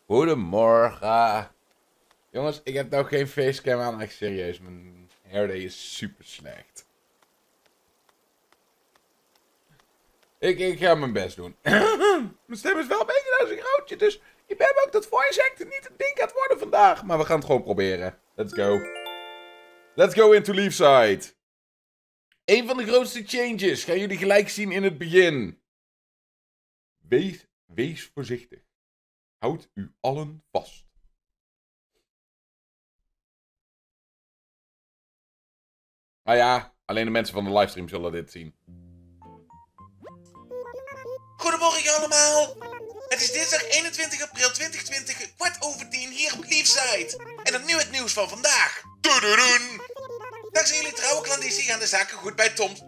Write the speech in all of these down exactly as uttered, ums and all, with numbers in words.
Goedemorgen. Jongens, ik heb nou geen facecam aan. Echt serieus, mijn hairday is super slecht. Ik, ik ga mijn best doen. Mijn stem is wel een beetje als een grootje, dus ik ben ook dat voice acten niet een ding gaat worden vandaag. Maar we gaan het gewoon proberen. Let's go. Let's go into Leafside. Een van de grootste changes gaan jullie gelijk zien in het begin. Wees, wees voorzichtig. Houd u allen vast. Nou ja, alleen de mensen van de livestream zullen dit zien. Goedemorgen allemaal. Het is dinsdag eenentwintig april tweeduizend twintig, kwart over tien hier op Leafside. En dan nu het nieuws van vandaag. Tududoen. Dankzij jullie trouwe klandizie gaan de zaken goed bij Tom.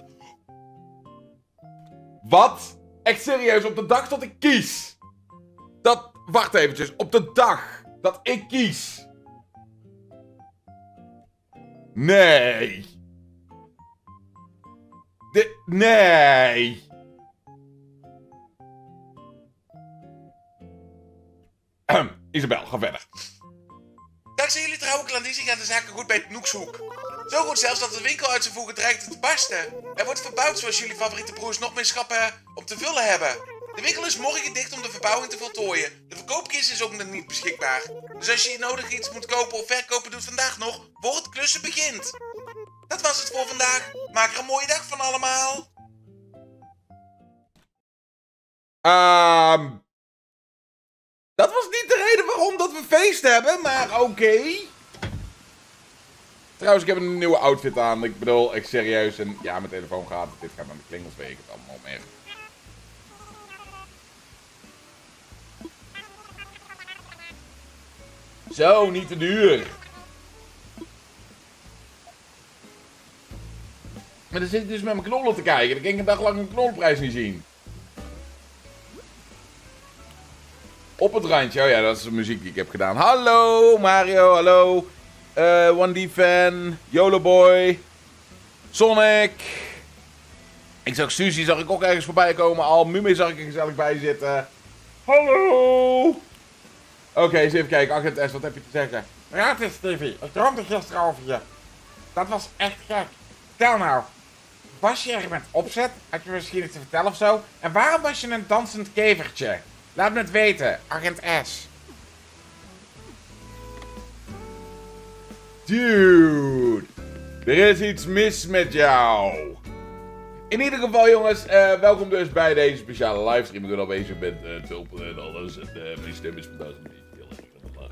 Wat? Echt serieus, op de dag dat ik kies? Dat, wacht eventjes, op de dag dat ik kies? Nee. De, nee. Isabel, ga verder. Dankzij jullie trouwe klandizie gaan de zaken goed bij Noekshoek. Zo goed zelfs dat de winkel uit zijn voegen dreigt te barsten. Er wordt verbouwd zoals jullie favoriete broers nog meer schappen om te vullen hebben. De winkel is morgen dicht om de verbouwing te voltooien. De verkoopkist is ook nog niet beschikbaar. Dus als je nodig iets moet kopen of verkopen, doet vandaag nog voor het klussen begint. Dat was het voor vandaag. Maak er een mooie dag van allemaal. Ehm... Um, dat was niet de reden waarom dat we feest hebben, maar oké. Okay. Trouwens, ik heb een nieuwe outfit aan. Ik bedoel, echt serieus. En ja, mijn telefoon gaat. Dit gaat naar de klingels, weet ik het allemaal meer. Zo, niet te duur. Maar dan zit ik dus met mijn knollen te kijken. Dan kan ik een dag lang een knolprijs niet zien. Op het randje. Oh ja, dat is de muziek die ik heb gedaan. Hallo Mario, hallo. Uh, one D fan. YOLO Boy. Sonic. Ik zag Suzy, zag ik ook ergens voorbij komen al. Mumie zag ik er gezellig bij zitten. Hallo. Oké, okay, eens even kijken. Agent S, wat heb je te zeggen? Ja, het is Stevie. Ik droomde gisteren over je. Dat was echt gek. Stel nou. Was je er met opzet? Had je misschien iets te vertellen of zo? En waarom was je een dansend kevertje? Laat me het weten, Agent S. Dude, er is iets mis met jou. In ieder geval, jongens, uh, welkom dus bij deze speciale livestream. Ik ben al bezig met uh, tulpen en alles. En uh, mijn stem is vandaag een beetje heel erg aan de laag.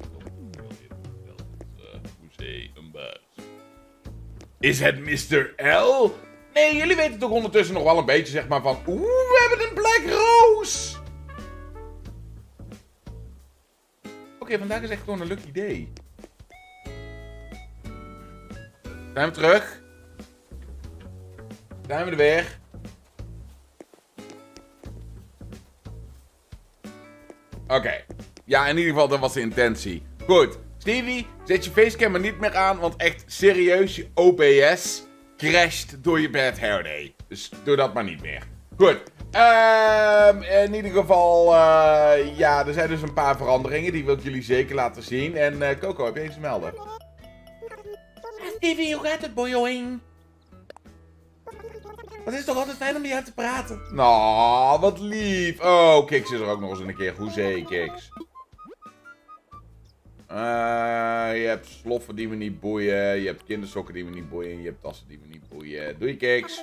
Museumbaas. Is het mister L? Nee, jullie weten toch ondertussen nog wel een beetje, zeg maar, van... Oeh, we hebben een Black Rose. Oké, okay, vandaag is echt gewoon een lucky day. Zijn we terug? Zijn we er weer? Oké. Okay. Ja, in ieder geval, dat was de intentie. Goed. Stevie, zet je facecam er niet meer aan, want echt serieus, je O B S crasht door je bad hair day. Dus doe dat maar niet meer. Goed. Um, in ieder geval, uh, ja, er zijn dus een paar veranderingen. Die wil ik jullie zeker laten zien. En uh, Coco, heb je eens te melden? Stevie, hoe gaat het, boyoing? Het is toch altijd fijn om met jou te praten? Nou, wat lief. Oh, Kiks is er ook nog eens een keer. Hoezee, Kiks. Uh, je hebt sloffen die me niet boeien. Je hebt kindersokken die me niet boeien. Je hebt tassen die me niet boeien. Doei, Kiks.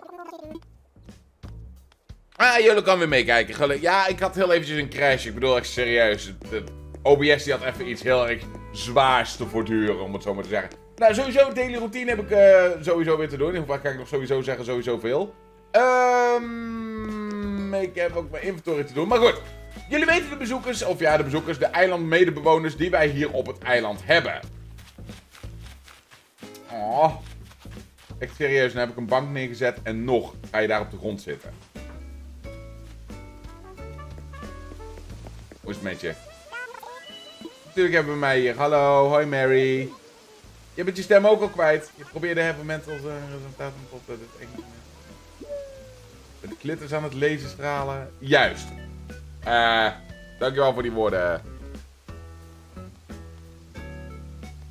Ah, jullie kan weer meekijken. Ja, ik had heel eventjes een crash. Ik bedoel echt serieus. De O B S die had even iets heel erg zwaars te voortduren, om het zo maar te zeggen. Nou, sowieso, daily routine heb ik uh, sowieso weer te doen. Hoe vaak kan ik nog sowieso zeggen? Sowieso veel. Um, ik heb ook mijn inventory te doen. Maar goed, jullie weten de bezoekers, of ja, de bezoekers, de eilandmedebewoners die wij hier op het eiland hebben. Oh. Echt serieus, dan heb ik een bank neergezet en nog ga je daar op de grond zitten. Hoe is het met je? Natuurlijk hebben we mij hier. Hallo, hoi Mary. Je bent je stem ook al kwijt. Je probeerde hebben mental uh, resultaat tot uh, het Engels. De klitters aan het laserstralen. Juist. Uh, dankjewel voor die woorden.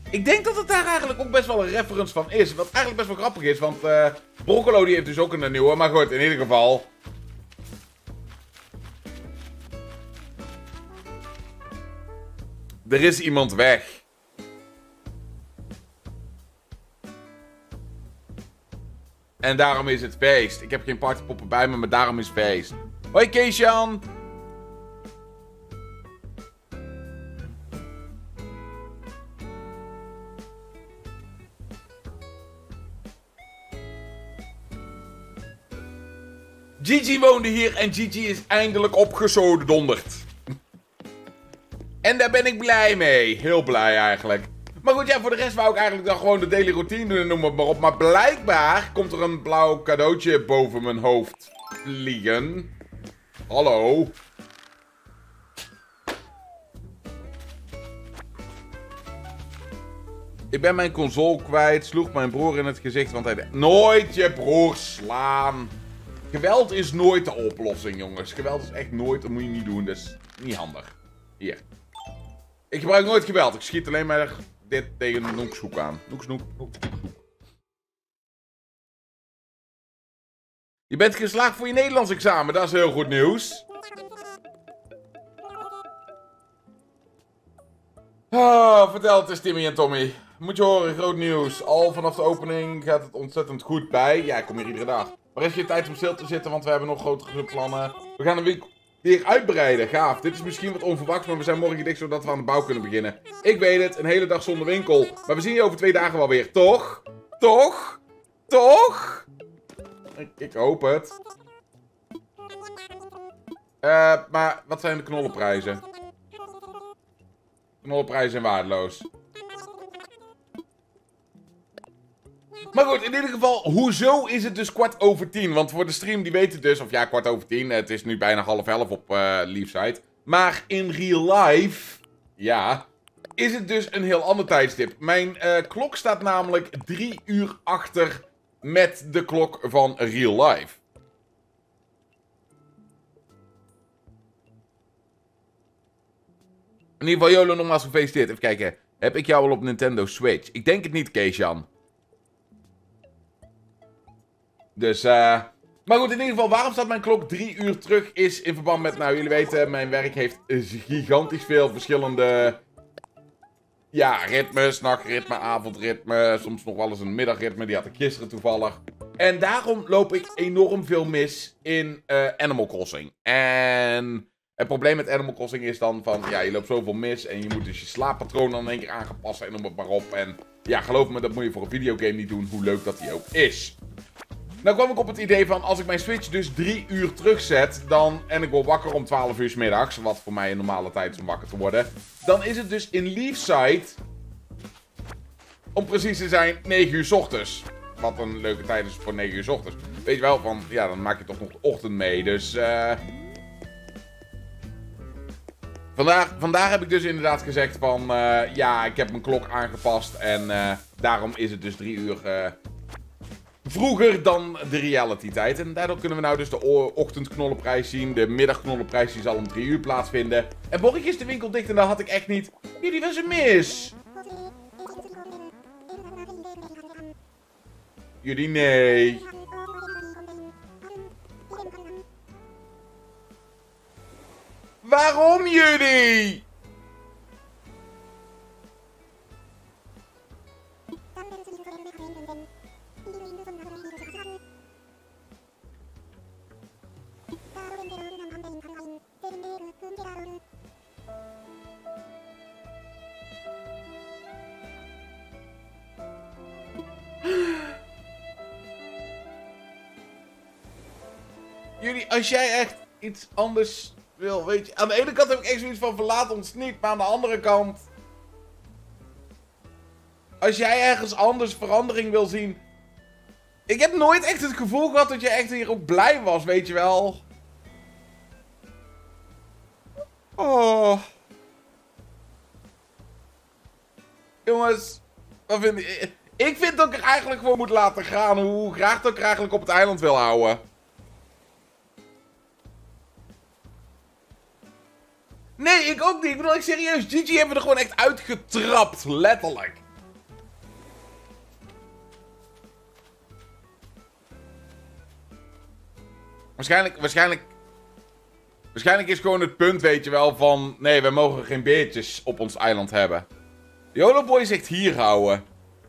Ik denk dat het daar eigenlijk ook best wel een reference van is. Wat eigenlijk best wel grappig is, want uh, Broccolo die heeft dus ook een nieuwe. Maar goed, in ieder geval. Er is iemand weg. En daarom is het feest. Ik heb geen partypoppen bij me, maar daarom is het feest. Hoi Keesjan! Gigi woonde hier en Gigi is eindelijk opgesodendonderd. En daar ben ik blij mee. Heel blij eigenlijk. Maar goed, ja, voor de rest wou ik eigenlijk dan gewoon de daily routine doen en noem het maar op. Maar blijkbaar komt er een blauw cadeautje boven mijn hoofd vliegen. Hallo. Ik ben mijn console kwijt, sloeg mijn broer in het gezicht, want hij... Nooit je broer slaan. Geweld is nooit de oplossing, jongens. Geweld is echt nooit, dat moet je niet doen. Dat is niet handig. Hier. Ik gebruik nooit geweld. Ik schiet alleen maar dit tegen een noekshoek aan. Noeksnoek, noeksnoek. Je bent geslaagd voor je Nederlands examen. Dat is heel goed nieuws. Ah, vertel het eens, Timmy en Tommy. Moet je horen, groot nieuws. Al vanaf de opening gaat het ontzettend goed bij. Ja, ik kom hier iedere dag. Maar is geen tijd om stil te zitten, want we hebben nog grotere plannen. We gaan de winkel weer uitbreiden. Gaaf. Dit is misschien wat onverwachts, maar we zijn morgen dicht zodat we aan de bouw kunnen beginnen. Ik weet het, een hele dag zonder winkel. Maar we zien je over twee dagen wel weer. Toch? Toch? Toch? Ik, ik hoop het. Uh, maar wat zijn de knollenprijzen? Knollenprijzen zijn waardeloos. Maar goed, in ieder geval, hoezo is het dus kwart over tien? Want voor de stream, die weet het dus, of ja, kwart over tien. Het is nu bijna half elf op uh, Leafside. Maar in real life, ja, is het dus een heel ander tijdstip. Mijn uh, klok staat namelijk drie uur achter met de klok van real life. In ieder geval, Jolo, nogmaals gefeliciteerd. Even kijken, heb ik jou al op Nintendo Switch? Ik denk het niet, Keesjan. Dus, eh... Uh... Maar goed, in ieder geval, waarom staat mijn klok drie uur terug is in verband met, nou, jullie weten, mijn werk heeft gigantisch veel verschillende... Ja, ritmes, nachtritme, avondritme, soms nog wel eens een middagritme, die had ik gisteren toevallig. En daarom loop ik enorm veel mis in uh, Animal Crossing. En het probleem met Animal Crossing is dan van, ja, je loopt zoveel mis en je moet dus je slaappatroon dan in één keer aangepast en noem het maar op. En ja, geloof me, dat moet je voor een videogame niet doen, hoe leuk dat die ook is. Nou kwam ik op het idee van, als ik mijn Switch dus drie uur terugzet, dan, en ik word wakker om twaalf uur 's middags, wat voor mij een normale tijd is om wakker te worden, dan is het dus in Leafside, om precies te zijn, negen uur 's ochtends. Wat een leuke tijd is voor negen uur 's ochtends. Weet je wel, van, ja, dan maak je toch nog de ochtend mee, dus, eh... Uh... Vandaag, vandaag heb ik dus inderdaad gezegd van, uh, ja, ik heb mijn klok aangepast en uh, daarom is het dus drie uur... Uh, Vroeger dan de reality tijd. En daardoor kunnen we nou dus de ochtendknollenprijs zien. De middagknollenprijs die zal om drie uur plaatsvinden. En morgen is de winkel dicht en dat had ik echt niet. Jullie was een mis. Jullie nee. Waarom jullie? Jullie, als jij echt iets anders wil, weet je... Aan de ene kant heb ik echt zoiets van, verlaat ons niet, maar aan de andere kant... Als jij ergens anders verandering wil zien... Ik heb nooit echt het gevoel gehad dat je echt hier ook blij was, weet je wel. Oh. Jongens, wat vind ik... Ik vind dat ik er eigenlijk gewoon moet laten gaan, hoe graag dat ik er eigenlijk op het eiland wil houden. Nee, ik ook niet. Ik bedoel, ik serieus, Gigi hebben we er gewoon echt uitgetrapt, letterlijk. Waarschijnlijk, waarschijnlijk... Waarschijnlijk is gewoon het punt, weet je wel, van... Nee, we mogen geen beertjes op ons eiland hebben. YOLO Boy zegt hier houden.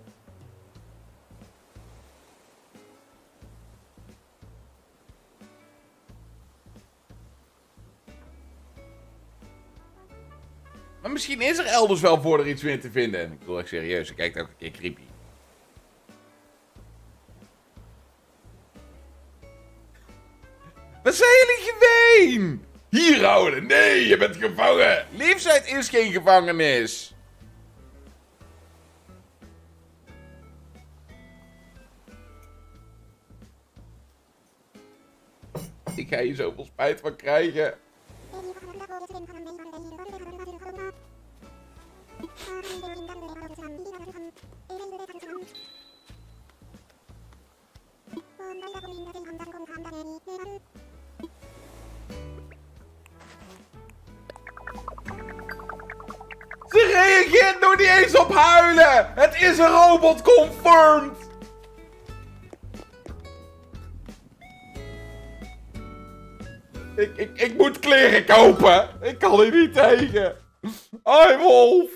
Maar misschien is er elders wel voor er iets meer te vinden. En ik bedoel echt serieus, ik kijk ook een keer creepy. Wat zijn jullie gemeen? Hier houden. Nee, je bent gevangen. Leeftijd is geen gevangenis. Ik ga hier zoveel spijt van krijgen. Ze reageert nog niet eens op huilen! Het is een robot confirmed! Ik, ik, ik moet kleren kopen! Ik kan er niet tegen! Hoi, Wolf!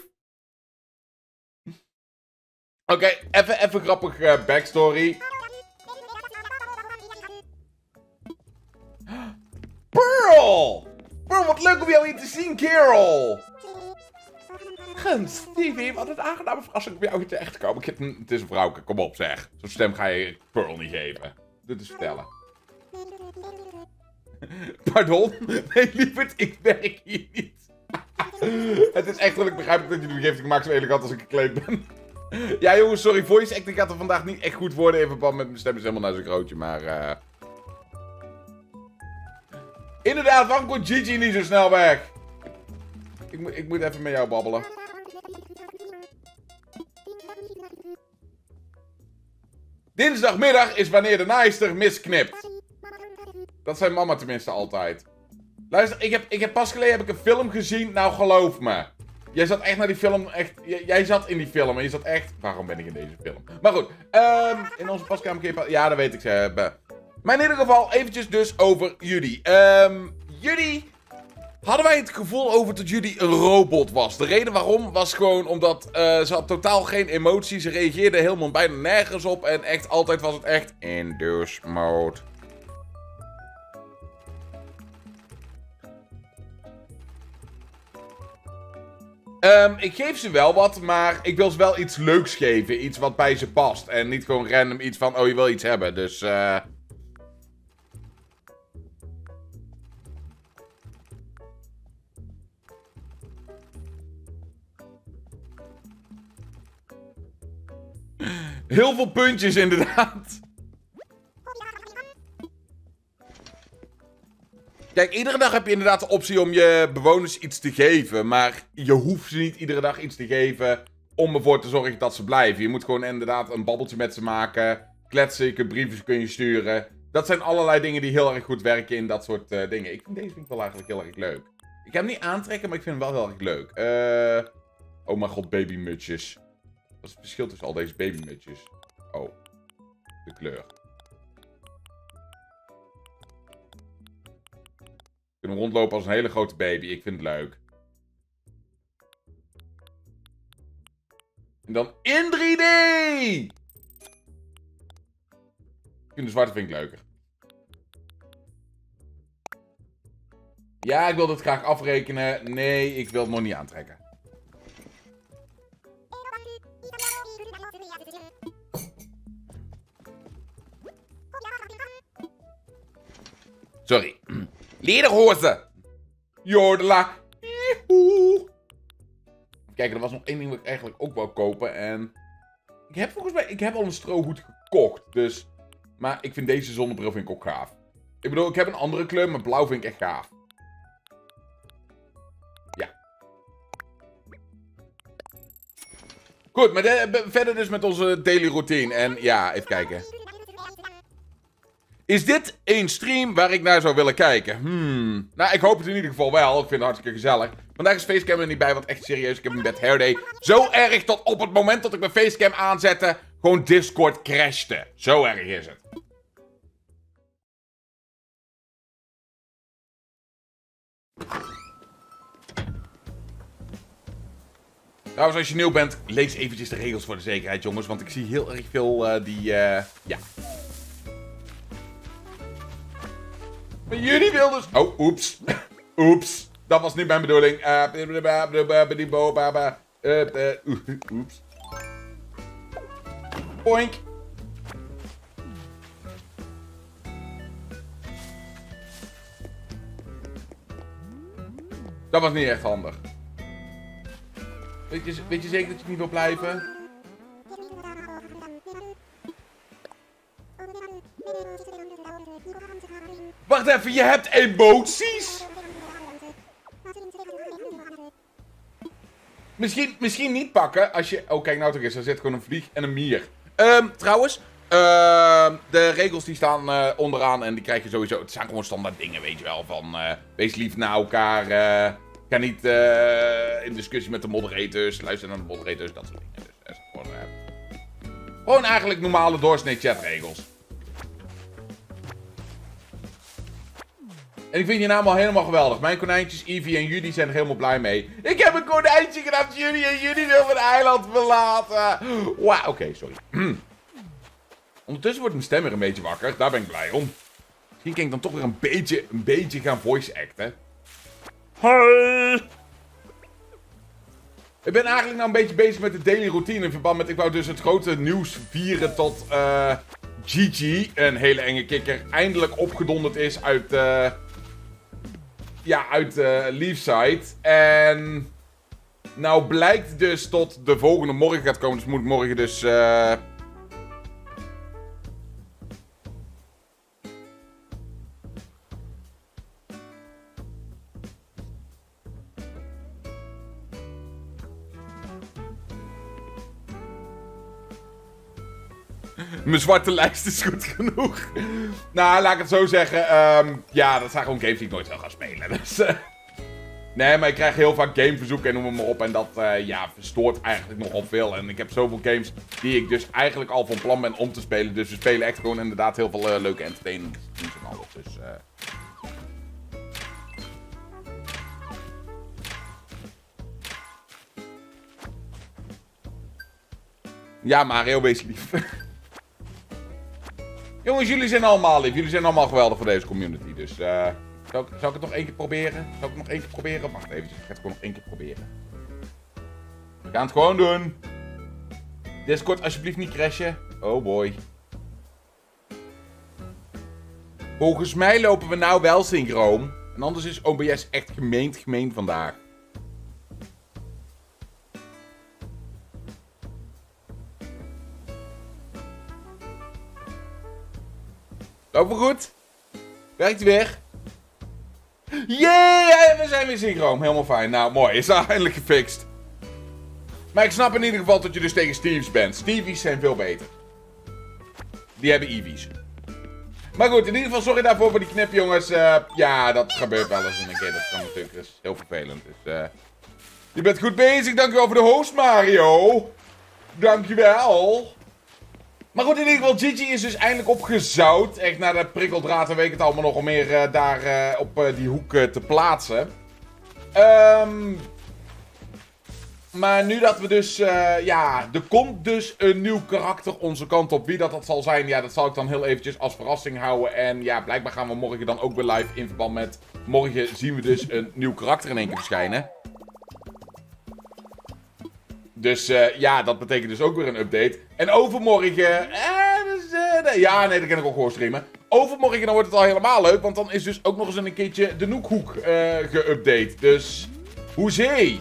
Oké, okay, even, even grappig uh, backstory. Pearl! Pearl, wat leuk om jou hier te zien, kerel! Guns, Stevie, wat een aangename verrassing om jou hier terecht te komen. Ik, het is een vrouwke, kom op zeg. Zo'n stem ga je Pearl niet geven. Dit is vertellen. Pardon? Nee, lieverd, ik werk hier niet. Het is echt wel, ik begrijp dat je het geeft. Ik maak zo elegant als ik gekleed ben. Ja jongens, sorry, voice acting gaat er vandaag niet echt goed worden. In verband met mijn stem is helemaal naar zijn grootje, maar... Uh... Inderdaad, waarom komt Gigi niet zo snel weg? Ik, mo ik moet even met jou babbelen. Dinsdagmiddag is wanneer de naaister misknipt. Dat zei mama tenminste altijd. Luister, ik heb, ik heb pas geleden heb ik een film gezien. Nou, geloof me. Jij zat echt naar die film, echt... Jij, jij zat in die film en je zat echt... Waarom ben ik in deze film? Maar goed, um, in onze paskamer... Ja, dat weet ik. Uh, maar in ieder geval, eventjes dus over Judy. Um, Judy... Hadden wij het gevoel over dat Judy een robot was. De reden waarom was gewoon omdat uh, ze had totaal geen emotie. Ze reageerde helemaal bijna nergens op. En echt altijd was het echt... Induce mode. Um, ik geef ze wel wat, maar ik wil ze wel iets leuks geven. Iets wat bij ze past. En niet gewoon random iets van, oh je wil iets hebben. Dus, eh... Uh... Heel veel puntjes inderdaad. Kijk, iedere dag heb je inderdaad de optie om je bewoners iets te geven. Maar je hoeft ze niet iedere dag iets te geven om ervoor te zorgen dat ze blijven. Je moet gewoon inderdaad een babbeltje met ze maken. Kletsen, je kunt briefjes kun je sturen. Dat zijn allerlei dingen die heel erg goed werken in dat soort uh, dingen. Ik vind deze vind ik wel eigenlijk heel erg leuk. Ik heb hem niet aantrekken, maar ik vind hem wel heel erg leuk. Uh... Oh mijn god, babymutjes. Wat is het verschil tussen al deze babymutjes? Oh, de kleur. We kunnen rondlopen als een hele grote baby. Ik vind het leuk. En dan in drie D! Ik vind de zwarte vind ik leuker. Ja, ik wil dit graag afrekenen. Nee, ik wil het nog niet aantrekken. Sorry. Lederhozen. Jodela. Joehoe. Kijk, er was nog één ding wat ik eigenlijk ook wou kopen. En ik heb volgens mij, ik heb al een strohoed gekocht. Dus, maar ik vind deze zonnebril vind ik ook gaaf. Ik bedoel, ik heb een andere kleur, maar blauw vind ik echt gaaf. Ja. Goed, maar de, verder dus met onze daily routine. En ja, even kijken. Is dit een stream waar ik naar zou willen kijken? Hmm. Nou, ik hoop het in ieder geval wel. Ik vind het hartstikke gezellig. Vandaag is Facecam er niet bij, want echt serieus, ik heb een bad hair day. Zo erg tot op het moment dat ik mijn Facecam aanzette, gewoon Discord crashte. Zo erg is het. Trouwens, als je nieuw bent, lees eventjes de regels voor de zekerheid, jongens. Want ik zie heel erg veel uh, die... Uh, ja. Maar jullie wilden dus... Oh, oeps. Oeps. Dat was niet mijn bedoeling. Oeps. Poink. Dat was niet echt handig. Weet je, weet je zeker dat je niet wil blijven? Wacht even, je hebt emoties? Misschien, misschien niet pakken als je... Oh, kijk nou toch eens, er zit gewoon een vlieg en een mier. Um, trouwens, uh, de regels die staan uh, onderaan en die krijg je sowieso... Het zijn gewoon standaard dingen, weet je wel. Van, uh, wees lief naar elkaar. Uh, ga niet uh, in discussie met de moderators. Luister naar de moderators, dat soort dingen. Dus, uh, gewoon, uh, gewoon eigenlijk normale doorsnee chatregels. En ik vind je naam al helemaal geweldig. Mijn konijntjes, Evie en Judy zijn er helemaal blij mee. Ik heb een konijntje genaamd Judy en Judy wil mijn eiland verlaten. Wauw, oké, okay, sorry. Ondertussen wordt mijn stem weer een beetje wakker. Daar ben ik blij om. Misschien kan ik dan toch weer een beetje, een beetje gaan voice acten. Hoi! Ik ben eigenlijk nou een beetje bezig met de daily routine. In verband met, ik wou dus het grote nieuws vieren tot uh, Gigi, een hele enge kikker, eindelijk opgedonderd is uit... Uh, Ja, uit uh, Leafside. En... Nou blijkt dus tot de volgende morgen gaat komen. Dus moet morgen dus... Uh... Mijn zwarte lijst is goed genoeg. Nou, laat ik het zo zeggen. Um, ja, dat zijn gewoon games die ik nooit zou gaan spelen. Dus, uh... Nee, maar ik krijg heel vaak gameverzoeken en noem het maar op. En dat, uh, ja, verstoort eigenlijk nogal veel. En ik heb zoveel games die ik dus eigenlijk al van plan ben om te spelen. Dus we spelen echt gewoon inderdaad heel veel uh, leuke entertainment en alles. Dus, uh... Ja, Mario, wees lief. Jongens, jullie zijn allemaal lief. Jullie zijn allemaal geweldig voor deze community. Dus, uh, zou, ik, zou ik het nog één keer proberen? Zou ik het nog één keer proberen? Wacht even, ik ga het gewoon nog één keer proberen. We gaan het gewoon doen. Discord, alsjeblieft niet crashen. Oh boy. Volgens mij lopen we nou wel synchroon. En anders is O B S echt gemeend gemeen vandaag. Lopen we goed? Werkt hij weer? Yay! We zijn weer synchroon. Helemaal fijn. Nou, mooi. Is dat eindelijk gefixt. Maar ik snap in ieder geval dat je dus tegen Steve's bent. Stevie's zijn veel beter. Die hebben Eevees. Maar goed, in ieder geval sorry daarvoor voor die knip, jongens. Uh, ja, dat gebeurt wel eens een keer. Dat kan natuurlijk. Dat is heel vervelend. Dus, uh, je bent goed bezig. Dankjewel voor de host, Mario. Dankjewel. Maar goed, in ieder geval, Gigi is dus eindelijk opgezout. Echt naar de prikkeldraad en weet ik het allemaal nog om meer uh, daar uh, op uh, die hoek uh, te plaatsen. Um, maar nu dat we dus, uh, ja, er komt dus een nieuw karakter onze kant op. Wie dat, dat zal zijn, ja, dat zal ik dan heel eventjes als verrassing houden. En ja, blijkbaar gaan we morgen dan ook weer live in verband met... Morgen zien we dus een nieuw karakter in één keer verschijnen. Dus uh, ja, dat betekent dus ook weer een update. En overmorgen... Eh, dus, uh, nee, ja, nee, dat kan ik ook gewoon streamen. Overmorgen dan wordt het al helemaal leuk. Want dan is dus ook nog eens een keertje de Nookhoek uh, geüpdate. Dus, hoezee.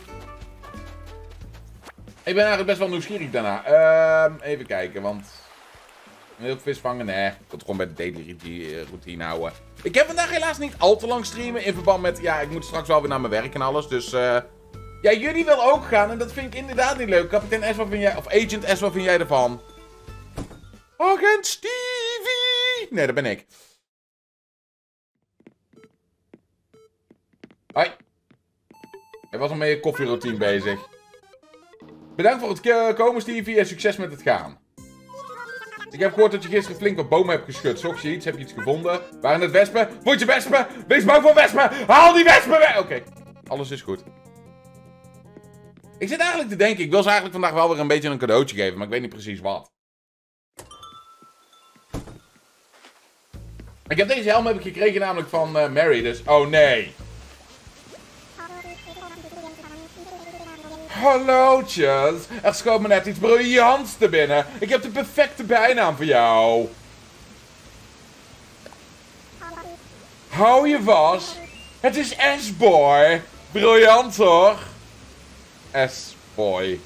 Ik ben eigenlijk best wel nieuwsgierig daarna. Uh, even kijken, want... Heel vis vangen, nee. Ik wil het gewoon bij de daily routine houden. Ik heb vandaag helaas niet al te lang streamen. In verband met, ja, ik moet straks wel weer naar mijn werk en alles. Dus... Uh, Ja, jullie wil ook gaan en dat vind ik inderdaad niet leuk. Kapitein S, wat vind jij... Of Agent S, wat vind jij ervan? Agent Stevie! Nee, dat ben ik. Hoi. Ik was al met je koffieroutine bezig. Bedankt voor het komen, Stevie, en succes met het gaan. Ik heb gehoord dat je gisteren flink wat bomen hebt geschud. Zocht je iets? Heb je iets gevonden? Waren het wespen? Vond je wespen? Wees bang voor wespen! Haal die wespen weg! Oké, okay. Alles is goed. Ik zit eigenlijk te denken, ik wil ze eigenlijk vandaag wel weer een beetje een cadeautje geven, maar ik weet niet precies wat. Ik heb deze helm heb ik gekregen namelijk van uh, Mary, dus... Oh nee. Hallootjes. Er schoot me net iets briljants te binnen. Ik heb de perfecte bijnaam voor jou. Hou je vast. Het is S-boy. Briljant hoor. S-boy.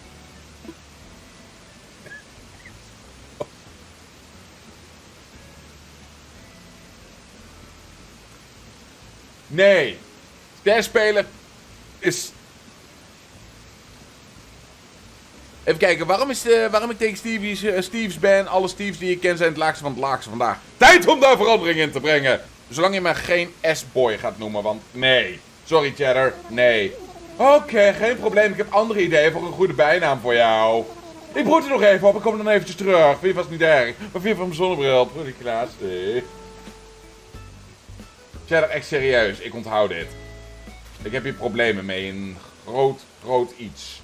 Nee. Sterspeler is... Even kijken, waarom, is de, waarom ik tegen Stevie's, uh, Steve's ben. Alle Steve's die ik ken zijn het laagste van het laagste vandaag. Tijd om daar verandering in te brengen. Zolang je me geen S-boy gaat noemen, want nee. Sorry Cheddar, nee. Oké, okay, geen probleem. Ik heb andere ideeën voor een goede bijnaam voor jou. Ik broed er nog even op, ik kom dan eventjes terug. Vind je vast niet erg. Maar vind je van mijn zonnebril? Broed ik laatst. Nee. Cheddar, echt serieus. Ik onthoud dit. Ik heb hier problemen mee. Een groot, groot iets.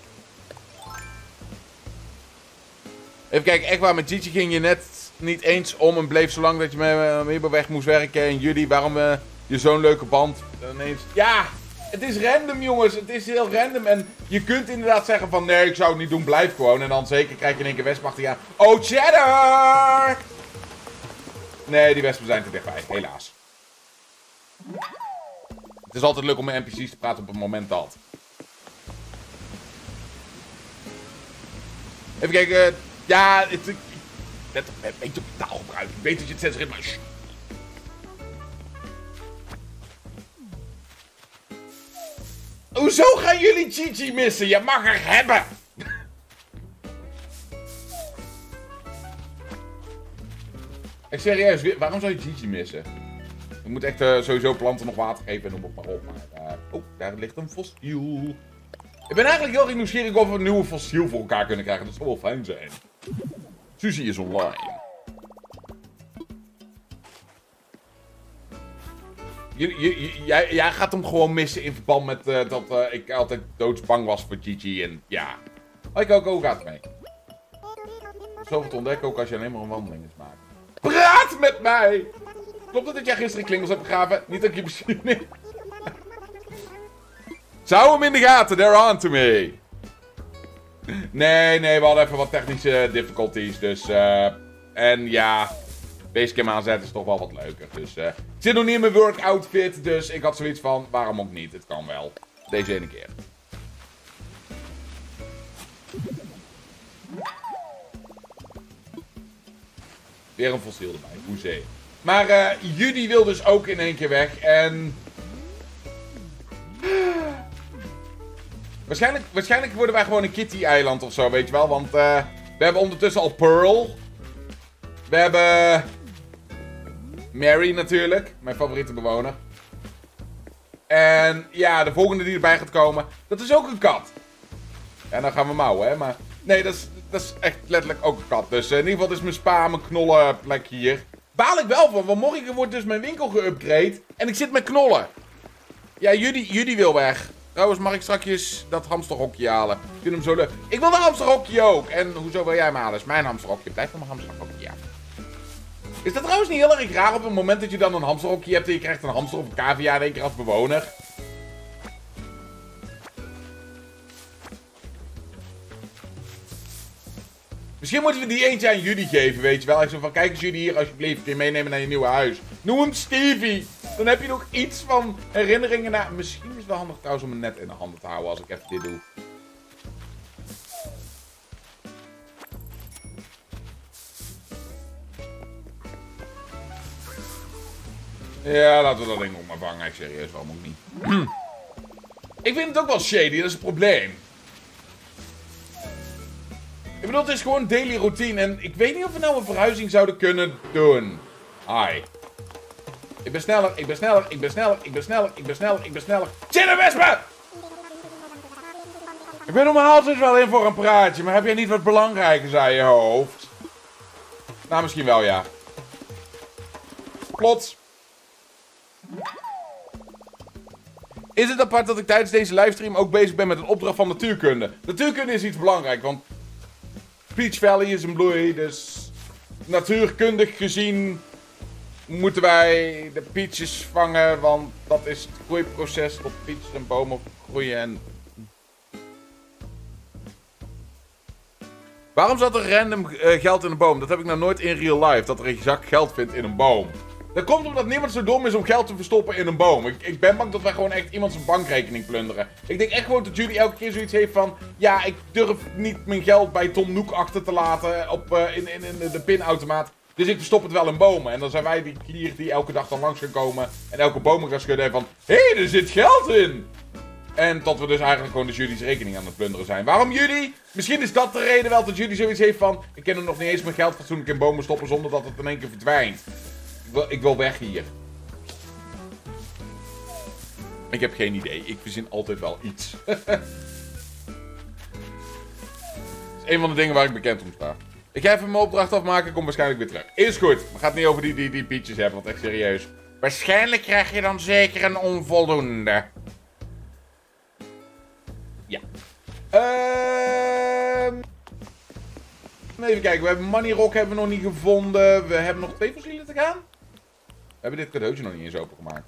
Even kijken, echt waar, met Gigi ging je net niet eens om en bleef zolang dat je met me weg moest werken. En jullie, waarom uh, je zo'n leuke band ineens... Ja, het is random jongens, het is heel random. En je kunt inderdaad zeggen van nee, ik zou het niet doen, blijf gewoon. En dan zeker krijg je in één keer wespen achter je aan. Oh, Cheddar! Nee, die wespen zijn te dichtbij, helaas. Het is altijd leuk om met N P C's te praten op het moment dat. Even kijken... Uh, Ja, het, ik, let op, een beetje op je taalgebruik. Ik weet dat je het censureert, maar... Shh. Hoezo gaan jullie Gigi missen? Je mag haar hebben! Echt serieus, waarom zou je Gigi missen? Je moet echt uh, sowieso planten nog water geven en noem het maar op. Maar, uh, oh, daar ligt een fossiel. Ik ben eigenlijk heel erg nieuwsgierig of we een nieuwe fossiel voor elkaar kunnen krijgen. Dat zou wel fijn zijn. Suzy is online. J jij, jij gaat hem gewoon missen in verband met uh, dat uh, ik altijd doodsbang was voor Gigi. En ja. Hoi Coco, hoe gaat het mee? Zoveel te ontdekken ook als je alleen maar een wandeling is maken. Praat met mij! Klopt het dat jij gisteren klingels hebt begraven? Niet dat ik je misschien... Zou hem in de gaten, they're on to me. Nee, nee, we hadden even wat technische difficulties, dus... Uh, en ja, basecam aanzetten is toch wel wat leuker. Dus uh, ik zit nog niet in mijn work outfit, dus ik had zoiets van, waarom ook niet? Het kan wel. Deze ene keer. Weer een fossiel erbij, hoezee. Maar uh, Judy wil dus ook in één keer weg en... Waarschijnlijk, waarschijnlijk worden wij gewoon een Kitty-eiland of zo, weet je wel. Want uh, we hebben ondertussen al Pearl. We hebben... Mary natuurlijk, mijn favoriete bewoner. En ja, de volgende die erbij gaat komen, dat is ook een kat. En dan gaan we mouwen, hè. Maar nee, dat is, dat is echt letterlijk ook een kat. Dus uh, in ieder geval, dit is mijn spa, mijn knollenplek hier. Baal ik wel van, want morgen wordt dus mijn winkel geüpgrade. En ik zit met knollen. Ja, Judy, Judy wil weg. Trouwens, mag ik straks dat hamsterhokje halen? Ik vind hem zo leuk. Ik wil een hamsterhokje ook. En hoezo wil jij hem halen? Is mijn hamsterhokje. Blijf van mijn hamsterhokje af. Is dat trouwens niet heel erg raar op het moment dat je dan een hamsterhokje hebt en je krijgt een hamster of een cavia in één keer als bewoner? Misschien moeten we die eentje aan Judy geven, weet je wel. Ik zo van, kijk eens Judy hier, alsjeblieft. Kun je meenemen naar je nieuwe huis. Noem hem Stevie. Dan heb je nog iets van herinneringen naar... Misschien is het wel handig trouwens om hem net in de handen te houden als ik even dit doe. Ja, laten we dat ding nog maar vangen. Ik serieus, waarom ook niet? Hm. Ik vind het ook wel shady, dat is het probleem. Ik bedoel, het is gewoon daily routine. En ik weet niet of we nou een verhuizing zouden kunnen doen. Hi. Ik ben sneller, ik ben sneller, ik ben sneller, ik ben sneller, ik ben sneller, ik ben sneller. Zit er wespen! Ik ben normaal dus wel in voor een praatje, maar heb jij niet wat belangrijkers aan je hoofd? Nou, misschien wel, ja. Plots. Is het apart dat ik tijdens deze livestream ook bezig ben met een opdracht van natuurkunde? Natuurkunde is iets belangrijk, want Peach Valley is een bloei, dus natuurkundig gezien moeten wij de peaches vangen, want dat is het groeiproces tot peaches en bomen groeien en... Waarom zat er random uh, geld in een boom? Dat heb ik nou nooit in real life, dat er een zak geld vindt in een boom. Dat komt omdat niemand zo dom is om geld te verstoppen in een boom. Ik, ik ben bang dat wij gewoon echt iemand zijn bankrekening plunderen. Ik denk echt gewoon dat jullie elke keer zoiets heeft van... Ja, ik durf niet mijn geld bij Tom Nook achter te laten op, uh, in, in, in de pinautomaat. Dus ik verstop het wel in bomen. En dan zijn wij die klier die elke dag dan langs gaan komen. En elke boom gaan schudden en van... Hé, hey, er zit geld in! En tot we dus eigenlijk gewoon de jullie rekening aan het plunderen zijn. Waarom jullie? Misschien is dat de reden wel dat jullie zoiets heeft van... Ik kan er nog niet eens mijn geld fatsoenlijk in bomen stoppen zonder dat het in één keer verdwijnt. Ik wil, ik wil weg hier. Ik heb geen idee. Ik verzin altijd wel iets. Dat is een van de dingen waar ik bekend om sta. Ik ga even mijn opdracht afmaken. Ik kom waarschijnlijk weer terug. Is goed. We gaan het niet over die, die, die peaches hebben. Want echt serieus. Waarschijnlijk krijg je dan zeker een onvoldoende. Ja. Ehm... Even kijken. We hebben Money Rock hebben we nog niet gevonden. We hebben nog twee fossielen te gaan. We hebben dit cadeautje nog niet eens opengemaakt.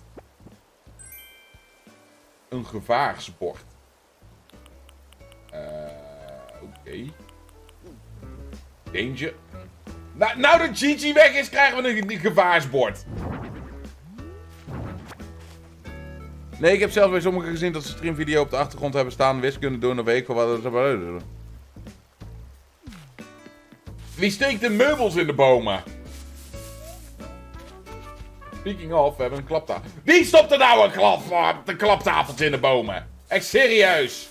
Een gevaarsbord. Uh, Oké. Okay. Danger. Nou, nou dat Gigi weg is, krijgen we een, een gevaarsbord. Nee, ik heb zelfs bij sommigen gezien dat ze streamvideo op de achtergrond hebben staan. Wiskunde doen, of weet ik wel wat. Wie steekt de meubels in de bomen? Speaking of, we hebben een klaptafel. Wie stopt er nou een klap, de klaptafeltje in de bomen? Echt serieus.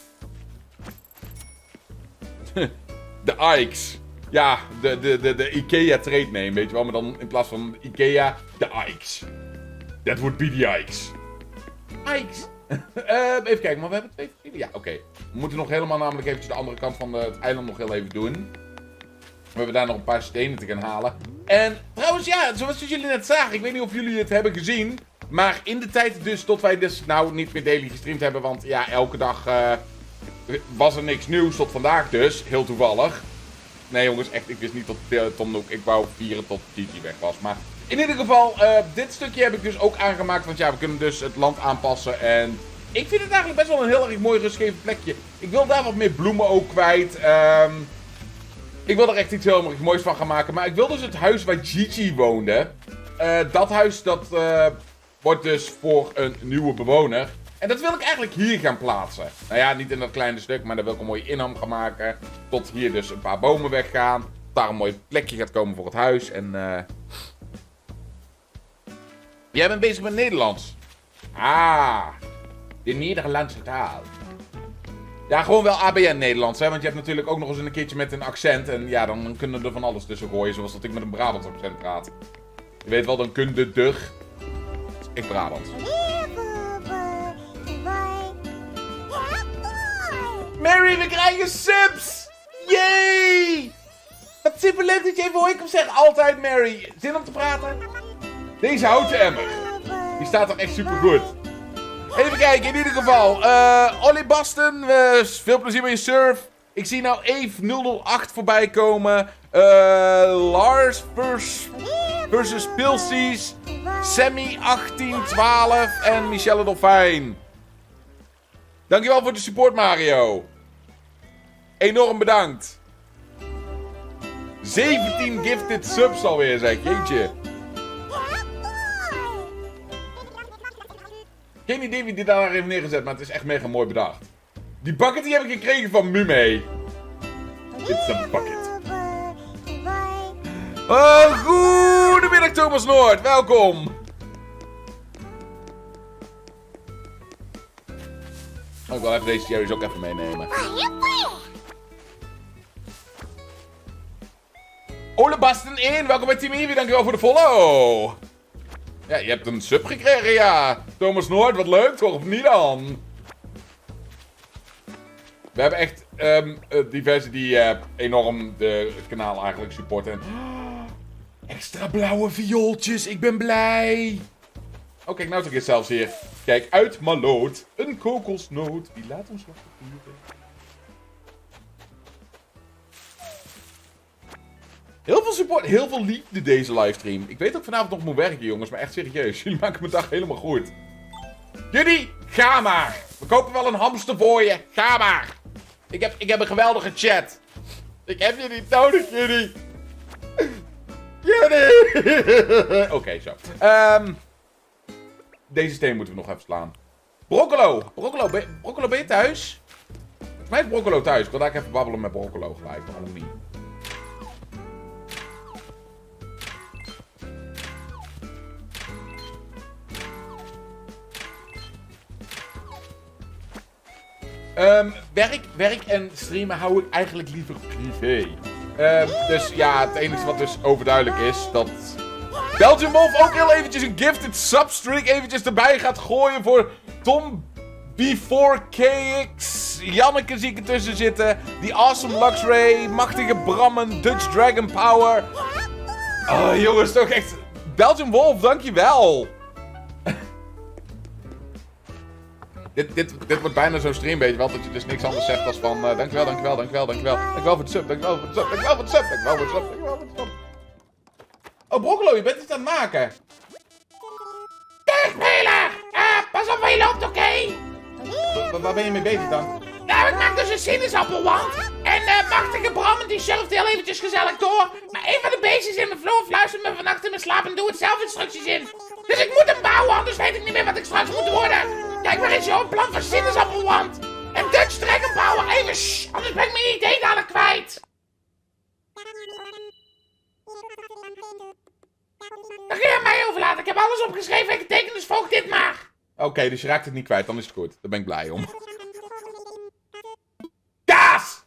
De Ikes. Ja, de, de, de, de Ikea trade name, weet je wel. Maar dan in plaats van Ikea, de Ikes. That would be the Ikes. Ikes. uh, even kijken, maar we hebben twee vrienden. Ja, oké. Okay. We moeten nog helemaal namelijk eventjes de andere kant van de, het eiland nog heel even doen. We hebben daar nog een paar stenen te gaan halen. En trouwens, ja, zoals jullie net zagen. Ik weet niet of jullie het hebben gezien. Maar in de tijd dus tot wij dus nou niet meer daily gestreamd hebben. Want ja, elke dag uh, was er niks nieuws tot vandaag dus. Heel toevallig. Nee jongens, echt, ik wist niet tot uh, Tom Nook. Ik wou vieren tot Gigi weg was. Maar in ieder geval, uh, dit stukje heb ik dus ook aangemaakt. Want ja, we kunnen dus het land aanpassen. En ik vind het eigenlijk best wel een heel erg mooi rustgevend plekje. Ik wil daar wat meer bloemen ook kwijt. Ehm... Um, Ik wil er echt iets heel erg moois van gaan maken. Maar ik wil dus het huis waar Gigi woonde. Uh, dat huis dat uh, wordt dus voor een nieuwe bewoner. En dat wil ik eigenlijk hier gaan plaatsen. Nou ja, niet in dat kleine stuk. Maar daar wil ik een mooie inham gaan maken. Tot hier dus een paar bomen weggaan. Daar een mooi plekje gaat komen voor het huis. En uh... jij bent bezig met Nederlands. Ah, de Nederlandse taal. Ja, gewoon wel A B N Nederlands, hè. Want je hebt natuurlijk ook nog eens een keertje met een accent. En ja, dan kunnen we er van alles tussen gooien. Zoals dat ik met een Brabants accent praat. Je weet wel, dan kun je de. Ik Brabant. Mary, we krijgen subs! Yay! Wat super leuk dat je even hoor. Ik zeg altijd, Mary. Zin om te praten? Deze houten emmer. Die staat er echt super goed. Even kijken, in ieder geval. Uh, Ollie Basten, uh, veel plezier met je surf. Ik zie nou Eve nul nul acht voorbij komen. Uh, Lars vers, versus Pilsies. Sammy achttien twaalf en Michelle Dolfijn. Dankjewel voor de support, Mario. Enorm bedankt. zeventien gifted subs alweer, zeg. Jeetje. Geen idee wie die daar heeft neergezet, maar het is echt mega mooi bedacht. Die bucket die heb ik gekregen van Mume. It's a bucket. Oh, goedemiddag Thomas Noord, welkom. Oh, ik wil even deze cherries ook even meenemen. Ole Basten één, welkom bij Team Eevee, dankjewel voor de follow. Ja, je hebt een sub gekregen, ja. Thomas Noord, wat leuk toch, of niet dan? We hebben echt um, uh, diverse die uh, enorm de, het kanaal eigenlijk supporten. Extra blauwe viooltjes, ik ben blij. Oh, kijk, nou toch eens zelfs hier. Kijk, uit maloot. Een kokosnoot. Wie laat ons nog vieren? Heel veel support, heel veel liefde deze livestream. Ik weet dat ik vanavond nog moet werken, jongens, maar echt serieus. Jullie maken mijn dag helemaal goed. Jullie, ga maar. We kopen wel een hamster voor je. Ga maar. Ik heb, ik heb een geweldige chat. Ik heb je niet nodig, jullie. Jullie. Oké, okay, zo. Um, deze steen moeten we nog even slaan. Broccolo. Broccolo, ben, Broccolo, ben je thuis? Volgens mij is Broccolo thuis. Ik wil daar even babbelen met Broccolo gelijk. Waarom niet? Um, werk, werk en streamen hou ik eigenlijk liever privé. Um, dus ja, het enige wat dus overduidelijk is, dat Belgium Wolf ook heel eventjes een gifted substreak eventjes erbij gaat gooien voor Tom B four K X. Janneke zie ik ertussen zitten. Die Awesome Luxray, Machtige Brammen, Dutch Dragon Power. Oh jongens, toch echt. Belgium Wolf, dankjewel. Dit, dit, dit wordt bijna zo'n stream, weet je wel, dat je dus niks anders zegt als van uh, dankjewel, dankjewel, dankjewel, dankjewel, dankjewel voor de sub, dankjewel voor de sub, dankjewel voor de sub, dankjewel voor de sub, dankjewel voor de sub. Oh, Broccolo, je bent iets aan het maken. Tegspeler! Uh, pas op waar je loopt, oké? Okay? Waar ben je mee bezig dan? Nou, ik maak dus een sinaasappelwand. En uh, Machtige Brammen die surft heel eventjes gezellig door. Maar een van de beestjes in mijn vloer fluistert me vannacht in mijn slaap en doe het zelf instructies in. Dus ik moet hem bouwen, anders weet ik niet meer wat ik straks moet worden. Kijk maar eens, joh, een plan van sinaasappelwand. En Dutch Dragon Power, even shh, anders ben ik mijn idee dadelijk kwijt. Dan kun je aan mij overlaten, ik heb alles opgeschreven en getekend, dus volg dit maar. Oké, okay, dus je raakt het niet kwijt, dan is het goed. Daar ben ik blij om. Kaas!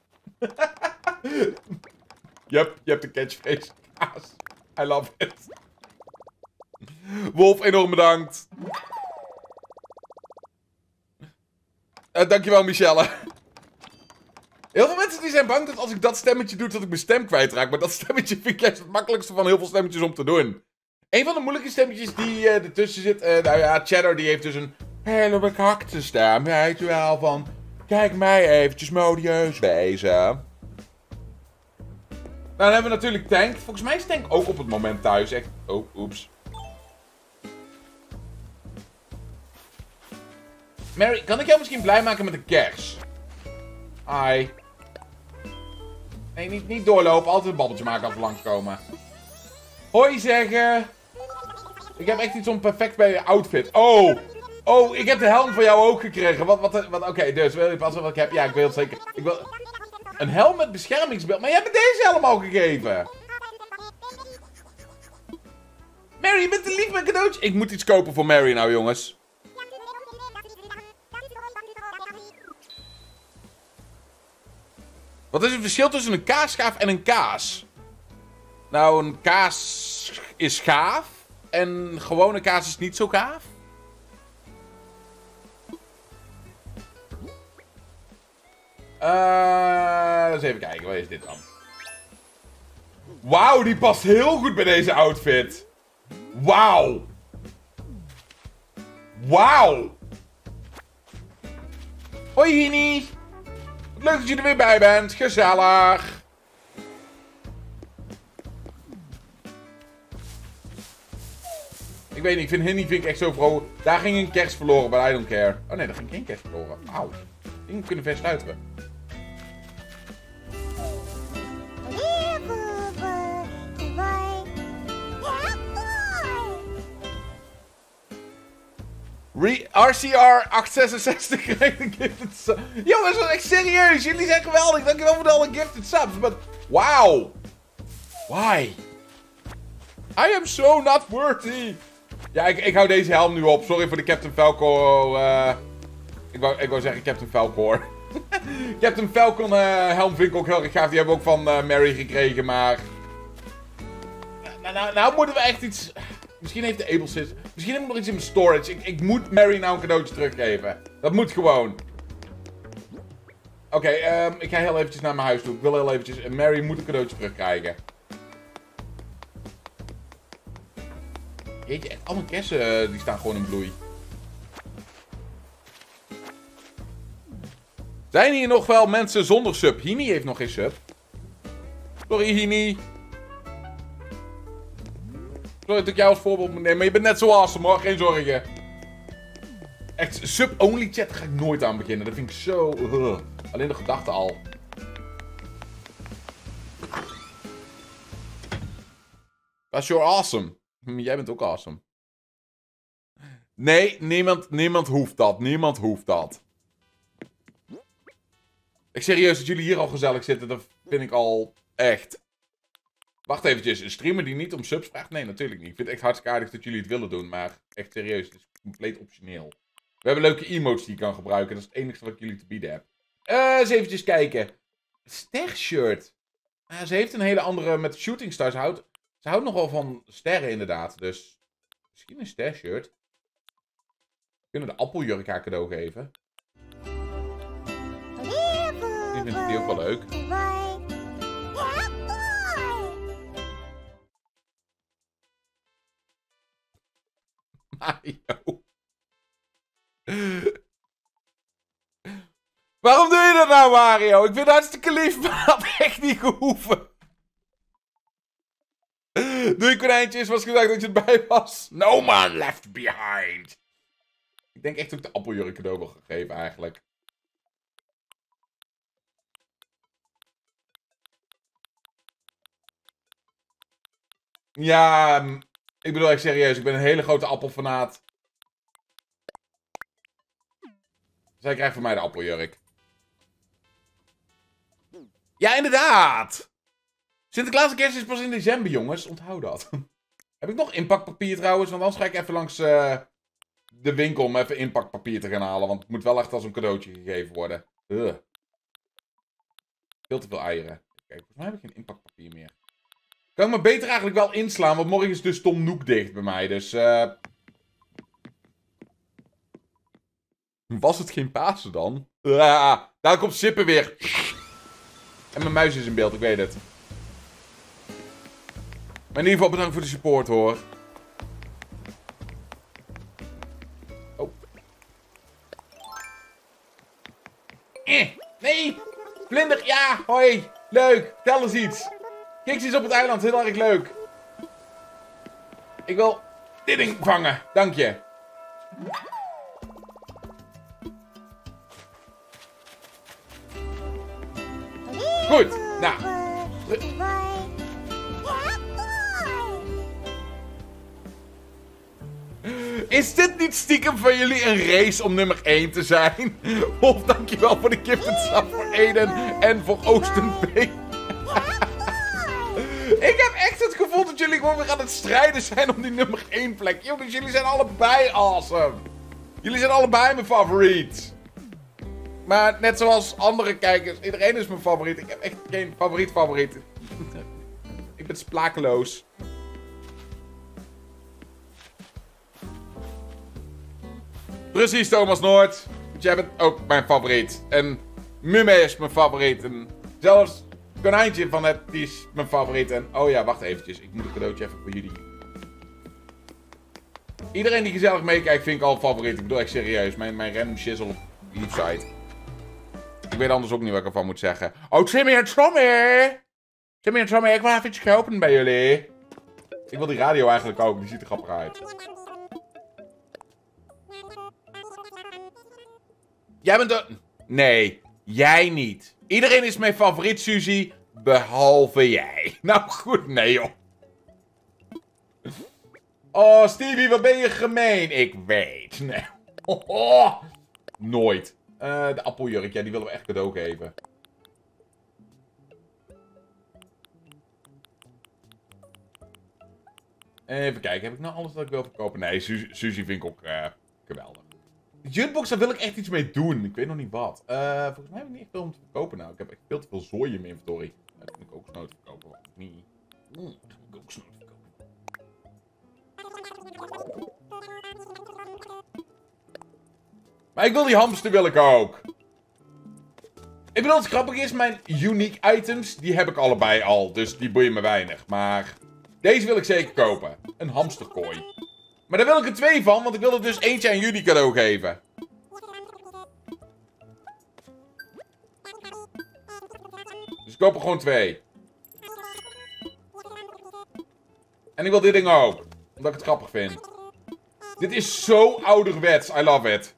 Yup, je hebt de catchphrase. Kaas. I love it. Wolf, enorm bedankt. Uh, dankjewel, Michelle. Heel veel mensen die zijn bang dat als ik dat stemmetje doe, dat ik mijn stem kwijtraak. Maar dat stemmetje vind ik juist het makkelijkste van heel veel stemmetjes om te doen. Een van de moeilijke stemmetjes die uh, ertussen zit... Uh, nou ja, Cheddar die heeft dus een hele bekakte stem. Weet je wel, van... Kijk mij eventjes modieus wezen. Nou, dan hebben we natuurlijk Tank. Volgens mij is Tank ook op het moment thuis. Echt... Oh, oeps. Mary, kan ik jou misschien blij maken met een kers? Hi. Nee, niet, niet doorlopen. Altijd een babbeltje maken als we langskomen. Hoi zeggen. Ik heb echt iets om perfect bij je outfit. Oh. Oh, ik heb de helm van jou ook gekregen. Wat, wat, wat Oké, okay, dus wil je passen wat ik heb? Ja, ik wil het zeker. Ik wil... Een helm met beschermingsbeeld. Maar je hebt me deze helm al gegeven. Mary, je bent te lief met cadeautje. Ik moet iets kopen voor Mary nou, jongens. Wat is het verschil tussen een kaasschaaf en een kaas? Nou, een kaas is gaaf. En gewone kaas is niet zo gaaf. Uh, eens even kijken, wat is dit dan? Wauw, die past heel goed bij deze outfit. Wauw. Wauw. Hoi Hini. Leuk dat je er weer bij bent. Gezellig. Ik weet niet, ik vind Henny vind ik echt zo vrolijk. Daar ging een kerst verloren, but I don't care. Oh nee, daar ging geen kerst verloren. Auw. Dingen kunnen versluiteren. R C R acht zesenzestig krijgt een gifted sub. Jongens, dat is echt serieus. Jullie zijn geweldig. Dankjewel voor de alle gifted subs. Maar, wow. Why? I am so not worthy. Ja, ik, ik hou deze helm nu op. Sorry voor de Captain Falcon. Uh, ik, wou, ik wou zeggen Captain Falcon. Captain Falcon uh, helm vind ik ook heel erg gaaf. Die hebben we ook van uh, Mary gekregen, maar... Nou, nou, nou moeten we echt iets... Misschien heeft de Ablesis... Misschien heb ik nog iets in mijn storage. Ik, ik moet Mary nou een cadeautje teruggeven. Dat moet gewoon. Oké, okay, um, ik ga heel eventjes naar mijn huis toe. Ik wil heel eventjes... Mary moet een cadeautje terugkrijgen. Jeetje, echt alle kersen uh, die staan gewoon in bloei. Zijn hier nog wel mensen zonder sub? Hini heeft nog geen sub. Sorry, Hini. Sorry dat ik jou als voorbeeld moet nemen, maar je bent net zo awesome hoor, geen zorgen. Echt, sub-only chat ga ik nooit aan beginnen. Dat vind ik zo... Uh, alleen de gedachte al. That's you're awesome. Jij bent ook awesome. Nee, niemand, niemand hoeft dat. Niemand hoeft dat. Ik serieus, dat jullie hier al gezellig zitten, dat vind ik al echt... Wacht eventjes, een streamer die niet om subs vraagt? Nee, natuurlijk niet. Ik vind het echt hartstikke aardig dat jullie het willen doen, maar echt serieus, het is compleet optioneel. We hebben leuke emotes die je kan gebruiken, dat is het enige wat ik jullie te bieden heb. Uh, eens eventjes kijken. Ster-shirt. Uh, ze heeft een hele andere met shooting stars. Ze houdt, ze houdt nogal van sterren inderdaad, dus misschien een ster-shirt. We kunnen de appeljurk haar cadeau geven. Ik vind die ook wel leuk. Mario. Waarom doe je dat nou, Mario? Ik vind het hartstikke lief, maar dat had echt niet gehoeven. Doei, konijntjes. Was gezegd dat je erbij was. No man left behind. Ik denk echt dat ik de appeljurk cadeau wil gegeven, eigenlijk. Ja, ik bedoel echt serieus. Ik ben een hele grote appelfanaat. Zij krijgt van mij de appeljurk. Ja, inderdaad! Sinterklaas en kerst is pas in december, jongens. Onthoud dat. Heb ik nog inpakpapier trouwens? Want anders ga ik even langs uh, de winkel om even inpakpapier te gaan halen. Want het moet wel echt als een cadeautje gegeven worden. Ugh. Veel te veel eieren. Kijk, volgens mij heb ik geen inpakpapier meer. Kan ik me beter eigenlijk wel inslaan, want morgen is dus Tom Nook dicht bij mij, dus... Uh... Was het geen Pasen dan? Uh, daar komt Sippen weer. En mijn muis is in beeld, ik weet het. Maar in ieder geval bedankt voor de support, hoor. Oh. Eh, nee! Vlinder, ja, hoi! Leuk, tel eens iets. Kiks is op het eiland, heel erg leuk. Ik wil dit ding vangen, dank je. Goed, nou. Is dit niet stiekem van jullie een race om nummer één te zijn? Wolf, dankjewel voor de gifted sub voor Eden en voor Oostenbeek. Ik heb echt het gevoel dat jullie gewoon weer aan het strijden zijn om die nummer één plek. Jongens, jullie zijn allebei awesome. Jullie zijn allebei mijn favoriet. Maar net zoals andere kijkers, iedereen is mijn favoriet. Ik heb echt geen favoriet favoriet. Ik ben sprakeloos. Precies, Thomas Noord. Want jij bent ook mijn favoriet. En Mumme is mijn favoriet. En zelfs Konijntje van het, die is mijn favoriet. En oh ja, wacht eventjes. Ik moet een cadeautje even voor jullie. Iedereen die gezellig meekijkt vind ik al favoriet. Ik bedoel echt serieus. Mijn, mijn random shizzle op website. Ik weet anders ook niet wat ik ervan moet zeggen. Oh, Timmy en Tommy! Timmy en Tommy, ik wil even iets kopen bij jullie. Ik wil die radio eigenlijk ook. Die ziet er grappig uit. Jij bent de... Nee, jij niet. Iedereen is mijn favoriet, Suzy. Behalve jij. Nou goed, nee joh. Oh, Stevie, wat ben je gemeen. Ik weet. Nee. Oh, oh. Nooit. Uh, de appeljurk, ja, die willen we echt cadeau geven. Even kijken, heb ik nou alles dat ik wil verkopen? Nee, Suzy, Suzy vind ik ook uh, geweldig. Jutbox, daar wil ik echt iets mee doen. Ik weet nog niet wat. Uh, volgens mij heb ik niet echt veel om te verkopen nou. Ik heb echt veel te veel zooi in mijn inventory. Dat kan ik ook snoot verkopen, of niet. Hmm, dat kan ik ook snoot verkopen. Maar ik wil die hamster wil ik ook. Ik bedoel, het grappige is, mijn unique items, die heb ik allebei al. Dus die boeien me weinig. Maar deze wil ik zeker kopen. Een hamsterkooi. Maar daar wil ik er twee van, want ik wil er dus eentje aan jullie cadeau geven. Dus ik koop er gewoon twee. En ik wil dit ding ook. Omdat ik het grappig vind. Dit is zo ouderwets. I love it.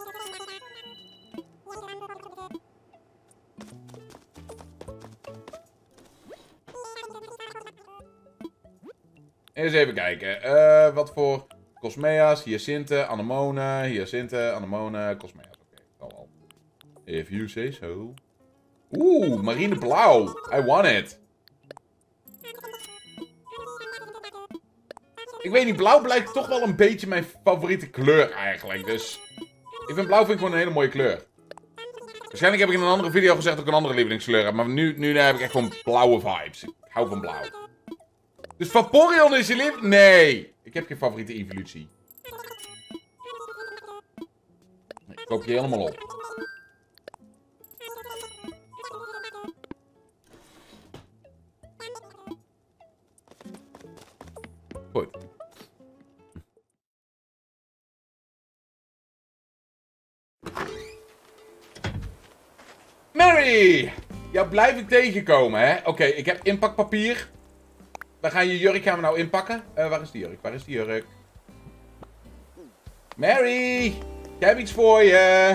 Eens even kijken. Uh, wat voor Cosmea's, Hyacinthe, Anemone, Hyacinthe, Anemone, Cosmea's. Oké, okay, dat al. If you say so. Oeh, marineblauw. I want it. Ik weet niet, blauw blijkt toch wel een beetje mijn favoriete kleur eigenlijk. Dus ik vind blauw vind ik gewoon een hele mooie kleur. Waarschijnlijk heb ik in een andere video gezegd dat ik een andere lievelingskleur heb. Maar nu, nu heb ik echt gewoon blauwe vibes. Ik hou van blauw. Dus Vaporeon is je lief? Nee. Ik heb geen favoriete evolutie. Ik koop je helemaal op. Goed. Mary! Ja, blijf ik tegenkomen, hè? Oké, okay, ik heb inpakpapier. We gaan je jurk gaan we nou inpakken. Uh, waar is die jurk? Waar is die jurk? Mary! Ik heb iets voor je.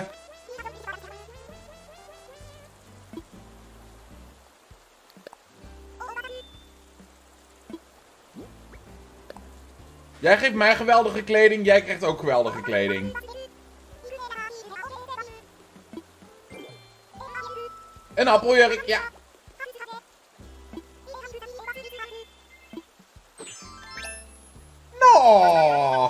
Jij geeft mij geweldige kleding. Jij krijgt ook geweldige kleding. Een appeljurk, ja. No!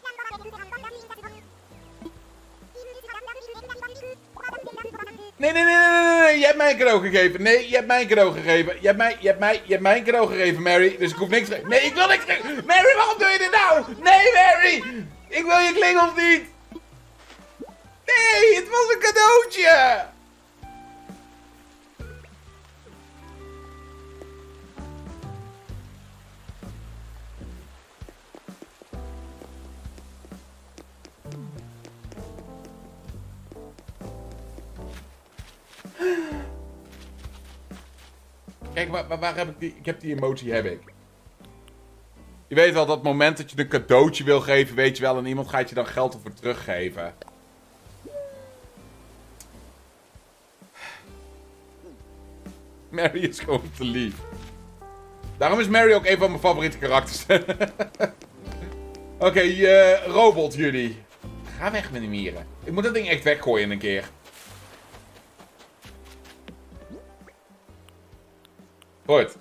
Nee, nee, nee, nee, nee, nee, je hebt mij een cadeau gegeven. Nee, je hebt mij een cadeau gegeven. Je hebt mij, je hebt mij, je hebt mij een cadeau gegeven, Mary. Dus ik hoef niks te... Nee, ik wil niks te... Mary, waarom doe je dit nou? Nee, Mary! Ik wil je klingels niet! Nee, het was een cadeautje! Kijk, waar, waar, waar heb ik die... Ik heb die emotie, heb ik. Je weet wel, dat moment dat je een cadeautje wil geven, weet je wel, en iemand gaat je dan geld ervoor teruggeven. Mary is gewoon te lief. Daarom is Mary ook een van mijn favoriete karakters. Oké, okay, uh, robot jullie. Ga weg met die mieren. Ik moet dat ding echt weggooien een keer. Goed.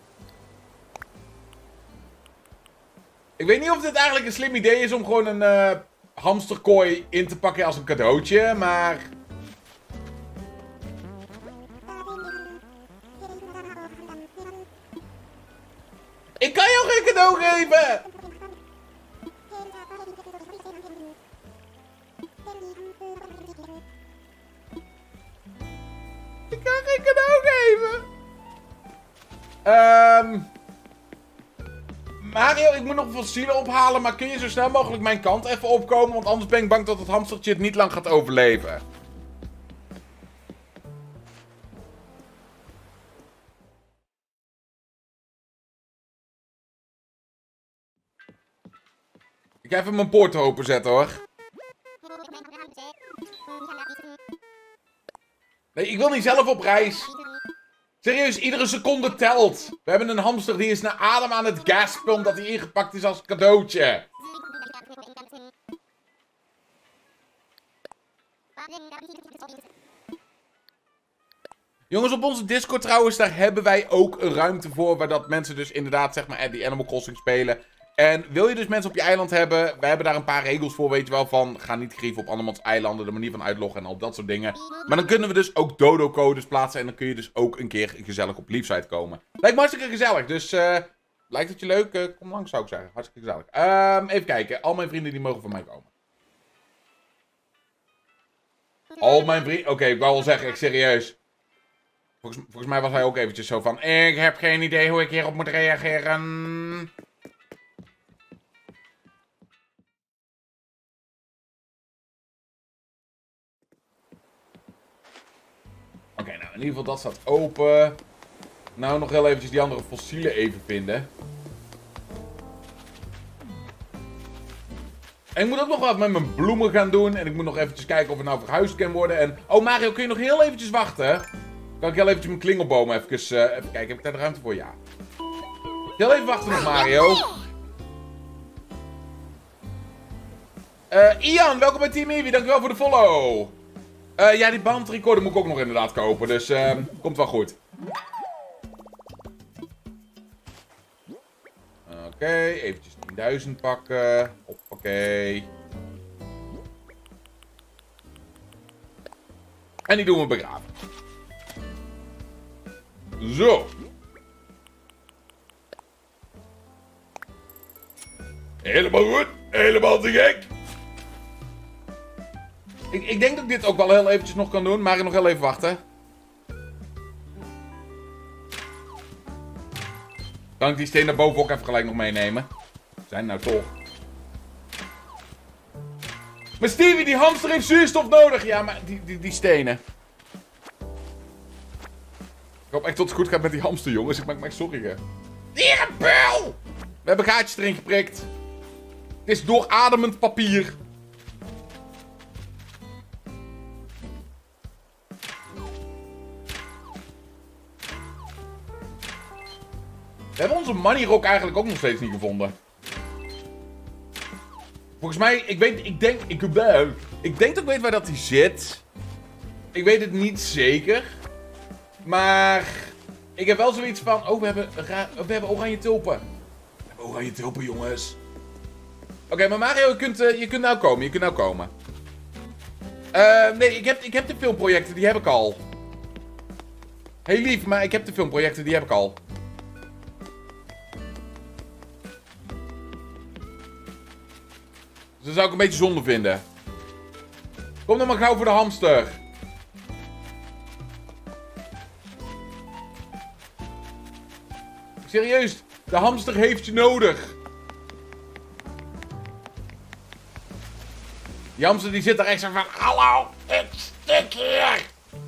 Ik weet niet of dit eigenlijk een slim idee is om gewoon een uh, hamsterkooi in te pakken als een cadeautje, maar... Ik kan jou geen cadeau geven! Ik kan geen cadeau geven! Ehm... Um, Mario, ik moet nog fossielen ophalen, maar kun je zo snel mogelijk mijn kant even opkomen? Want anders ben ik bang dat het hamstertje het niet lang gaat overleven. Ik ga even mijn poort openzetten, hoor. Nee, ik wil niet zelf op reis. Serieus, iedere seconde telt. We hebben een hamster die is naar adem aan het gaspen omdat hij ingepakt is als cadeautje. Jongens, op onze Discord trouwens, daar hebben wij ook een ruimte voor. Waar dat mensen dus inderdaad, zeg maar, die Animal Crossing spelen. En wil je dus mensen op je eiland hebben, wij hebben daar een paar regels voor, weet je wel, van ga niet grieven op andermans eilanden, de manier van uitloggen en al dat soort dingen. Maar dan kunnen we dus ook dodo-codes plaatsen en dan kun je dus ook een keer gezellig op Leafside komen. Lijkt me hartstikke gezellig, dus uh, lijkt het je leuk? Uh, kom langs, zou ik zeggen. Hartstikke gezellig. Um, even kijken, al mijn vrienden die mogen van mij komen. Al mijn vrienden, oké, okay, ik wou wel zeggen, ik serieus. Volgens, volgens mij was hij ook eventjes zo van, ik heb geen idee hoe ik hierop moet reageren. in ieder geval dat staat open. Nou, nog heel eventjes die andere fossielen even vinden. En ik moet ook nog wat met mijn bloemen gaan doen. En ik moet nog eventjes kijken of het nou verhuisd kan worden. En... Oh, Mario, kun je nog heel eventjes wachten? Kan ik heel eventjes mijn klingelboom even, uh, even kijken? Heb ik daar de ruimte voor? Ja. Heel even wachten nog, Mario. Uh, Ian, welkom bij Team Eevee. Dankjewel voor de follow. Uh, ja, die bandrecorder moet ik ook nog inderdaad kopen. Dus, uh, komt wel goed. Oké, okay, eventjes tienduizend pakken. Hoppakee. En die doen we begraven. Zo. Helemaal goed. Helemaal te gek. Ik, ik denk dat ik dit ook wel heel eventjes nog kan doen. Maar nog heel even wachten. Kan ik die steen naar boven ook even gelijk nog meenemen? Zijn nou toch. Maar Stevie, die hamster heeft zuurstof nodig. Ja, maar die, die, die stenen. Ik hoop echt dat het goed gaat met die hamster, jongens. Ik maak me echt zorgen. Dierenpeul! We hebben gaatjes erin geprikt. Het is doorademend papier. We hebben onze money rock eigenlijk ook nog steeds niet gevonden. Volgens mij, ik weet, ik denk, ik, ik denk dat ik weet waar dat die zit. Ik weet het niet zeker. Maar ik heb wel zoiets van, oh, we hebben, we hebben oranje tulpen. We hebben oranje tulpen, jongens. Oké, okay, maar Mario, je kunt, uh, je kunt nou komen, je kunt nou komen. Uh, nee, ik heb, ik heb de filmprojecten, die heb ik al. Heel lief, maar ik heb de filmprojecten, die heb ik al. Dus dat zou ik een beetje zonde vinden. Kom dan maar gauw voor de hamster. Serieus, de hamster heeft je nodig. Die hamster die zit er echt zo van... Hallo, ik stik hier.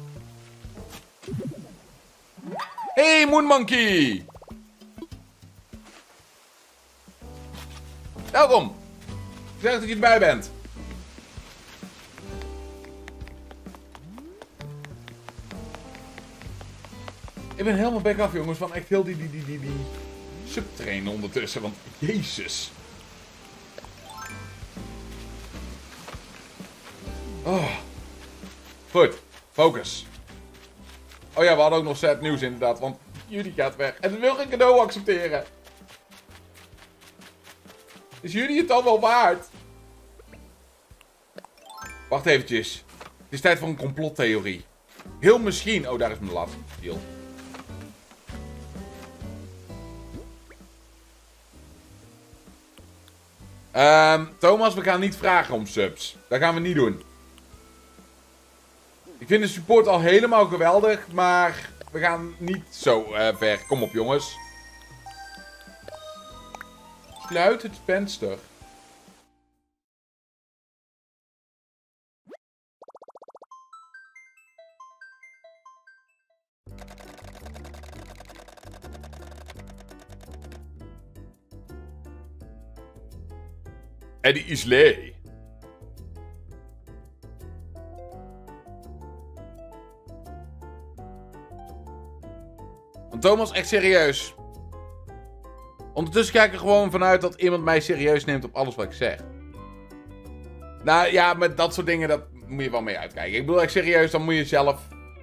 Hey, Moon Monkey. Welkom. Ik zeg dat je erbij bent. Ik ben helemaal back af, jongens, van echt heel die, die, die, die, die subtrain ondertussen, want jezus. Oh. Goed, focus. Oh ja, we hadden ook nog sad nieuws inderdaad, want Judy gaat weg en ze wil geen cadeau accepteren. Is Judy het dan wel waard? Wacht eventjes. Het is tijd voor een complottheorie. Heel misschien... Oh, daar is mijn laatste deal. Um, Thomas, we gaan niet vragen om subs. Dat gaan we niet doen. Ik vind de support al helemaal geweldig, maar we gaan niet zo uh, ver. Kom op, jongens. Sluit het venster. Eddie Isley. Want Thomas, echt serieus. Ondertussen kijk ik er gewoon vanuit dat iemand mij serieus neemt op alles wat ik zeg. Nou ja, met dat soort dingen, dat moet je wel mee uitkijken. Ik bedoel echt serieus, dan moet je zelf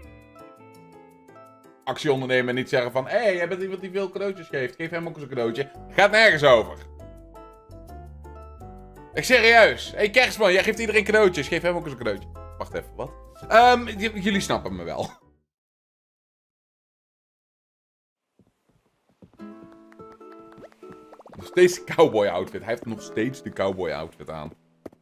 actie ondernemen en niet zeggen van... Hé, hey, jij bent iemand die veel cadeautjes geeft. Geef hem ook eens een cadeautje. Gaat nergens over. Echt serieus. Hé, hey, Kerstman, jij geeft iedereen cadeautjes. Geef hem ook eens een cadeautje. Wacht even, wat? Um, jullie snappen me wel. Nog steeds de cowboy outfit. Hij heeft nog steeds de cowboy outfit aan.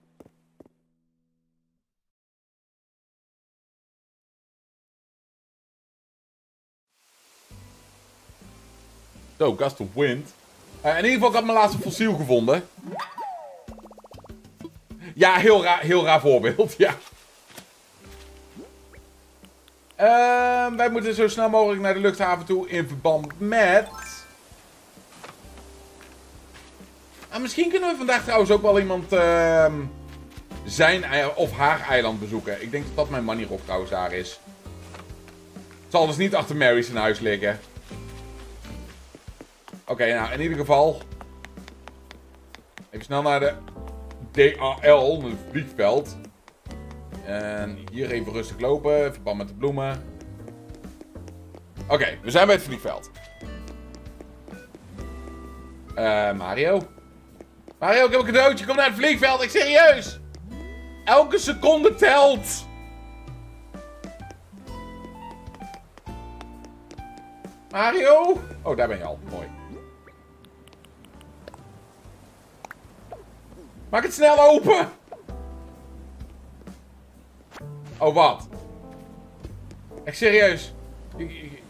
Zo, Gust of Wind. Uh, in ieder geval, ik had mijn laatste fossiel gevonden. Ja, heel raar, heel raar voorbeeld, ja. Uh, wij moeten zo snel mogelijk naar de luchthaven toe in verband met... Ah, misschien kunnen we vandaag trouwens ook wel iemand uh, zijn of haar eiland bezoeken. Ik denk dat dat mijn Money Rock trouwens daar is. Het zal dus niet achter Mary's in huis liggen. Oké, okay, nou in ieder geval... Even snel naar de D A L, het vliegveld. En hier even rustig lopen, in verband met de bloemen. Oké, okay, we zijn bij het vliegveld. Uh, Mario? Mario, ik heb een cadeautje, kom naar het vliegveld, ik serieus! Elke seconde telt! Mario? Oh, daar ben je al, mooi. Maak het snel open! Oh, wat? Echt serieus? Ik, ik...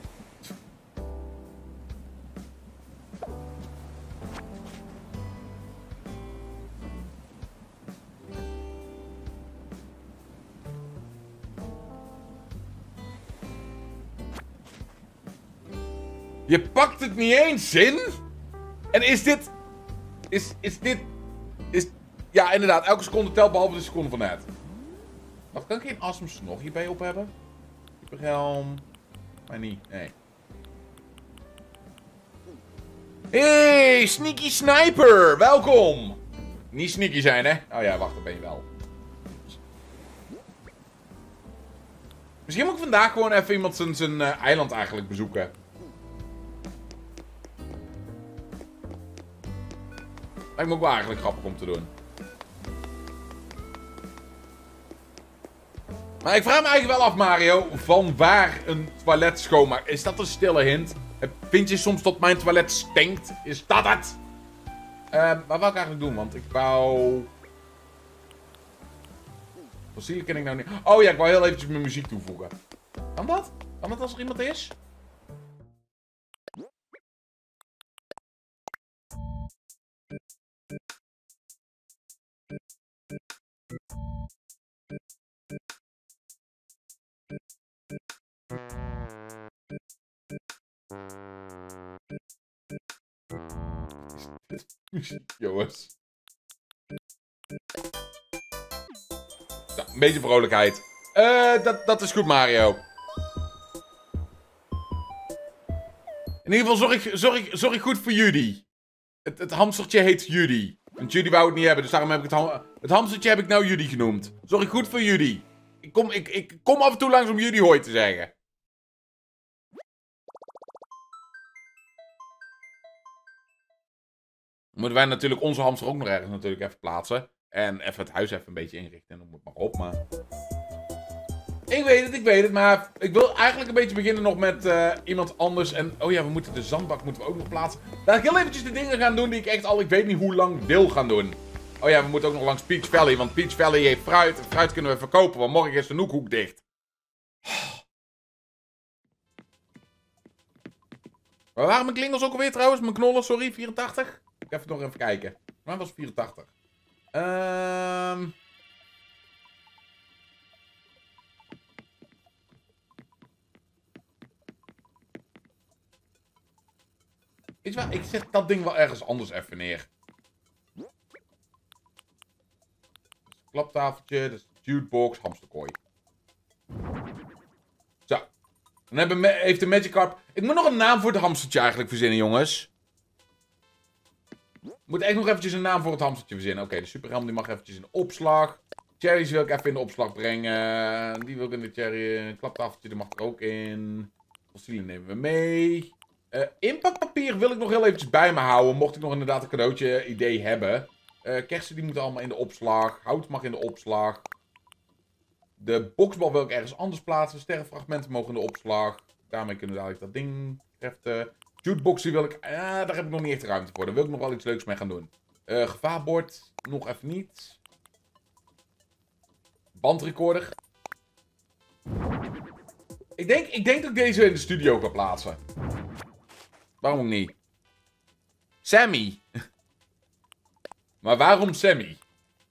Je pakt het niet eens in? En is dit... Is, is dit... Is... Ja, inderdaad. Elke seconde telt behalve de seconde van net. Wat, kan ik geen awesome snog hierbij op hebben? Superhelm. Maar niet, nee. Hey, Sneaky Sniper. Welkom. Niet sneaky zijn, hè? Oh ja, wacht, dat ben je wel. Misschien moet ik vandaag gewoon even iemand zijn, zijn uh, eiland eigenlijk bezoeken. Lijkt me ook wel eigenlijk grappig om te doen. Maar ik vraag me eigenlijk wel af, Mario, van waar een toilet schoonmaakt. Is dat een stille hint? Vind je soms dat mijn toilet stinkt? Is dat het? Uh, wat wil ik eigenlijk doen? Want ik wou... Fossielen ken ik nou niet. Oh ja, ik wou heel eventjes mijn muziek toevoegen. Kan dat? Kan dat als er iemand is? Jongens. Nou, een beetje vrolijkheid. Uh, dat, dat is goed, Mario. In ieder geval zorg ik, zorg, zorg goed voor Judy. Het, het hamstertje heet Judy. Want Judy wou het niet hebben, dus daarom heb ik het, ham het hamstertje heb ik nou Judy genoemd. Zorg goed voor Judy. Ik kom, ik, ik kom af en toe langs om Judy hoi te zeggen. Moeten wij natuurlijk onze hamster ook nog ergens natuurlijk even plaatsen. En even het huis even een beetje inrichten. En noem het maar op, maar... Ik weet het, ik weet het. Maar ik wil eigenlijk een beetje beginnen nog met uh, iemand anders. En oh ja, we moeten de zandbak moeten we ook nog plaatsen. Laat ik heel eventjes de dingen gaan doen die ik echt al, ik weet niet hoe lang, wil gaan doen. Oh ja, we moeten ook nog langs Peach Valley. Want Peach Valley heeft fruit. En fruit kunnen we verkopen, want morgen is de Noekhoek dicht. Waar waren mijn klingels ook alweer trouwens? Mijn knollen, sorry, vierentachtig? Ik even nog even kijken. Maar dat was vierentachtig. Ehm... Um... Weet je wat, ik zet dat ding wel ergens anders even neer. Klaptafeltje, dat is de jukebox, hamsterkooi. Zo. Dan hebben, heeft de Magikarp... Ik moet nog een naam voor het hamstertje eigenlijk verzinnen, jongens. Ik moet echt nog eventjes een naam voor het hamstertje verzinnen. Oké, okay, de superhelm die mag eventjes in de opslag. Cherries wil ik even in de opslag brengen. Die wil ik in de cherry... Klaptafeltje, die mag er ook in. Fossielen nemen we mee. Uh, inpakpapier wil ik nog heel eventjes bij me houden. Mocht ik nog inderdaad een cadeautje idee hebben. Uh, kersen die moeten allemaal in de opslag. Hout mag in de opslag. De boxbal wil ik ergens anders plaatsen. Sterrenfragmenten mogen in de opslag. Daarmee kunnen we dadelijk dat ding craften. Jukebox die wil ik... Uh, daar heb ik nog niet echt ruimte voor. Daar wil ik nog wel iets leuks mee gaan doen. Uh, gevaarbord. Nog even niet. Bandrecorder. Ik denk, ik denk dat ik deze in de studio ga plaatsen. Waarom ook niet? Sammy. Maar waarom Sammy?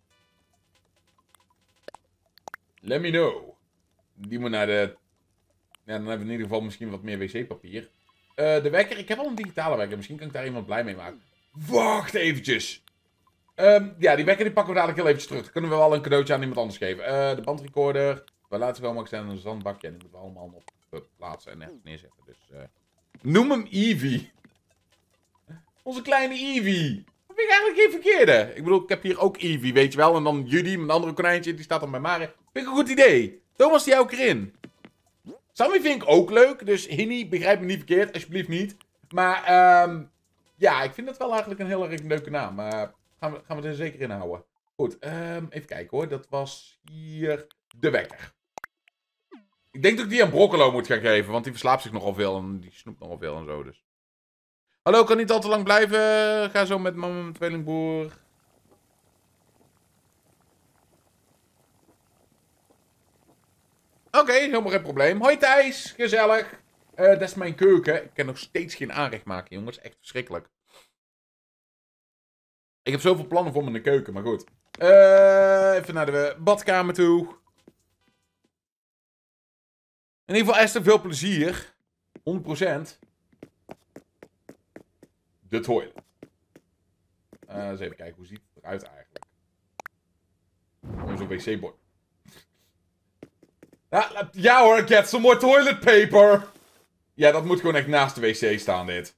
Let me know. Die moet naar de Ja, dan hebben we in ieder geval misschien wat meer wc-papier. Uh, de wekker, ik heb al een digitale wekker. Misschien kan ik daar iemand blij mee maken. Wacht eventjes. Um, ja, die wekker die pakken we dadelijk heel eventjes terug. Dan kunnen we wel een cadeautje aan iemand anders geven. Uh, de bandrecorder. We laten wel makkelijk zijn een zandbakje. En die moeten we allemaal nog plaatsen en ergens neerzetten. Dus, uh, noem hem Eevee. Onze kleine Eevee. Dat vind ik eigenlijk geen verkeerde. Ik bedoel, ik heb hier ook Eevee, weet je wel. En dan Judy, mijn andere konijntje, die staat dan bij Mario. Vind ik een goed idee. Thomas, die hou ik erin. Sammy vind ik ook leuk. Dus Hinny, begrijp me niet verkeerd. Alsjeblieft niet. Maar, um, ja, ik vind dat wel eigenlijk een heel erg leuke naam. Uh, gaan, we, gaan we er zeker in houden. Goed, um, even kijken hoor. Dat was hier de wekker. Ik denk dat ik die aan Broccolo moet gaan geven. Want die verslaapt zich nogal veel. En die snoept nogal veel en zo. Dus. Hallo, kan niet al te lang blijven. Ga zo met mijn tweelingboer. Oké, okay, helemaal geen probleem. Hoi Thijs, gezellig. Uh, dat is mijn keuken. Ik kan nog steeds geen aanrecht maken, jongens. Echt verschrikkelijk. Ik heb zoveel plannen voor mijn keuken, maar goed. Uh, even naar de badkamer toe. In ieder geval Esther, veel plezier. honderd procent. De toilet. Uh, eens even kijken, hoe ziet het eruit eigenlijk? Gewoon zo'n wc-bord. Ja, ja hoor, get some more toilet paper. Ja, dat moet gewoon echt naast de wc staan, dit.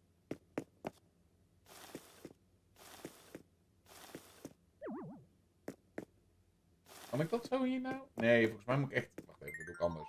Kan ik dat zo hier nou? Nee, volgens mij moet ik echt... Wacht even, dat doe ik anders.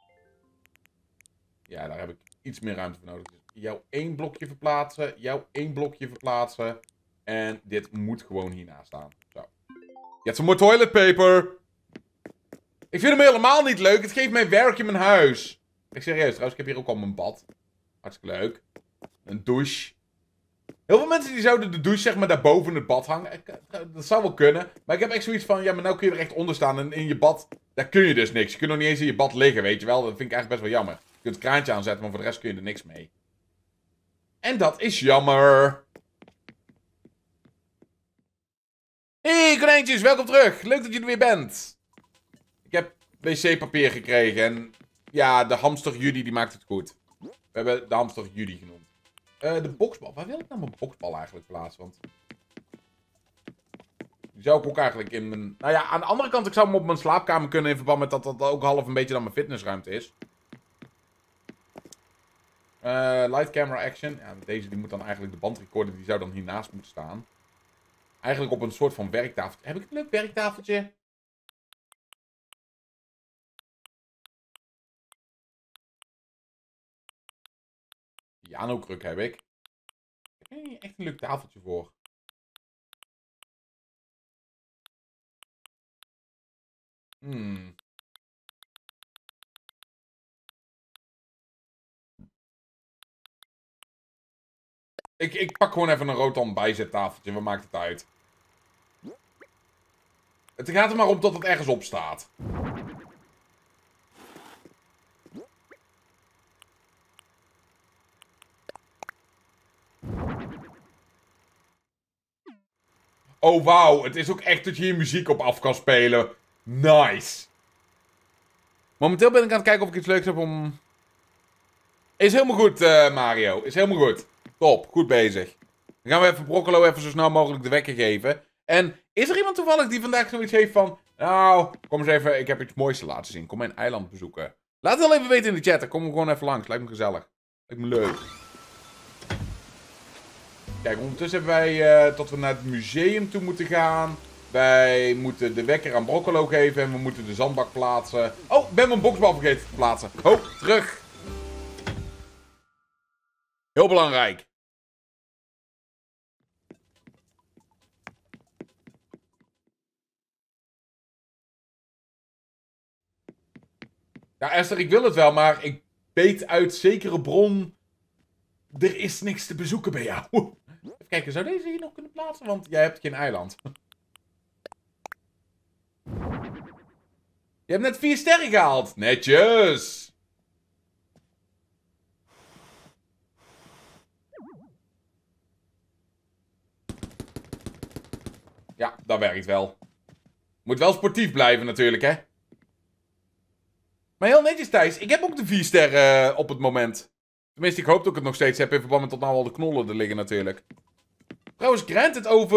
Ja, daar heb ik iets meer ruimte voor nodig. Dus jou één blokje verplaatsen, jou één blokje verplaatsen. En dit moet gewoon hiernaast staan. Zo. Get some more toilet paper. Ik vind hem helemaal niet leuk. Het geeft mij werk in mijn huis. Ik serieus, trouwens, ik heb hier ook al mijn bad. Hartstikke leuk. Een douche. Heel veel mensen die zouden de douche zeg maar daarboven het bad hangen. Dat zou wel kunnen. Maar ik heb echt zoiets van, ja, maar nou kun je er echt onder staan. En in je bad, daar kun je dus niks. Je kunt nog niet eens in je bad liggen, weet je wel. Dat vind ik eigenlijk best wel jammer. Je kunt het kraantje aanzetten, maar voor de rest kun je er niks mee. En dat is jammer. Hey konijntjes, welkom terug. Leuk dat je er weer bent. Ik heb wc-papier gekregen en ja, de hamster Judy die maakt het goed. We hebben de hamster Judy genoemd. Uh, de boksbal. Waar wil ik nou mijn boksbal eigenlijk plaatsen? Want die zou ik ook eigenlijk in mijn... Nou ja, aan de andere kant, ik zou hem op mijn slaapkamer kunnen in verband met dat dat ook half een beetje dan mijn fitnessruimte is. Uh, light camera action. Ja, deze die moet dan eigenlijk de bandrecorder, die zou dan hiernaast moeten staan. Eigenlijk op een soort van werktafel. Heb ik een leuk werktafeltje? Pianokruk heb ik. Ik heb hier echt een leuk tafeltje voor. Hmm. Ik, ik pak gewoon even een rotan bijzettafeltje. Wat maakt het uit? Het gaat er maar om dat het ergens op staat. Oh, wauw. Het is ook echt dat je hier muziek op af kan spelen. Nice. Momenteel ben ik aan het kijken of ik iets leuks heb om... Is helemaal goed, uh, Mario. Is helemaal goed. Top. Goed bezig. Dan gaan we even Broccolo even zo snel mogelijk de wekker geven. En is er iemand toevallig die vandaag zoiets heeft van... Nou, kom eens even. Ik heb iets moois te laten zien. Kom mijn eiland bezoeken. Laat het wel even weten in de chat. Dan komen we gewoon even langs. Lijkt me gezellig. Lijkt me leuk. Kijk, ondertussen hebben wij uh, dat we naar het museum toe moeten gaan. Wij moeten de wekker aan Broccolo geven en we moeten de zandbak plaatsen. Oh, ik ben mijn boksbal vergeten te plaatsen. Ho, terug. Heel belangrijk. Ja, Esther, ik wil het wel, maar ik weet uit zekere bron... Er is niks te bezoeken bij jou. Even kijken, zou deze hier nog kunnen plaatsen? Want jij hebt geen eiland. Je hebt net vier sterren gehaald. Netjes. Ja, dat werkt wel. Moet wel sportief blijven natuurlijk, hè. Maar heel netjes, Thijs. Ik heb ook de vier sterren uh, op het moment. Tenminste, ik hoop dat ik het nog steeds heb in verband met tot nou al de knollen er liggen natuurlijk. Trouwens, grant het over...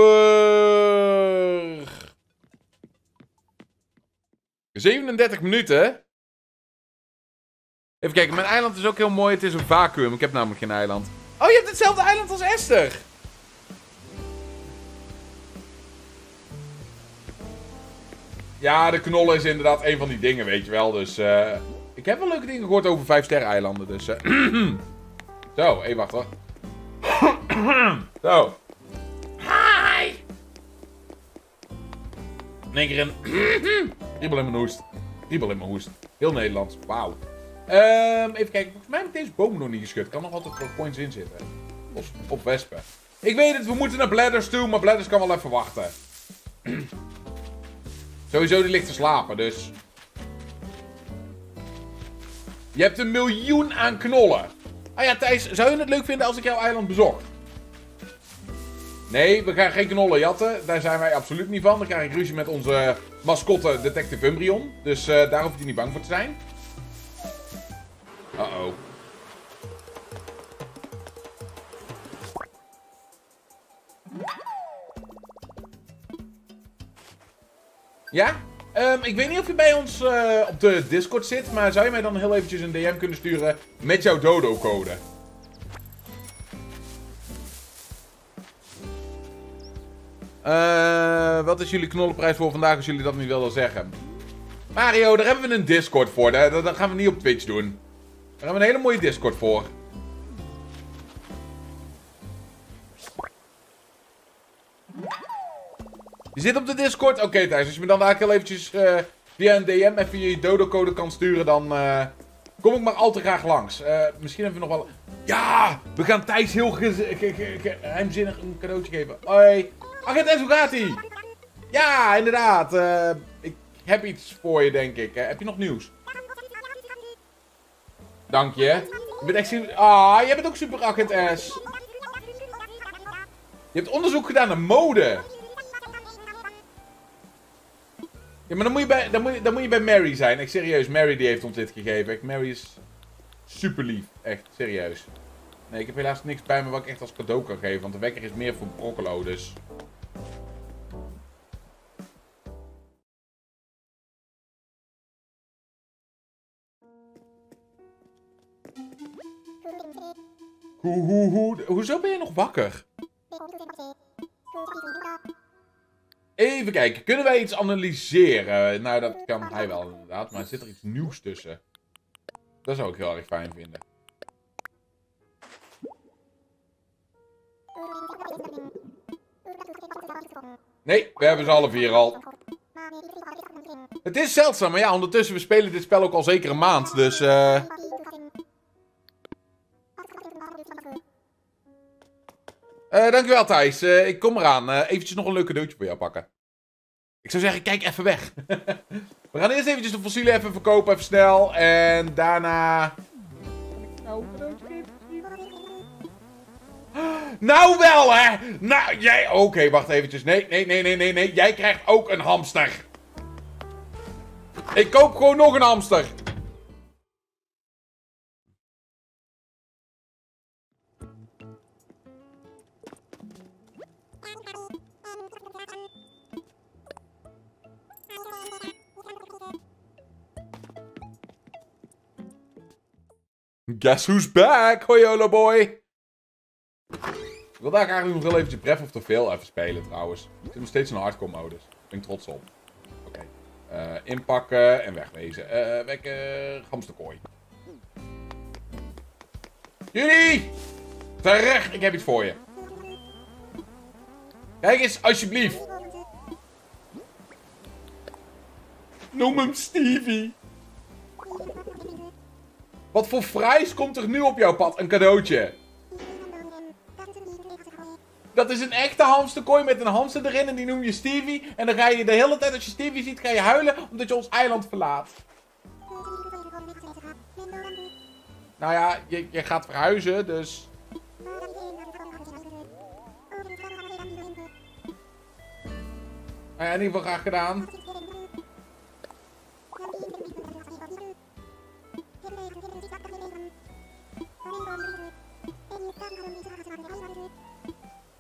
zevenendertig minuten. Even kijken, mijn eiland is ook heel mooi. Het is een vacuüm. Ik heb namelijk geen eiland. Oh, je hebt hetzelfde eiland als Esther. Ja, de knollen is inderdaad een van die dingen, weet je wel. Dus, uh, ik heb wel leuke dingen gehoord over vijf sterren eilanden, dus... Uh, Zo, even wacht hoor. Zo. Hi! In één keer een... Kriebel in mijn hoest. Kriebel in mijn hoest. Heel Nederlands. Wauw. Um, even kijken. Volgens mij heb ik deze boom nog niet geschud. Kan nog altijd voor points in zitten. Of op wespen. Ik weet het, we moeten naar Bladders toe. Maar Bladders kan wel even wachten. Sowieso, die ligt te slapen, dus... Je hebt een miljoen aan knollen. Ah ja, Thijs, zou je het leuk vinden als ik jouw eiland bezocht? Nee, we gaan geen knollen jatten. Daar zijn wij absoluut niet van. Dan krijg ik ruzie met onze mascotte Detective Umbreon. Dus uh, daar hoef je niet bang voor te zijn. Uh-oh. Ja? Um, ik weet niet of je bij ons uh, op de Discord zit, maar zou je mij dan heel eventjes een D M kunnen sturen met jouw dodo-code? Uh, wat is jullie knollenprijs voor vandaag als jullie dat niet wilden zeggen? Mario, daar hebben we een Discord voor. Dat, dat gaan we niet op Twitch doen. Daar hebben we een hele mooie Discord voor. Je zit op de Discord? Oké, okay, Thijs. Als je me dan daar heel eventjes uh, via een D M even je dodo-code kan sturen, dan uh, kom ik maar al te graag langs. Uh, misschien hebben we nog wel... Ja! We gaan Thijs heel geheimzinnig een cadeautje geven. Hoi! Agent S, hoe gaat ie? Ja, inderdaad. Uh, ik heb iets voor je, denk ik. Uh, heb je nog nieuws? Dank je. Je bent echt super... Ah, jij bent ook super Agent S. Je hebt onderzoek gedaan naar mode. Ja, maar dan moet, je bij, dan, moet je, dan moet je bij Mary zijn. Echt serieus, Mary die heeft ons dit gegeven. Echt, Mary is super lief. Echt, serieus. Nee, ik heb helaas niks bij me wat ik echt als cadeau kan geven. Want de wekker is meer voor Broccolo, dus... Hoe, hoe, hoe, hoezo ben je nog wakker? Even kijken, kunnen wij iets analyseren? Nou, dat kan hij wel inderdaad, maar zit er iets nieuws tussen? Dat zou ik heel erg fijn vinden. Nee, we hebben ze alle vier al. Het is zeldzaam, maar ja, ondertussen, we spelen dit spel ook al zeker een maand, dus... Uh... Uh, dankjewel, Thijs. Uh, ik kom eraan. Uh, eventjes nog een leuk cadeautje voor jou pakken. Ik zou zeggen, kijk even weg. We gaan eerst eventjes de fossielen even verkopen, even snel. En daarna... Nou, nou wel, hè! Nou, jij... Oké, okay, wacht eventjes. Nee, nee, nee, nee, nee, nee. Jij krijgt ook een hamster. Ik koop gewoon nog een hamster. Guess who's back? Hoi, Yolo boy. Ik wil daar eigenlijk nog wel eventjes Breath of the Veil even spelen, trouwens. Ik zit nog steeds in een hardcore modus. Daar ben ik trots op. Oké. Okay. Uh, inpakken en wegwezen. Uh, wekken. Uh, hamsterkooi. Jullie! Terecht, ik heb iets voor je. Kijk eens, alsjeblieft. Noem hem Stevie. Wat voor fries komt er nu op jouw pad? Een cadeautje. Dat is een echte hamsterkooi met een hamster erin en die noem je Stevie. En dan ga je de hele tijd als je Stevie ziet, ga je huilen omdat je ons eiland verlaat. Nou ja, je, je gaat verhuizen, dus... Nou ja, in ieder geval graag gedaan.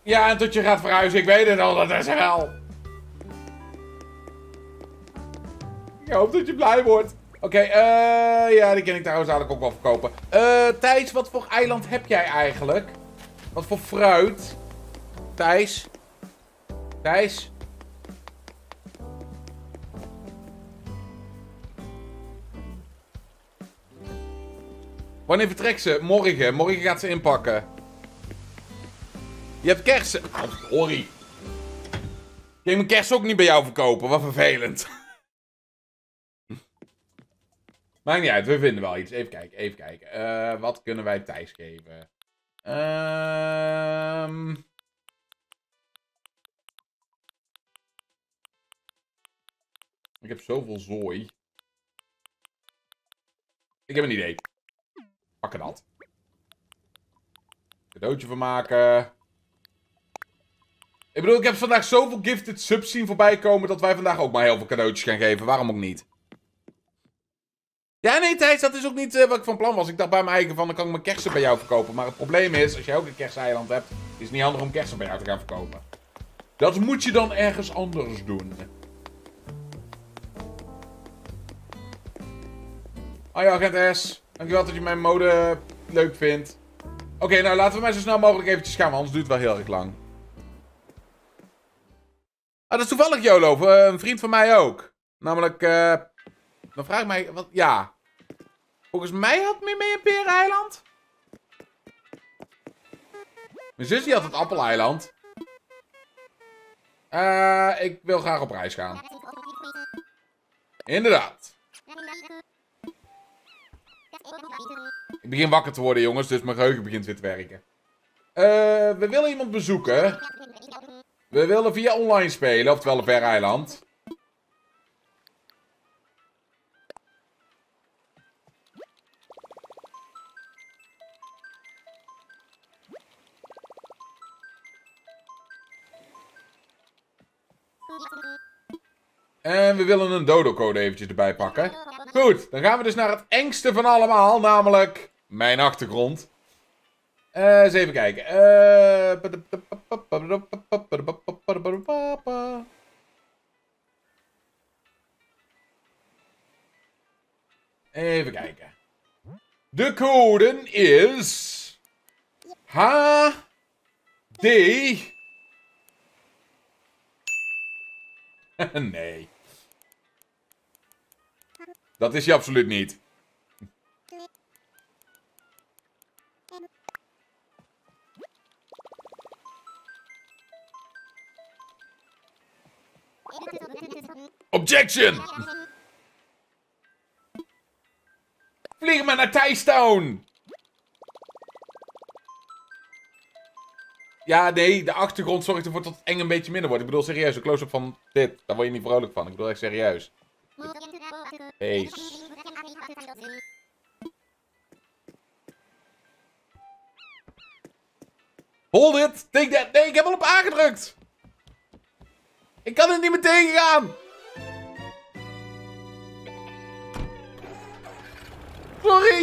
Ja, en tot je gaat verhuizen. Ik weet het al, dat is er wel. Ik hoop dat je blij wordt. Oké, okay, uh, ja, die kan ik trouwens eigenlijk ook wel verkopen. Uh, Thijs, wat voor eiland heb jij eigenlijk? Wat voor fruit? Thijs? Thijs? Wanneer vertrekt ze? Morgen. Morgen gaat ze inpakken. Je hebt kersen. Oh, sorry. Ik ging mijn kersen ook niet bij jou verkopen. Wat vervelend. Maakt niet uit, we vinden wel iets. Even kijken, even kijken. Uh, wat kunnen wij Thijs geven? Ehm... Um... Ik heb zoveel zooi. Ik heb een idee. Pakken dat. Cadeautje van maken. Ik bedoel, ik heb vandaag zoveel gifted subs zien voorbij komen dat wij vandaag ook maar heel veel cadeautjes gaan geven. Waarom ook niet? Ja, nee, Thijs, dat is ook niet uh, wat ik van plan was. Ik dacht bij mijn eigen van, dan kan ik mijn kersen bij jou verkopen. Maar het probleem is, als jij ook een kerseneiland hebt, is het niet handig om kersen bij jou te gaan verkopen. Dat moet je dan ergens anders doen. Hoi, agent S. Dankjewel dat je mijn mode leuk vindt. Oké, okay, nou laten we maar zo snel mogelijk eventjes gaan, want anders duurt het wel heel erg lang. Ah, dat is toevallig YOLO, uh, een vriend van mij ook. Namelijk, uh, dan vraag ik mij, wat, ja. Volgens mij had meer mee een pereneiland. Mijn zus die had het appeleiland. Uh, ik wil graag op reis gaan. Inderdaad. Ik begin wakker te worden, jongens, dus mijn geheugen begint weer te werken. Uh, we willen iemand bezoeken. We willen via online spelen, oftewel een pereneiland. En we willen een dodo-code eventjes erbij pakken. Goed, dan gaan we dus naar het engste van allemaal, namelijk mijn achtergrond. Uh, eens even kijken. Uh... Even kijken. De code is... H... D... Nee. Dat is hij absoluut niet. Objection! Vlieg maar naar Thijstown! Ja, nee, de achtergrond zorgt ervoor dat het eng een beetje minder wordt. Ik bedoel serieus, een close-up van dit. Daar word je niet vrolijk van. Ik bedoel echt serieus. Peace. Hold it! Take that! Nee, ik heb al op A gedrukt! Ik kan er niet meer tegen gaan! Sorry!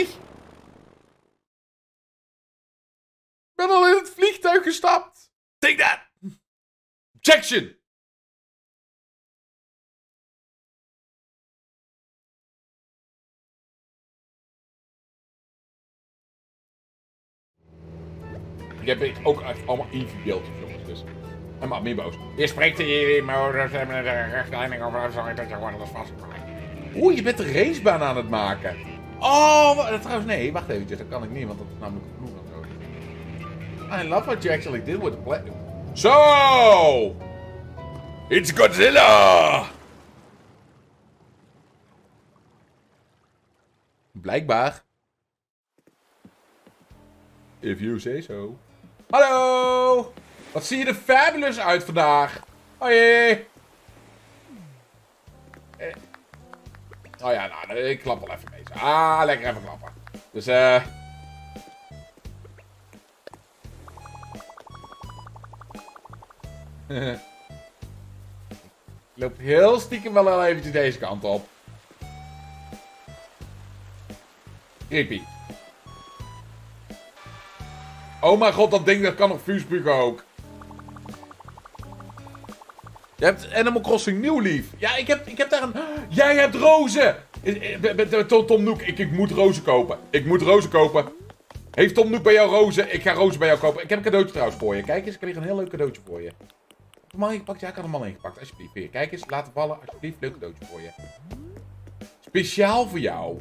Ik ben al in het vliegtuig gestapt! Take that! Objection! Ik heb ook echt allemaal Eevee-beeldjes, jongens, dus... En maar amiibo's. Je spreekt in jullie modus en de rechtlijning over, sorry dat je gewoon alles vastmaakt. Oeh, je bent de racebaan aan het maken. Oh, trouwens, nee, wacht eventjes, dat kan ik niet, want dat is namelijk genoeg of zo. I love what you actually did with the play. So! It's Godzilla! Blijkbaar. If you say so. Hallo! Wat zie je er fabulous uit vandaag? Hoi! Eh. Oh ja, nou, ik klap wel even mee. Ah, lekker even klappen. Dus, eh... Uh... ik loop heel stiekem wel heel eventjes deze kant op. Creepy. Oh mijn god, dat ding dat kan nog vuur spugen ook. Je hebt Animal Crossing New Leaf. Ja, ik heb, ik heb daar een... Jij hebt rozen! Tom, Tom Nook, ik, ik moet rozen kopen. Ik moet rozen kopen. Heeft Tom Nook bij jou rozen? Ik ga rozen bij jou kopen. Ik heb een cadeautje trouwens voor je. Kijk eens, ik heb hier een heel leuk cadeautje voor je. Heb je hem al ingepakt? Ja, ik had hem al ingepakt. Alsjeblieft, weer. Kijk eens, laten vallen. Alsjeblieft, leuk cadeautje voor je. Speciaal voor jou.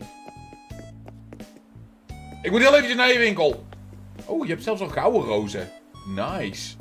Ik moet heel eventjes naar je winkel. Oh, je hebt zelfs al gouden rozen. Nice.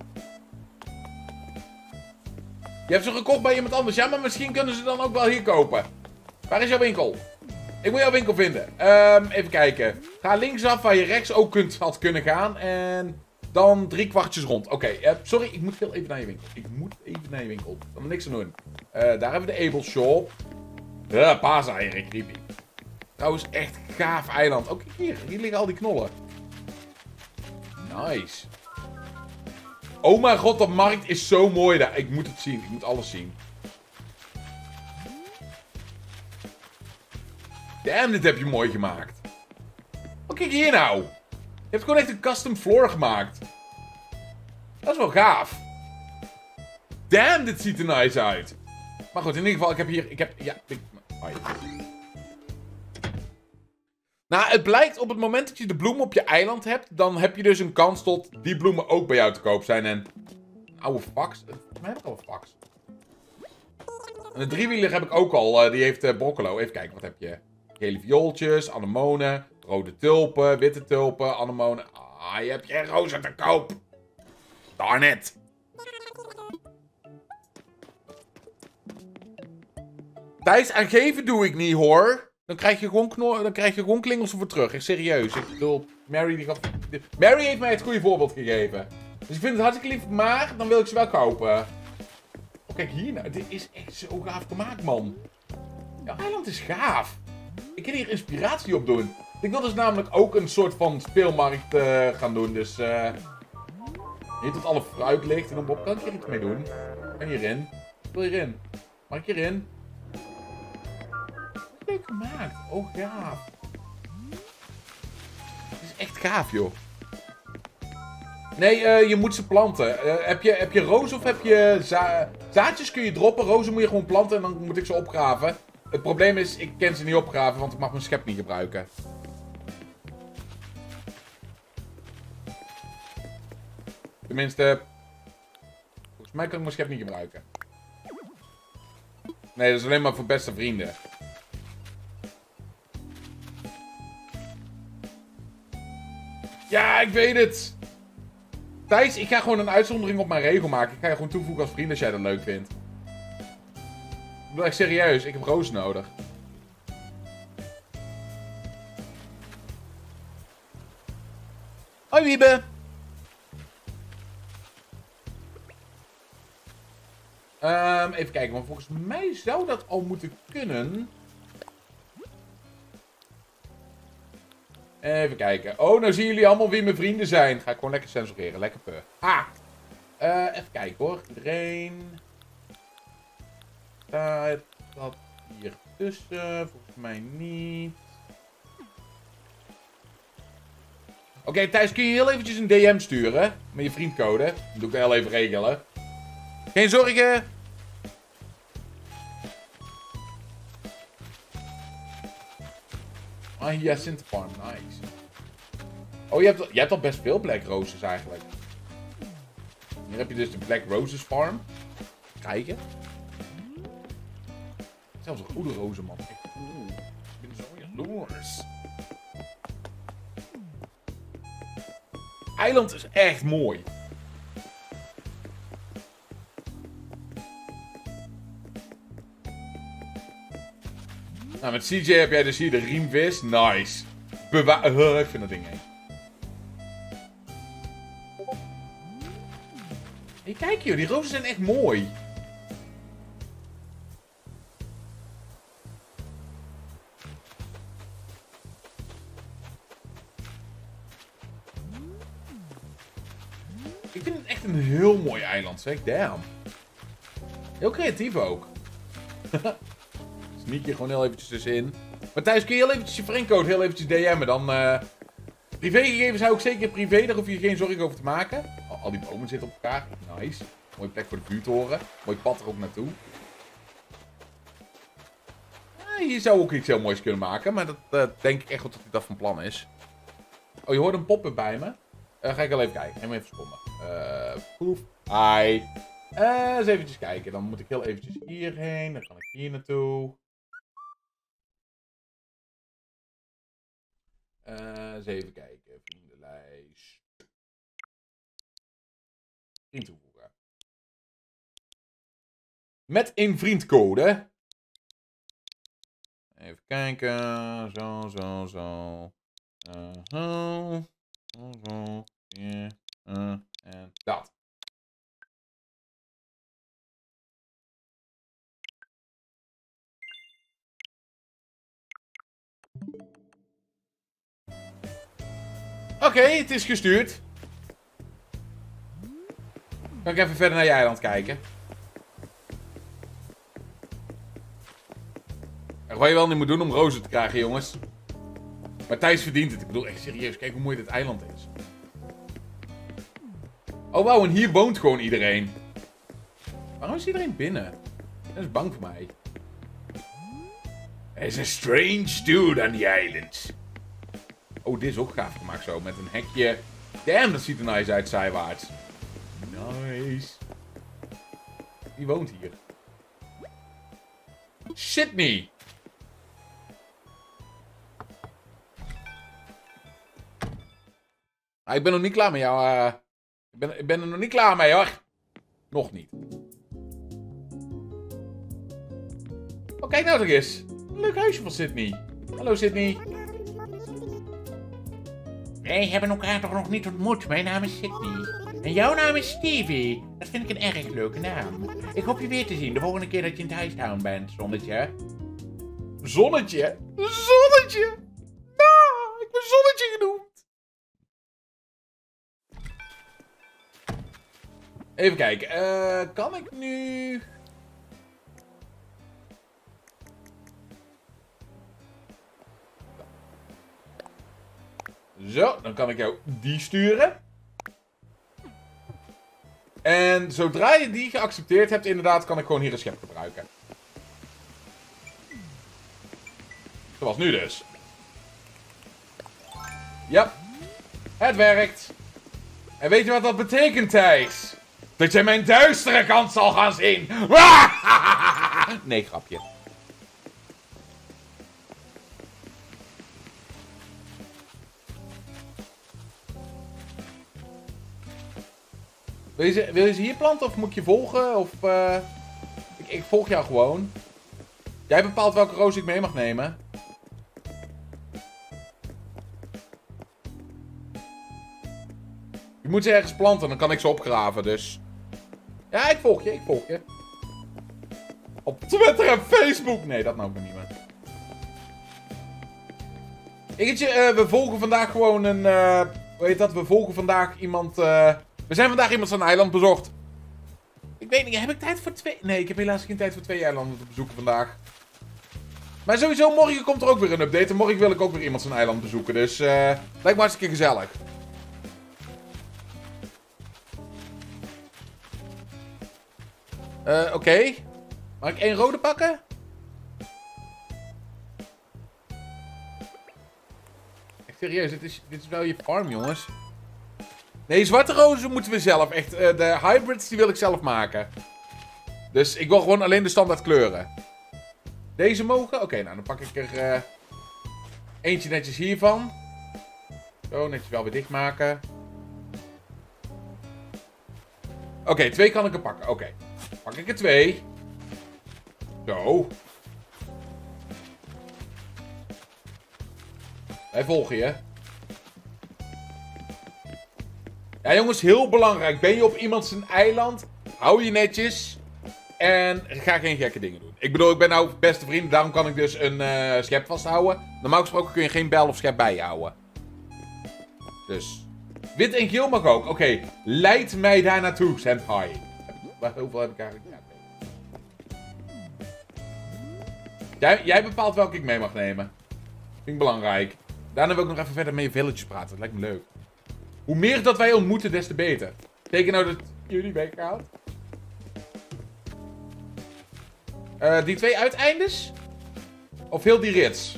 Je hebt ze gekocht bij iemand anders. Ja, maar misschien kunnen ze dan ook wel hier kopen. Waar is jouw winkel? Ik moet jouw winkel vinden. Um, even kijken. Ga linksaf waar je rechts ook kunt, had kunnen gaan. En dan drie kwartjes rond. Oké, okay, uh, sorry. Ik moet heel even naar je winkel. Ik moet even naar je winkel. Dan moet niks aan doen. Uh, daar hebben we de Able Shop. Uh, paaseieren, creepy. Trouwens, echt gaaf eiland. Ook oh, hier. Hier liggen al die knollen. Nice. Oh mijn god, dat markt is zo mooi daar. Ik moet het zien. Ik moet alles zien. Damn, dit heb je mooi gemaakt. Wat kijk hier nou? Je hebt gewoon echt een custom floor gemaakt. Dat is wel gaaf. Damn, dit ziet er nice uit. Maar goed, in ieder geval, ik heb hier... Ik heb... Ja, ik... Oh, nou, het blijkt op het moment dat je de bloemen op je eiland hebt, dan heb je dus een kans tot die bloemen ook bij jou te koop zijn. En een oude fax. Volgens mij heb ik al een fax. En de driewieler heb ik ook al. Uh, die heeft uh, broccolo. Even kijken, wat heb je? Gele viooltjes, anemonen, rode tulpen, witte tulpen, anemonen. Ah, je hebt geen rozen te koop. Darn it. Thijs, aangeven doe ik niet, hoor. Dan krijg je gewoon, knor dan krijg je gewoon klingels voor terug. Echt serieus. Ik bedoel, Mary, die gaf... Mary heeft mij het goede voorbeeld gegeven. Dus ik vind het hartstikke lief, maar dan wil ik ze wel kopen. Oh, kijk hier nou. Dit is echt zo gaaf gemaakt, man. Jouw eiland is gaaf. Ik kan hier inspiratie op doen. Ik wil dus namelijk ook een soort van speelmarkt uh, gaan doen. Dus, uh... hier tot alle fruit ligt. En dan kan ik hier iets mee doen. Kan hierin. Ik wil hierin. Mag ik hierin? Leuk gemaakt. Oh, gaaf. Het is echt gaaf, joh. Nee, uh, je moet ze planten. Uh, heb, je, heb je rozen of heb je za zaadjes kun je droppen. Rozen moet je gewoon planten en dan moet ik ze opgraven. Het probleem is, ik kan ze niet opgraven, want ik mag mijn schep niet gebruiken. Tenminste, volgens mij kan ik mijn schep niet gebruiken. Nee, dat is alleen maar voor beste vrienden. Ja, ik weet het. Thijs, ik ga gewoon een uitzondering op mijn regel maken. Ik ga je gewoon toevoegen als vriend als jij dat leuk vindt. Ik bedoel echt serieus, ik heb rozen nodig. Hoi Wiebe. Um, even kijken, want volgens mij zou dat al moeten kunnen. Even kijken. Oh, nou zien jullie allemaal wie mijn vrienden zijn. Ga ik gewoon lekker censureren. Lekker peur. Ah. Uh, even kijken hoor. Iedereen. Staat dat hier tussen? Volgens mij niet. Oké, okay, Thijs, kun je heel eventjes een D M sturen? Met je vriendcode. Dat doe ik heel even regelen. Geen zorgen. Ah, Hyacinth Farm, nice. Oh, je hebt, je hebt al best veel Black Roses eigenlijk. Hier heb je dus de Black Roses Farm. Kijken. Zelfs een goede rozen, man. Oeh, ik ben zo jaloers. Eiland is echt mooi. Nou, met C J heb jij dus hier de riemvis. Nice. Bewa uh, ik vind dat ding heen. Hey, kijk joh, die rozen zijn echt mooi. Ik vind het echt een heel mooi eiland, zeg. Damn. Heel creatief ook. Sneak je gewoon heel eventjes tussenin. Maar Thijs, kun je heel eventjes je friendcode heel eventjes D M'en. Dan uh, privégegevens hou ik zeker privé. Daar hoef je geen zorgen over te maken. Oh, al die bomen zitten op elkaar. Nice. Mooie plek voor de vuurtoren. Mooi pad er ook naartoe. Ja, hier zou ook iets heel moois kunnen maken. Maar dat uh, denk ik echt wel dat hij dat van plan is. Oh, je hoort een pop-up bij me. Uh, ga ik al even kijken. Neem even seconden. Uh, poef. Hi. Uh, eens eventjes kijken. Dan moet ik heel eventjes hierheen. Dan kan ik hier naartoe. Uh, eens even kijken. Vriendenlijst. Vriend toevoegen. Met een vriendcode. Even kijken. Zo, zo, zo. Uh, zo. Zo, zo. Yeah. Uh, en dat. Oké, okay, het is gestuurd. Kan ik even verder naar je eiland kijken? En wat je wel niet moet doen om rozen te krijgen, jongens. Maar Thijs verdient het. Ik bedoel, echt serieus. Kijk hoe mooi dit eiland is. Oh, wauw. En hier woont gewoon iedereen. Waarom is iedereen binnen? Dat is bang voor mij. Er is een strange dude aan die eiland. Oh, dit is ook gaaf gemaakt zo. Met een hekje. Damn, dat ziet er nice uit, zijwaarts. Nice. Wie woont hier? Sydney. Ah, ik ben nog niet klaar met jou. Uh, ik, ben, ik ben er nog niet klaar mee, hoor. Nog niet. Oh, kijk nou toch eens. Een leuk huisje van Sydney. Hallo, Sydney. Wij hebben elkaar toch nog niet ontmoet. Mijn naam is Sydney. En jouw naam is Stevie. Dat vind ik een erg leuke naam. Ik hoop je weer te zien de volgende keer dat je in Thuistown bent, zonnetje. Zonnetje? Zonnetje? Nou, ik ben Zonnetje genoemd. Even kijken. Uh, kan ik nu... Zo, dan kan ik jou die sturen. En zodra je die geaccepteerd hebt, inderdaad, kan ik gewoon hier een schep gebruiken. Zoals nu dus. Ja, het werkt. En weet je wat dat betekent, Thijs? Dat jij mijn duistere kant zal gaan zien. Nee, grapje. Wil je, ze, wil je ze hier planten of moet ik je volgen? Of, uh, ik, ik volg jou gewoon. Jij bepaalt welke roos ik mee mag nemen. Je moet ze ergens planten, dan kan ik ze opgraven, dus... Ja, ik volg je, ik volg je. Op Twitter en Facebook. Nee, dat nou ook nog niet meer. Iketje, uh, we volgen vandaag gewoon een... Uh, hoe heet dat? We volgen vandaag iemand... Uh, we zijn vandaag iemand zijn eiland bezocht. Ik weet niet, heb ik tijd voor twee... Nee, ik heb helaas geen tijd voor twee eilanden te bezoeken vandaag. Maar sowieso, morgen komt er ook weer een update. En morgen wil ik ook weer iemand zijn eiland bezoeken. Dus, uh, lijkt me hartstikke gezellig. Uh, Oké. Okay. Mag ik één rode pakken? Echt serieus, dit is, dit is wel je farm, jongens. Nee, zwarte rozen moeten we zelf. Echt, uh, de hybrids die wil ik zelf maken. Dus ik wil gewoon alleen de standaard kleuren. Deze mogen? Oké, okay, nou dan pak ik er uh, eentje netjes hiervan. Zo, netjes wel weer dichtmaken. Oké, okay, twee kan ik er pakken. Oké. Okay. Pak ik er twee. Zo. Wij volgen je. Ja, jongens, heel belangrijk. Ben je op iemand zijn eiland? Hou je netjes. En ga geen gekke dingen doen. Ik bedoel, ik ben nou beste vrienden. Daarom kan ik dus een uh, schep vasthouden. Normaal gesproken kun je geen bel of schep bij je houden. Dus. Wit en geel mag ook. Oké, okay. Leid mij daar naartoe, senpai. Hoeveel heb ik eigenlijk? Ja, okay. jij, jij bepaalt welke ik mee mag nemen. Vind ik belangrijk. Daarna wil ik nog even verder met je villages praten. Dat lijkt me leuk. Hoe meer dat wij ontmoeten, des te beter. Teken nou dat jullie weggaat. Uh, die twee uiteindes? Of heel die rits?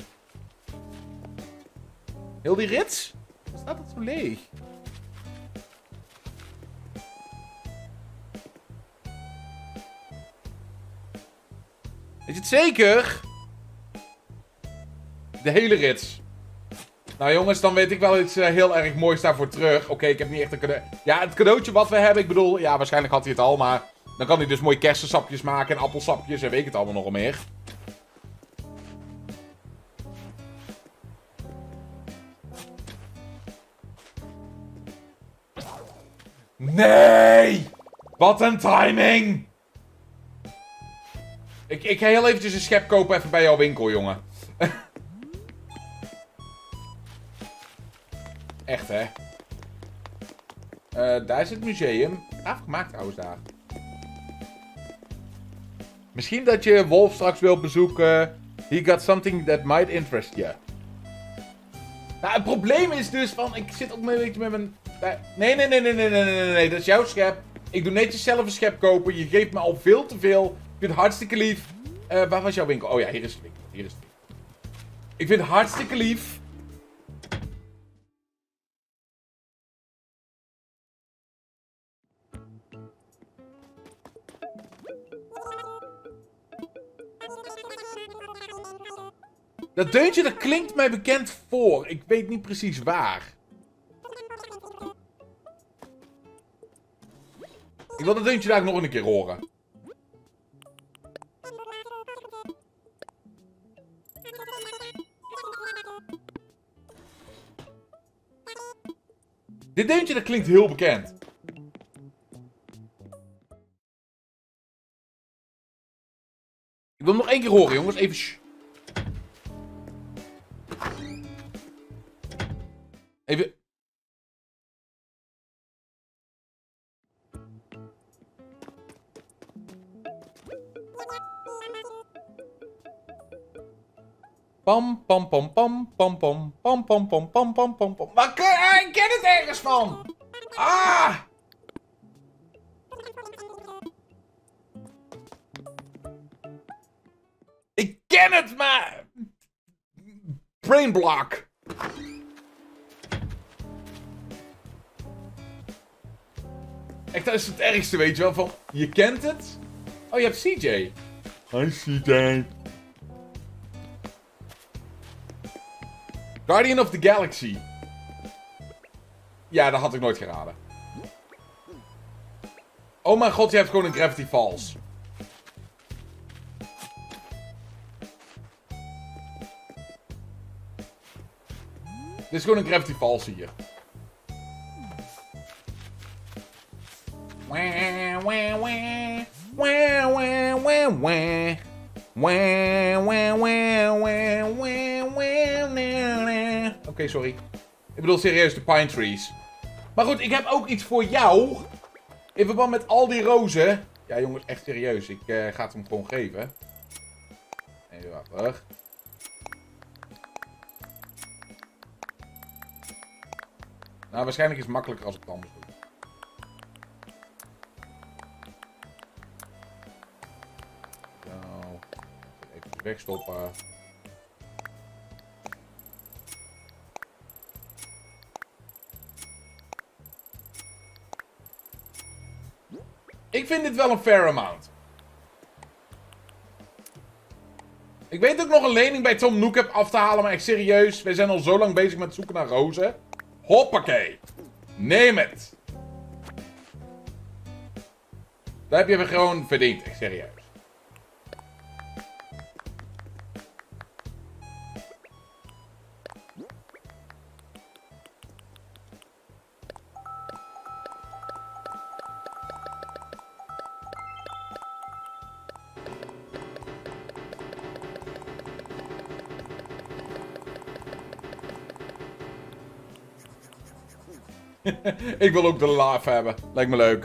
Heel die rits? Wat staat dat zo leeg? Is het zeker? De hele rits. Nou jongens, dan weet ik wel iets uh, heel erg moois daarvoor terug. Oké, okay, ik heb niet echt een cadeau... Ja, het cadeautje wat we hebben, ik bedoel... Ja, waarschijnlijk had hij het al, maar... Dan kan hij dus mooie kersensapjes maken en appelsapjes en weet ik het allemaal nog meer. Nee! Wat een timing! Ik, ik ga heel eventjes een schep kopen even bij jouw winkel, jongen. Echt, hè? Uh, daar is het museum. Gaaf gemaakt trouwens daar. Misschien dat je Wolf straks wilt bezoeken. He got something that might interest you. Nou, het probleem is dus van... Ik zit ook een beetje met mijn... Nee, nee, nee, nee, nee, nee, nee, nee. Dat is jouw schep. Ik doe netjes zelf een schep kopen. Je geeft me al veel te veel. Ik vind het hartstikke lief. Uh, waar was jouw winkel? Oh ja, hier is de winkel. Hier is de winkel. Ik vind het hartstikke lief. Dat deuntje, dat klinkt mij bekend voor. Ik weet niet precies waar. Ik wil dat deuntje daar nog een keer horen. Dit deuntje, dat klinkt heel bekend. Ik wil hem nog één keer horen, jongens. Even... Shh. Even... Pam, pam, pam, pam, pam, pam, pam, pam, pam, pam, pam, pam, pam. Maar ik ken het ergens van! Ah! Ik ken het, maar... Brainblock. Echt, dat is het ergste, weet je wel, van... Je kent het? Oh, je hebt C J. Hi, C J. Guardian of the Galaxy. Ja, dat had ik nooit geraden. Oh mijn god, je hebt gewoon een Gravity Falls. Dit is gewoon een Gravity Falls hier. Oké, okay, sorry. Ik bedoel serieus de Pine Trees. Maar goed, ik heb ook iets voor jou. In verband met al die rozen. Ja jongens, echt serieus. Ik uh, ga het hem gewoon geven. Even wachten. Nou, waarschijnlijk is het makkelijker als ik het anders doe. Zo. Even wegstoppen. Ik vind dit wel een fair amount. Ik weet ook nog een lening bij Tom Nook heb af te halen, maar echt serieus. Wij zijn al zo lang bezig met zoeken naar rozen. Hoppakee. Neem het. Dat heb je weer gewoon verdiend, echt serieus. Ik wil ook de laaf hebben. Lijkt me leuk.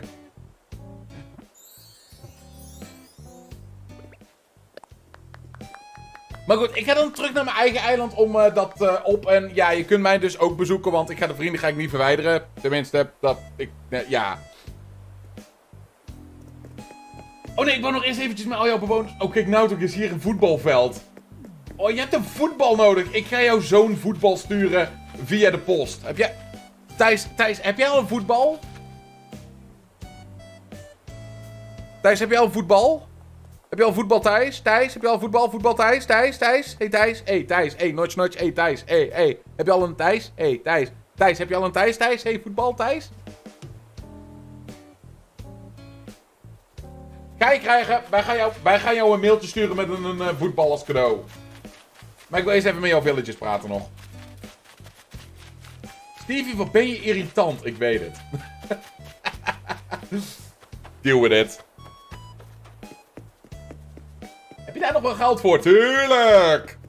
Maar goed, ik ga dan terug naar mijn eigen eiland om uh, dat uh, op. En ja, je kunt mij dus ook bezoeken, want ik ga de vrienden ga ik niet verwijderen. Tenminste, dat ik... Uh, ja. Oh nee, ik wou nog eerst eventjes met al jouw bewoners... Oh, kijk nou toch, is hier een voetbalveld. Oh, je hebt een voetbal nodig. Ik ga jouw zoon voetbal sturen via de post. Heb jij... Thijs, Thijs, heb jij al een voetbal? Thijs, heb jij al een voetbal? Heb je al voetbal, Thijs? Thijs, heb je al voetbal? Voetbal, Thijs? Thijs, Thijs? Hey, Thijs? Hey, Thijs. Hey, notch, notch. Hey, Thijs. Hey, hey. Heb je al een Thijs? Hey, Thijs. Thijs, heb je al een Thijs? Thijs? Hey, voetbal, Thijs? Ga je krijgen. Wij gaan jou, wij gaan jou een mailtje sturen met een, een, een voetbal als cadeau. Maar ik wil eerst even met jouw villages praten nog. Stevie, wat ben je irritant? Ik weet het. Deal with it. Heb je daar nog wel geld voor? Tuurlijk!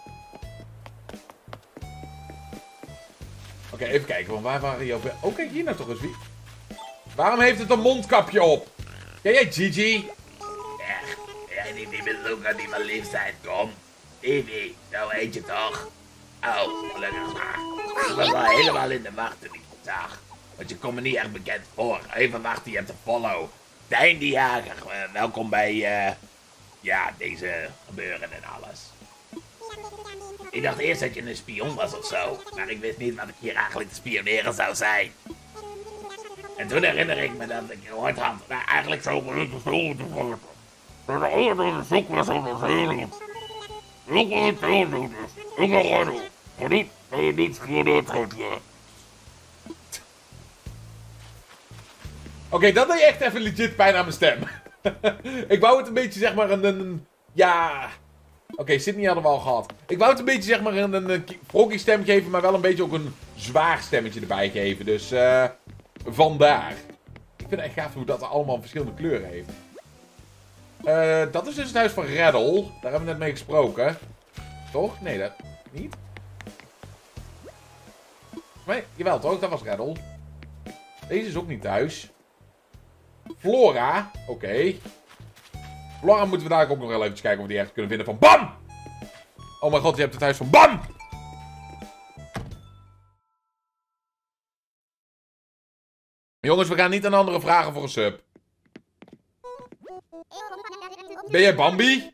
Oké, okay, even kijken. Want waar waren jouw... Oh, kijk hier nou toch eens wie. Waarom heeft het een mondkapje op? Ken jij Gigi? Echt, jij niet die bezoeker die wel lief zijn, kom. Stevie, nou weet je toch? Oh, gelukkig maar. Ik was al helemaal in de wacht toen ik het zag. Want je komt me niet echt bekend voor. Even wachten, je hebt de follow. Dijn die jager, uh, welkom bij, uh, ja, deze gebeuren en alles. Ik dacht eerst dat je een spion was of zo. Maar ik wist niet wat ik hier eigenlijk te spioneren zou zijn. En toen herinner ik me dat ik gehoord had, nou, eigenlijk zo... Oké, okay, dat deed je echt even legit pijn aan mijn stem. Ik wou het een beetje, zeg maar, een... een ja... Oké, okay, Sydney hadden we al gehad. Ik wou het een beetje, zeg maar, een, een, een froggy stem geven, maar wel een beetje ook een zwaar stemmetje erbij geven. Dus, eh... Uh, vandaar. Ik vind het echt gaaf hoe dat allemaal verschillende kleuren heeft. Uh, dat is dus het huis van Raddle. Daar hebben we net mee gesproken. Toch? Nee, dat... niet? Nee, jawel toch? Dat was Raddle. Deze is ook niet thuis. Flora. Oké. Okay. Flora moeten we daar ook nog wel even kijken of we die echt kunnen vinden van BAM! Oh mijn god, je hebt het huis van BAM! Jongens, we gaan niet aan andere vragen voor een sub. Ben jij Bambi?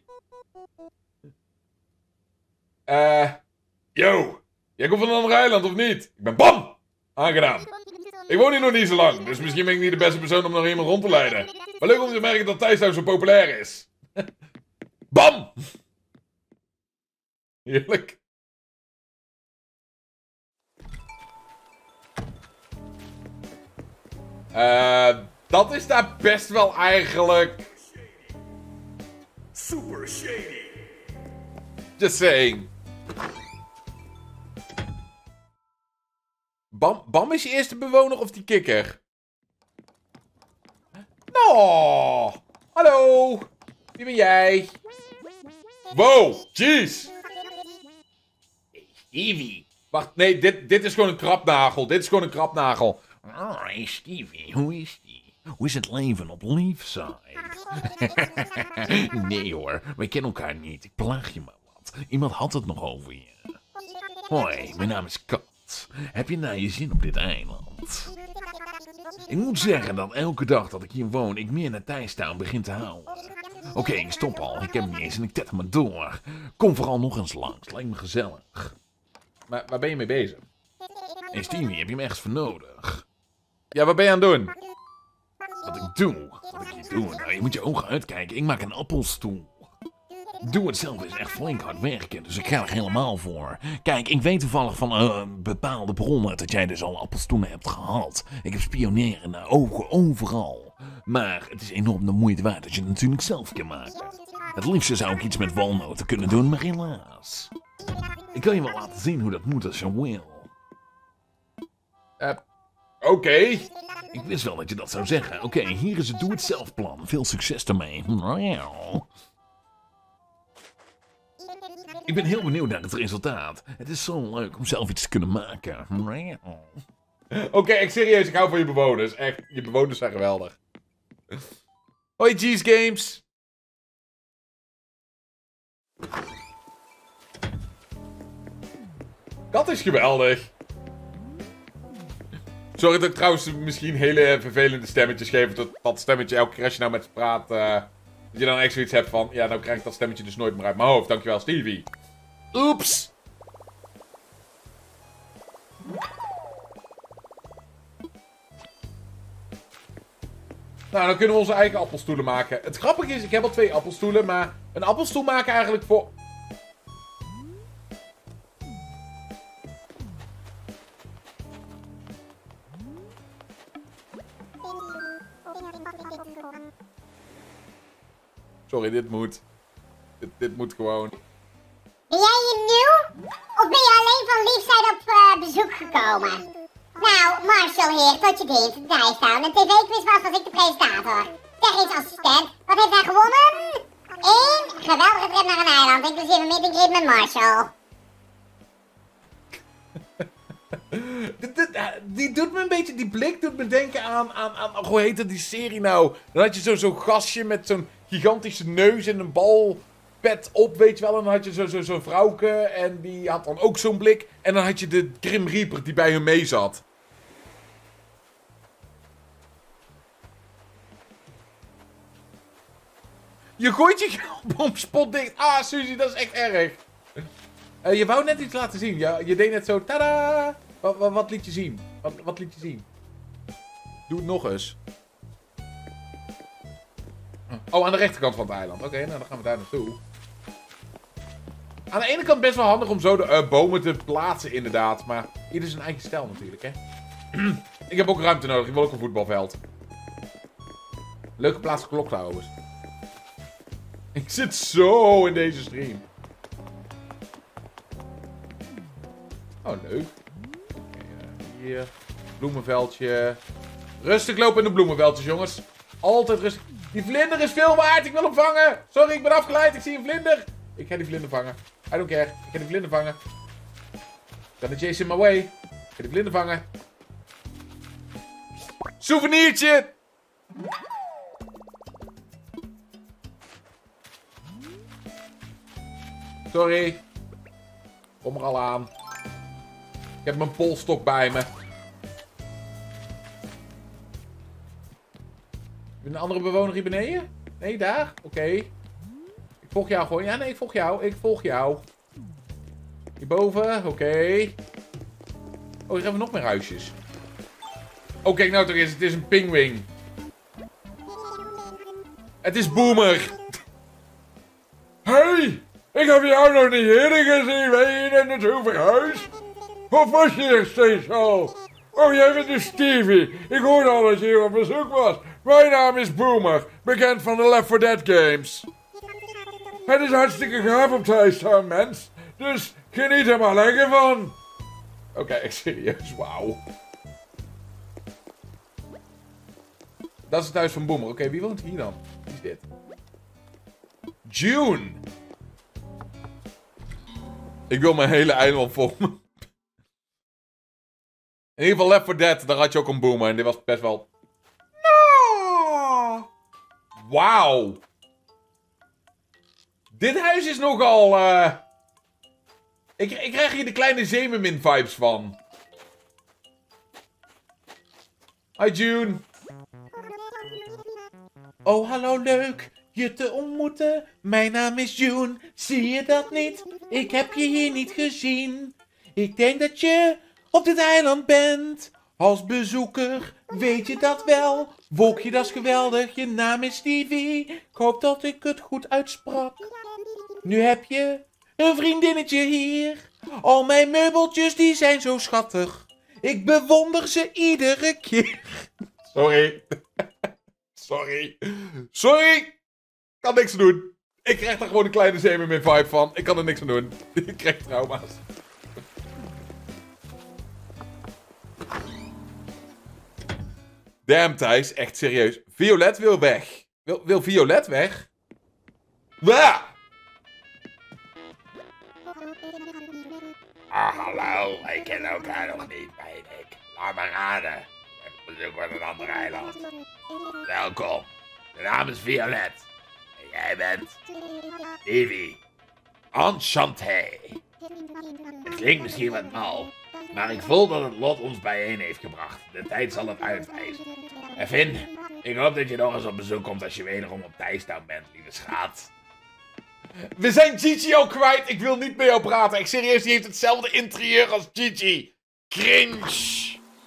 Eh... Uh, yo! Jij komt van een ander eiland, of niet? Ik ben BAM! Aangenaam. Ik woon hier nog niet zo lang, dus misschien ben ik niet de beste persoon om nog iemand rond te leiden. Maar leuk om te merken dat Thijs nou zo populair is. BAM! Heerlijk. Eh, uh, dat is daar best wel eigenlijk... Super shady. Just saying. Bam, Bam is je eerste bewoner of die kikker? No! Hallo! Wie ben jij? Wow, jeez! Stevie. Wacht, nee, dit, dit is gewoon een krabnagel. Dit is gewoon een krabnagel. Oh, hey Stevie, hoe is die? Hoe is het leven op Leafside? Nee hoor, wij kennen elkaar niet. Ik plaag je maar wat. Iemand had het nog over je. Hoi, mijn naam is Kat. Heb je nou je zin op dit eiland? Ik moet zeggen dat elke dag dat ik hier woon, ik meer naar Thijstown begin te houden. Oké, okay, ik stop al. Ik heb hem niet eens en ik tet me door. Kom vooral nog eens langs. Lijkt me gezellig. Maar waar ben je mee bezig? Hey Stevie, heb je me ergens voor nodig? Ja, wat ben je aan het doen? Wat ik doe? Wat ik hier doe? Nou, je moet je ogen uitkijken. Ik maak een appelstoel. Doe het zelf is echt flink hard werken, dus ik ga er helemaal voor. Kijk, ik weet toevallig van uh, bepaalde bronnen dat jij dus al appelstoelen hebt gehad. Ik heb spioneren naar ogen overal. Maar het is enorm de moeite waard dat je het natuurlijk zelf kan maken. Het liefste zou ik iets met walnoten kunnen doen, maar helaas. Ik kan je wel laten zien hoe dat moet als je wil. Uh, Oké. Okay. Ik wist wel dat je dat zou zeggen. Oké, okay, hier is het doe-het-zelf plan. Veel succes ermee. Ik ben heel benieuwd naar het resultaat. Het is zo leuk om zelf iets te kunnen maken. Oké, okay, ik serieus, ik hou van je bewoners. Echt, je bewoners zijn geweldig. Hoi, G's Games. Dat is geweldig. Sorry dat ik trouwens misschien hele vervelende stemmetjes geef. Dat, dat stemmetje elke keer als je nou met ze praat... Uh, Dat je dan echt zoiets hebt van... Ja, nou krijg ik dat stemmetje dus nooit meer uit mijn hoofd. Dankjewel, Stevie. Oeps. Nou, dan kunnen we onze eigen appelstoelen maken. Het grappige is, ik heb al twee appelstoelen, maar een appelstoel maken eigenlijk voor... Sorry, dit moet. Dit, dit moet gewoon. Ben jij hier nieuw? Of ben je alleen van Liefzijde op uh, bezoek gekomen? Nou, Marcel heer, tot je dienst. Daar staan. Een tv-quiz was, was ik de presentator. Technisch assistent. Wat heeft hij gewonnen? Eén geweldige trip naar een eiland, inclusief een meetinggrip met Marcel. Die doet me een beetje, die blik doet me denken aan, aan, aan hoe heette die serie nou? Dan had je zo'n zo gastje met zo'n gigantische neus en een balpet op, weet je wel. En dan had je zo'n zo, zo vrouwke en die had dan ook zo'n blik. En dan had je de Grim Reaper die bij hem mee zat. Je gooit je geldbom spotdicht. Ah, Suzy, dat is echt erg. Uh, je wou net iets laten zien. Je, je deed net zo, tada! Wat, wat, wat liet je zien? Wat, wat liet je zien? Doe het nog eens. Oh, aan de rechterkant van het eiland. Oké, okay, nou dan gaan we daar naartoe. Aan de ene kant best wel handig om zo de uh, bomen te plaatsen, inderdaad. Maar ieder zijn eigen stijl natuurlijk, hè. Ik heb ook ruimte nodig. Ik wil ook een voetbalveld. Leuke plaats klok trouwens. Ik zit zo in deze stream. Oh, leuk. Okay, uh, hier. Bloemenveldje. Rustig lopen in de bloemenveldjes, jongens. Altijd rustig. Die vlinder is veel waard. Ik wil hem vangen. Sorry, ik ben afgeleid. Ik zie een vlinder. Ik ga die vlinder vangen. I don't care. Ik ga die vlinder vangen. Gonna chase him away. Ik ga die vlinder vangen. Souvenirtje. Sorry. Kom er al aan. Ik heb mijn polstok bij me. Heb je een andere bewoner hier beneden? Nee, daar? Oké. Okay. Ik volg jou gewoon. Ja, nee, ik volg jou. Ik volg jou. Hierboven. Oké. Okay. Oh, hier hebben we nog meer huisjes. Oh, kijk nou toch eens. Het is een pingwing. Het is Boomer. Hey! Ik heb jou nog niet eerder gezien. Ben je net naartoe verhuisd? Of was je er steeds al? Oh, jij bent dus Stevie. Ik hoorde al dat je hier op bezoek was. Mijn naam is Boomer, bekend van de Left four Dead games. Het is hartstikke gaaf om thuis te zijn, mens. Dus geniet er maar lekker van. Oké, okay, echt serieus, wauw. Dat is het huis van Boomer. Oké, okay, wie woont hier dan? Wie is dit? June. Ik wil mijn hele eiland vol. In ieder geval Left four Dead, daar had je ook een Boomer. En dit was best wel... No! Wauw. Dit huis is nogal... Uh... Ik, ik krijg hier de kleine Zemermin vibes van. Hi June. Oh, hallo, leuk je te ontmoeten. Mijn naam is June. Zie je dat niet? Ik heb je hier niet gezien. Ik denk dat je op dit eiland bent. Als bezoeker weet je dat wel. Wolkje, dat is geweldig. Je naam is Stevie. Ik hoop dat ik het goed uitsprak. Nu heb je een vriendinnetje hier. Al mijn meubeltjes die zijn zo schattig. Ik bewonder ze iedere keer. Sorry. Sorry. Sorry. Kan niks aan doen. Ik krijg er gewoon een kleine Zemermin vibe van. Ik kan er niks aan doen. Ik krijg trauma's. Damn, Thijs. Echt serieus. Violet wil weg. Wil, wil Violet weg? Wah! Ah, hallo. Ik ken elkaar nog niet, meen ik. Laat maar raden. Ik bezoek van een ander eiland. Welkom. De naam is Violet. En jij bent... Stevie. Enchanté. Het klinkt misschien wat mal, maar ik voel dat het lot ons bijeen heeft gebracht. De tijd zal het uitwijzen. En Finn, ik hoop dat je nog eens op bezoek komt als je wederom op Tijstown bent, lieve schat. We zijn Gigi al kwijt. Ik wil niet met jou praten. Ik serieus, die heeft hetzelfde interieur als Gigi. Cringe.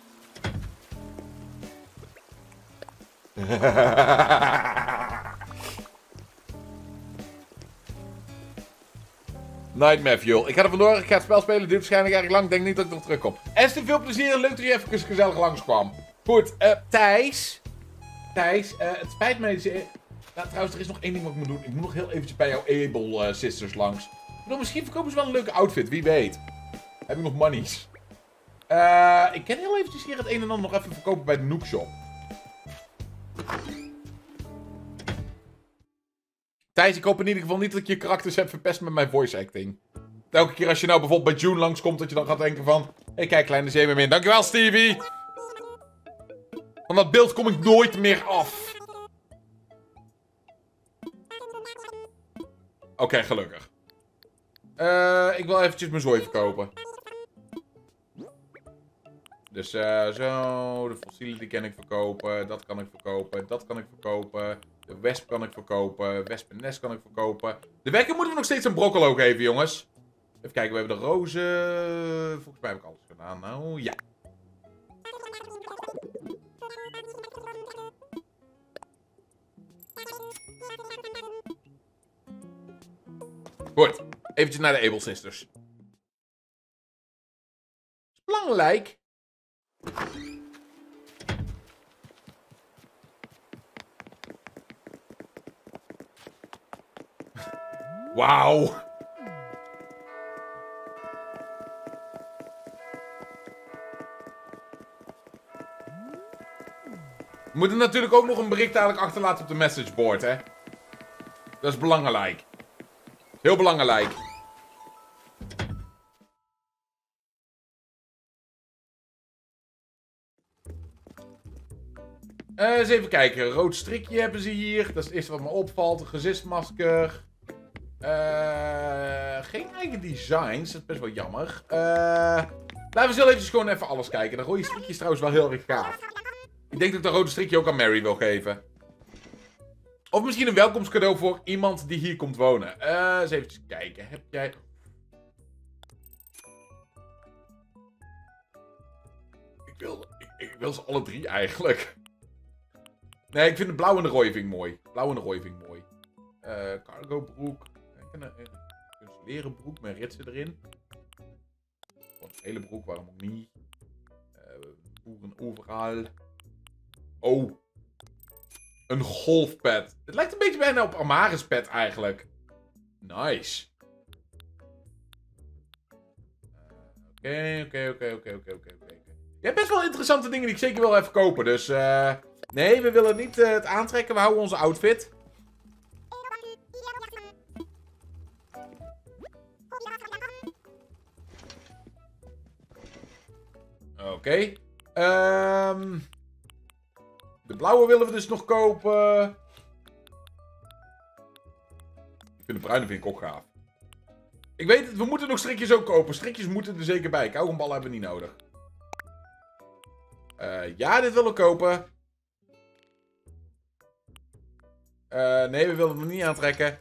Nightmare Fuel. Ik ga er vandoor, ik ga het spel spelen, het duurt waarschijnlijk erg lang, ik denk niet dat ik er terugkom. Esther, veel plezier, leuk dat je even gezellig langskwam. Goed, eh, uh, Thijs. Thijs, uh, het spijt me. Uh, nou, trouwens, er is nog één ding wat ik moet doen. Ik moet nog heel eventjes bij jouw Able uh, Sisters langs. Ik bedoel, misschien verkopen ze wel een leuke outfit, wie weet. Heb ik nog monies. Uh, ik kan heel eventjes hier het een en ander nog even verkopen bij de Nook Shop. Thijs, ik hoop in ieder geval niet dat ik je karakters heb verpest met mijn voice acting. Elke keer als je nou bijvoorbeeld bij June langskomt, dat je dan gaat denken van... Hé, hey, kijk, kleine zeemermin. Dankjewel, Stevie! Van dat beeld kom ik nooit meer af. Oké, okay, gelukkig. Uh, ik wil eventjes mijn zooi verkopen. Dus uh, zo, de fossielen die kan ik verkopen, dat kan ik verkopen, dat kan ik verkopen. De wesp kan ik verkopen, wespennest kan ik verkopen. De wekker moeten we nog steeds een broccolo geven, jongens. Even kijken, we hebben de rozen. Volgens mij heb ik alles gedaan. Nou, ja. Goed, eventjes naar de Able Sisters. Belangrijk. Wauw. We moeten natuurlijk ook nog een bericht dadelijk achterlaten op de messageboard, hè. Dat is belangrijk. Heel belangrijk. Uh, eens even kijken. Rood strikje hebben ze hier. Dat is het eerste wat me opvalt. Een gezichtsmasker. Uh, geen eigen designs. Dat is best wel jammer. Uh, laten we zo even gewoon even alles kijken. De rode strikje is trouwens wel heel erg gaaf. Ik denk dat ik de rode strikje ook aan Mary wil geven. Of misschien een welkomstcadeau voor iemand die hier komt wonen. Uh, eens even kijken. Heb jij... Ik wil, ik, ik wil ze alle drie eigenlijk. Nee, ik vind de blauw en de rode vind ik mooi. Blauw en de rode vind ik mooi. Uh, cargo broek. Een, een, een leren broek met ritsen erin. Gewoon een hele broek, waarom ook niet. Uh, boeren overal. Oh. Een golfpad. Het lijkt een beetje bijna op Amaris pad eigenlijk. Nice. Oké, oké, oké, oké, oké, oké. Je hebt best wel interessante dingen die ik zeker wil even kopen. Dus uh, nee, we willen niet uh, het aantrekken. We houden onze outfit. Oké. Okay. Um, de blauwe willen we dus nog kopen. Ik vind de bruine vind ik ook gaaf. Ik weet het, we moeten nog strikjes ook kopen. Strikjes moeten er zeker bij. Kauwgomballen hebben we niet nodig. Uh, ja, dit willen we kopen. Uh, nee, we willen hem niet aantrekken.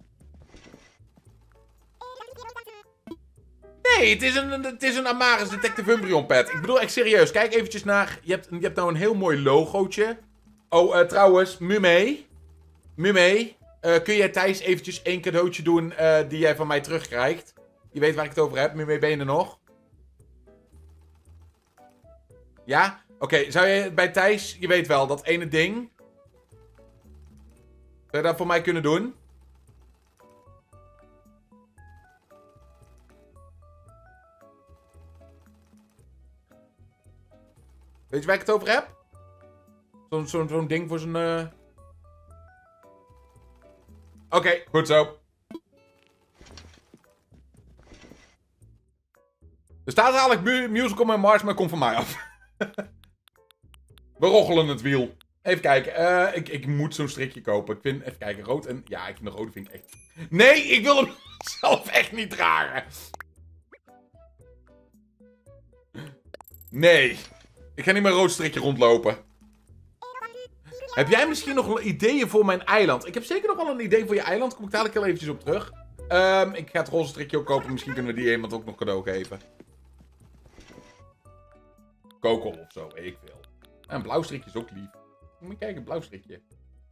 Nee, het is een, het is een Amaris Detective Umbreon pad. Ik bedoel echt serieus. Kijk eventjes naar... Je hebt, je hebt nou een heel mooi logootje. Oh, uh, trouwens, Mume. Mume. Uh, kun jij Thijs eventjes één cadeautje doen uh, die jij van mij terugkrijgt? Je weet waar ik het over heb. Mume, ben je er nog? Ja? Oké, okay, zou je bij Thijs... Je weet wel, dat ene ding... Zou je dat voor mij kunnen doen? Weet je waar ik het over heb? Zo'n zo, zo'n ding voor zo'n... Uh... Oké, okay, goed zo. Er staat eigenlijk mu musical met Mars, maar komt van mij af. We roggelen het wiel. Even kijken. Uh, ik, ik moet zo'n strikje kopen. Ik vind... Even kijken. Rood en... Ja, ik vind de rode vind ik echt... Nee, ik wil hem zelf echt niet dragen. Nee. Ik ga niet met een rood strikje rondlopen. Heb jij misschien nog ideeën voor mijn eiland? Ik heb zeker nog wel een idee voor je eiland. Kom ik dadelijk heel eventjes op terug. Um, ik ga het roze strikje ook kopen. Misschien kunnen we die iemand ook nog cadeau geven. Kokel of zo, weet ik veel. En een blauw strikje is ook lief. Moet je kijken, een blauw strikje.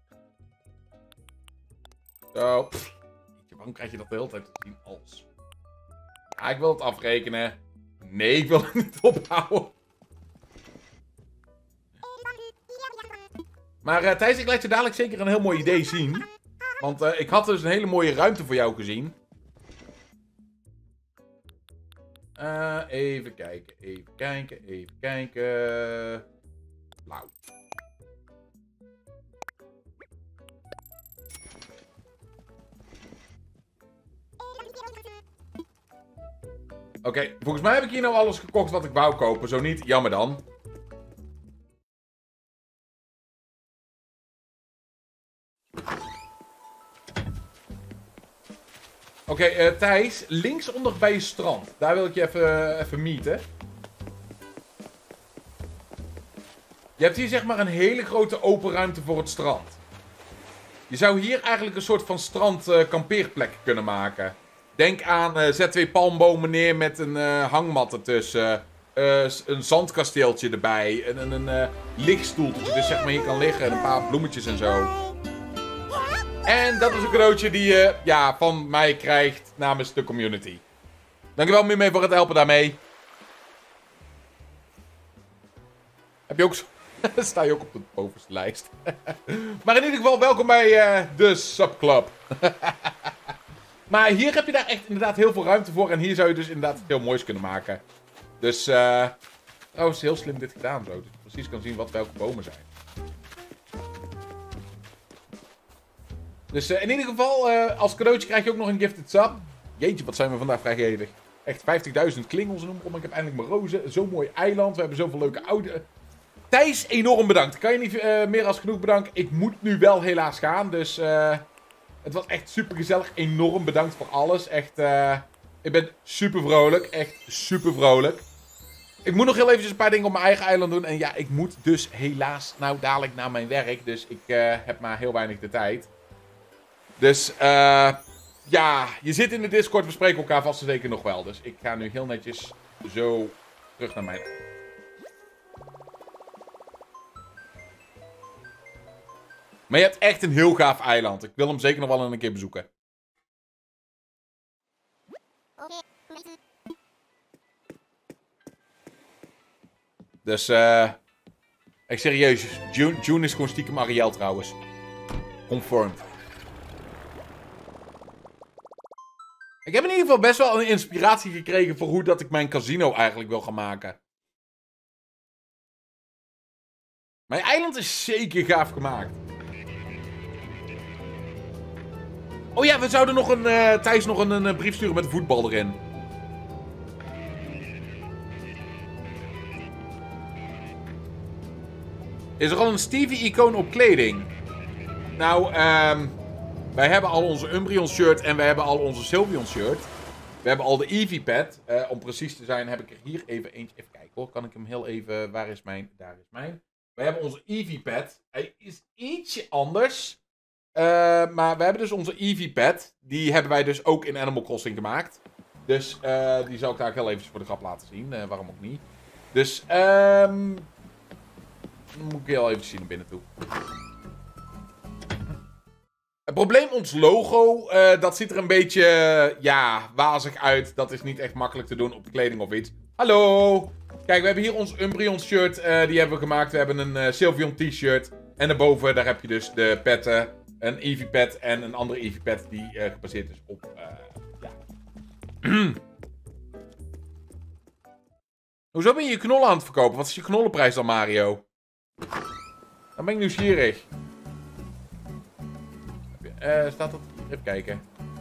Zo. Pff. Waarom krijg je dat de hele tijd te zien als? Ja, ik wil het afrekenen. Nee, ik wil het niet ophouden. Maar uh, Thijs, ik laat je dadelijk zeker een heel mooi idee zien. Want uh, ik had dus een hele mooie ruimte voor jou gezien. Uh, even kijken, even kijken, even kijken. Blauw. Oké, okay, volgens mij heb ik hier nou alles gekocht wat ik wou kopen. Zo niet, jammer dan. Oké, okay, uh, Thijs, linksonder bij je strand. Daar wil ik je even, uh, even meeten. Je hebt hier zeg maar een hele grote open ruimte voor het strand. Je zou hier eigenlijk een soort van strand uh, kampeerplek kunnen maken. Denk aan, uh, zet twee palmbomen neer met een uh, hangmat ertussen. Uh, een zandkasteeltje erbij. Een, een, een uh, lichtstoeltje, dus zeg maar hier kan liggen. En een paar bloemetjes en zo. En dat is een cadeautje die je ja, van mij krijgt namens de community. Dankjewel Mime voor het helpen daarmee. Heb je ook zo... Sta je ook op de bovenste lijst. Maar in ieder geval welkom bij uh, de Subclub. Maar hier heb je daar echt inderdaad heel veel ruimte voor. En hier zou je dus inderdaad heel moois kunnen maken. Dus, eh... Uh, trouwens, heel slim dit gedaan zo. Dat je precies kan zien wat welke bomen zijn. Dus uh, in ieder geval, uh, als cadeautje krijg je ook nog een gifted sub. Jeetje, wat zijn we vandaag vrijgevig. Echt vijftigduizend klingels noem ik om. Ik heb eindelijk mijn rozen. Zo'n mooi eiland. We hebben zoveel leuke oude... Thijs, enorm bedankt. Kan je niet uh, meer als genoeg bedanken. Ik moet nu wel helaas gaan. Dus uh, het was echt super gezellig. Enorm bedankt voor alles. Echt, uh, ik ben super vrolijk. Echt super vrolijk. Ik moet nog heel eventjes een paar dingen op mijn eigen eiland doen. En ja, ik moet dus helaas nou dadelijk naar mijn werk. Dus ik uh, heb maar heel weinig de tijd. Dus, uh, ja, je zit in de Discord. We spreken elkaar vast en zeker nog wel. Dus ik ga nu heel netjes zo terug naar mijn... Maar je hebt echt een heel gaaf eiland. Ik wil hem zeker nog wel een keer bezoeken. Dus, eh... echt serieus. June, June is gewoon stiekem Ariel trouwens. Confirmed. Ik heb in ieder geval best wel een inspiratie gekregen voor hoe dat ik mijn casino eigenlijk wil gaan maken. Mijn eiland is zeker gaaf gemaakt. Oh ja, we zouden nog een, uh, Thijs nog een, een brief sturen met een voetbal erin. Is er al een Stevie-icoon op kleding? Nou, um, wij hebben al onze Umbreon shirt en wij hebben al onze Sylveon shirt. We hebben al de Eevee pet. Uh, om precies te zijn heb ik er hier even eentje. Even kijken hoor, kan ik hem heel even... Waar is mijn? Daar is mijn. We hebben onze Eevee pet. Hij is ietsje anders. Uh, maar we hebben dus onze Eevee pet. Die hebben wij dus ook in Animal Crossing gemaakt. Dus uh, die zal ik daar heel even voor de grap laten zien. Uh, waarom ook niet. Dus, ehm... Um, moet ik heel even zien naar binnen toe. Het probleem, ons logo, uh, dat ziet er een beetje, uh, ja, wazig uit. Dat is niet echt makkelijk te doen op de kleding of iets. Hallo! Kijk, we hebben hier ons Umbreon shirt, uh, die hebben we gemaakt. We hebben een uh, Sylveon t-shirt. En daarboven, daar heb je dus de petten. Een Eevee pet en een andere Eevee pet die uh, gebaseerd is op, uh, ja. Hoezo ben je je knollen aan het verkopen? Wat is je knollenprijs dan, Mario? Dan ben ik nieuwsgierig. Uh, staat dat? Even kijken.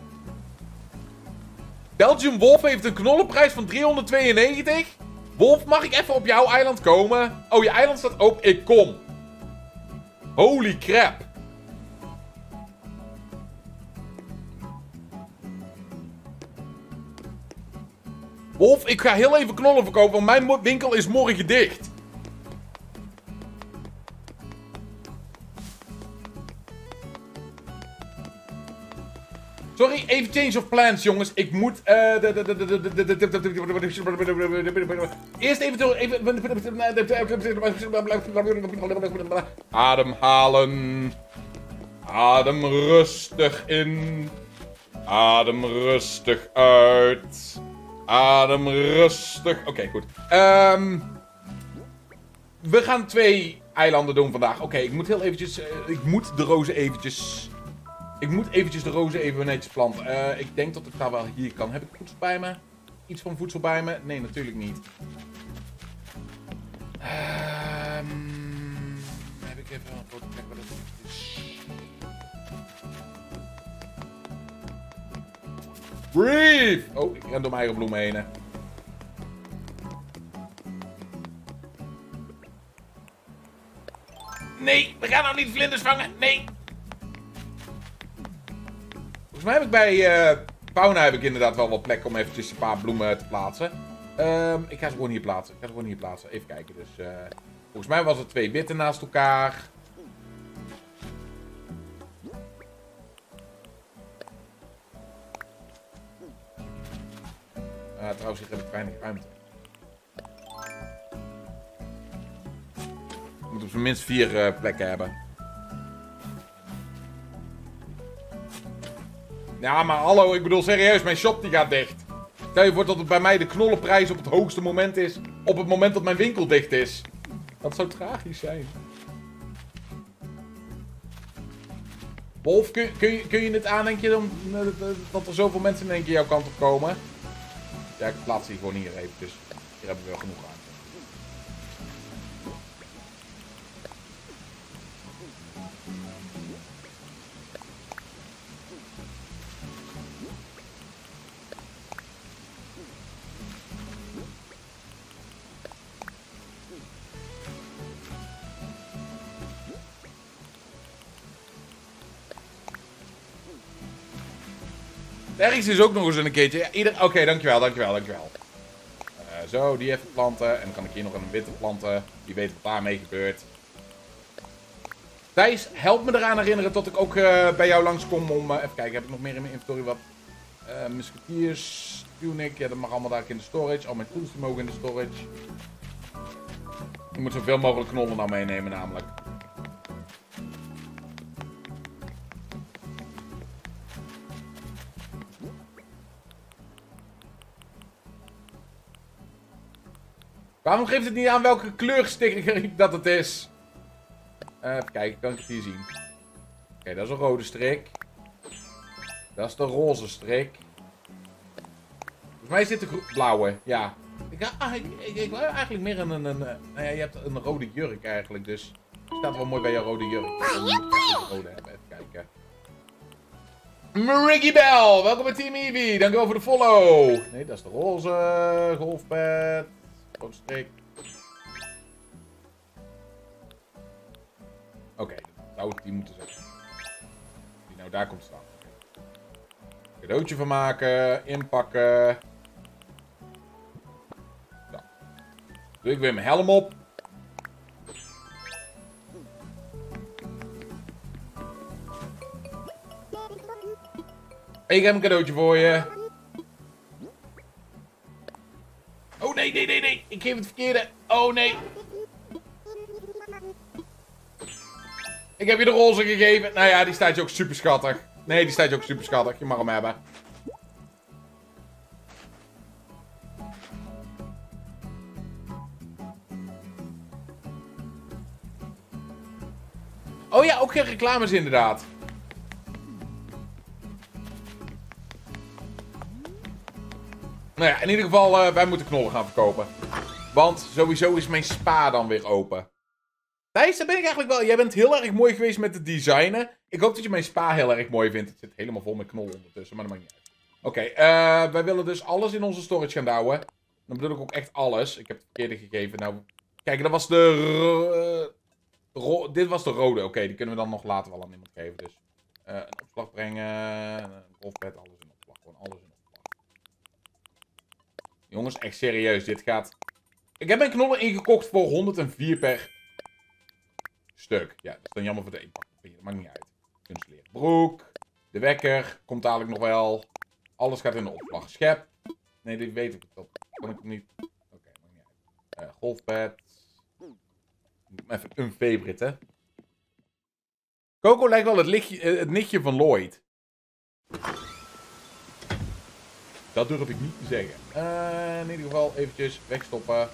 Belgium Wolf heeft een knollenprijs van driehonderdtweeënnegentig. Wolf, mag ik even op jouw eiland komen? Oh, je eiland staat open. Ik kom. Holy crap. Wolf, ik ga heel even knollen verkopen, want mijn mo- winkel is morgen dicht. Sorry, even change of plans, jongens. Ik moet... eh, Eerst even... even ademhalen. Adem rustig in. Adem rustig uit. Adem rustig... Oké, okay, goed. Um, we gaan twee eilanden doen vandaag. Oké, okay, ik moet heel eventjes... Uh, ik moet de rozen eventjes... Ik moet eventjes de rozen even netjes planten. Uh, ik denk dat ik daar wel hier kan. Heb ik voedsel bij me? Iets van voedsel bij me? Nee, natuurlijk niet. Um, heb ik even een foto kijken wat het is. Brief! Oh, ik ren door mijn eigen bloemen heen. Hè. Nee, we gaan nou niet vlinders vangen. Nee. Volgens mij heb ik bij uh, Fauna heb ik inderdaad wel wat plek om eventjes een paar bloemen te plaatsen. Um, ik ga ze gewoon hier plaatsen. Ik ga ze gewoon hier plaatsen. Even kijken. Dus, uh, volgens mij was het twee witte naast elkaar. Uh, trouwens, hier heb ik weinig ruimte. Ik moet op zijn minst vier uh, plekken hebben. Ja, maar hallo, ik bedoel serieus, mijn shop die gaat dicht. Stel je voor dat het bij mij de knollenprijs op het hoogste moment is. Op het moment dat mijn winkel dicht is. Dat zou tragisch zijn. Wolf, kun, kun, je, kun je het aan, denk je, om, uh, dat er zoveel mensen in één keer jouw kant op komen? Ja, ik plaats die gewoon hier even, dus hier hebben we wel genoeg aan. Ergens is ook nog eens een keertje. Ja, ieder... Oké, okay, dankjewel, dankjewel, dankjewel. Uh, zo, die even planten. En dan kan ik hier nog een witte planten. Wie weet wat daarmee gebeurt. Thijs, help me eraan herinneren dat ik ook uh, bij jou langskom om... Uh, even kijken, heb ik nog meer in mijn inventory wat... Uh, Musketeers, tunic. Ja, dat mag allemaal daar in de storage. Al mijn tools die mogen in de storage. Ik moet zoveel mogelijk knollen nou meenemen namelijk. Waarom geeft het niet aan welke kleursticker dat het is? Uh, even kijken, kan ik het hier zien? Oké, okay, dat is een rode strik. Dat is de roze strik. Volgens mij is dit de blauwe, ja. Ik, ah, ik, ik, ik wil eigenlijk meer een... een, een nou ja, je hebt een rode jurk eigenlijk, dus... Het staat wel mooi bij jouw rode jurk. Rode hebben. Even kijken. Ricky Bell, welkom bij Team Eevee. Dankjewel voor de follow. Nee, dat is de roze golfpad. Rode strik. Oké, okay, dat zou het die moeten zijn. Die nou daar komt staan. Okay. Cadeautje van maken, inpakken. Zo. Doe ik weer mijn helm op. Ik heb een cadeautje voor je. Oh nee, nee, nee, nee. Ik geef het verkeerde. Oh nee. Ik heb je de roze gegeven. Nou ja, die staat je ook super schattig. Nee, die staat je ook super schattig. Je mag hem hebben. Oh ja, ook geen reclames inderdaad. Nou ja, in ieder geval, uh, wij moeten knollen gaan verkopen. Want sowieso is mijn spa dan weer open. Thijs, daar ben ik eigenlijk wel... Jij bent heel erg mooi geweest met het designen. Ik hoop dat je mijn spa heel erg mooi vindt. Het zit helemaal vol met knollen ondertussen, maar dat maakt niet uit. Oké, okay, uh, wij willen dus alles in onze storage gaan douwen. Dan bedoel ik ook echt alles. Ik heb het verkeerde gegeven. Nou, kijk, dat was de... Uh, dit was de rode. Oké, okay, die kunnen we dan nog later wel aan iemand geven. Dus uh, een opslag brengen. Een golfpad, alles in opslag. Gewoon alles in opslag. Jongens, echt serieus. Dit gaat... Ik heb mijn knollen ingekocht voor honderdvier per stuk. Ja, dat is dan jammer voor de eenpak. Dat maakt niet uit. Kunstleer. Broek. De wekker. Komt dadelijk nog wel. Alles gaat in de opslag. Schep. Nee, dit weet ik. Dat kan ik niet... Oké, okay, maakt niet uit. Uh, golfpad. Even een favorite, hè. Coco lijkt wel het, lichtje, het nichtje van Lloyd. Dat durf ik niet te zeggen. Uh, in ieder geval eventjes wegstoppen.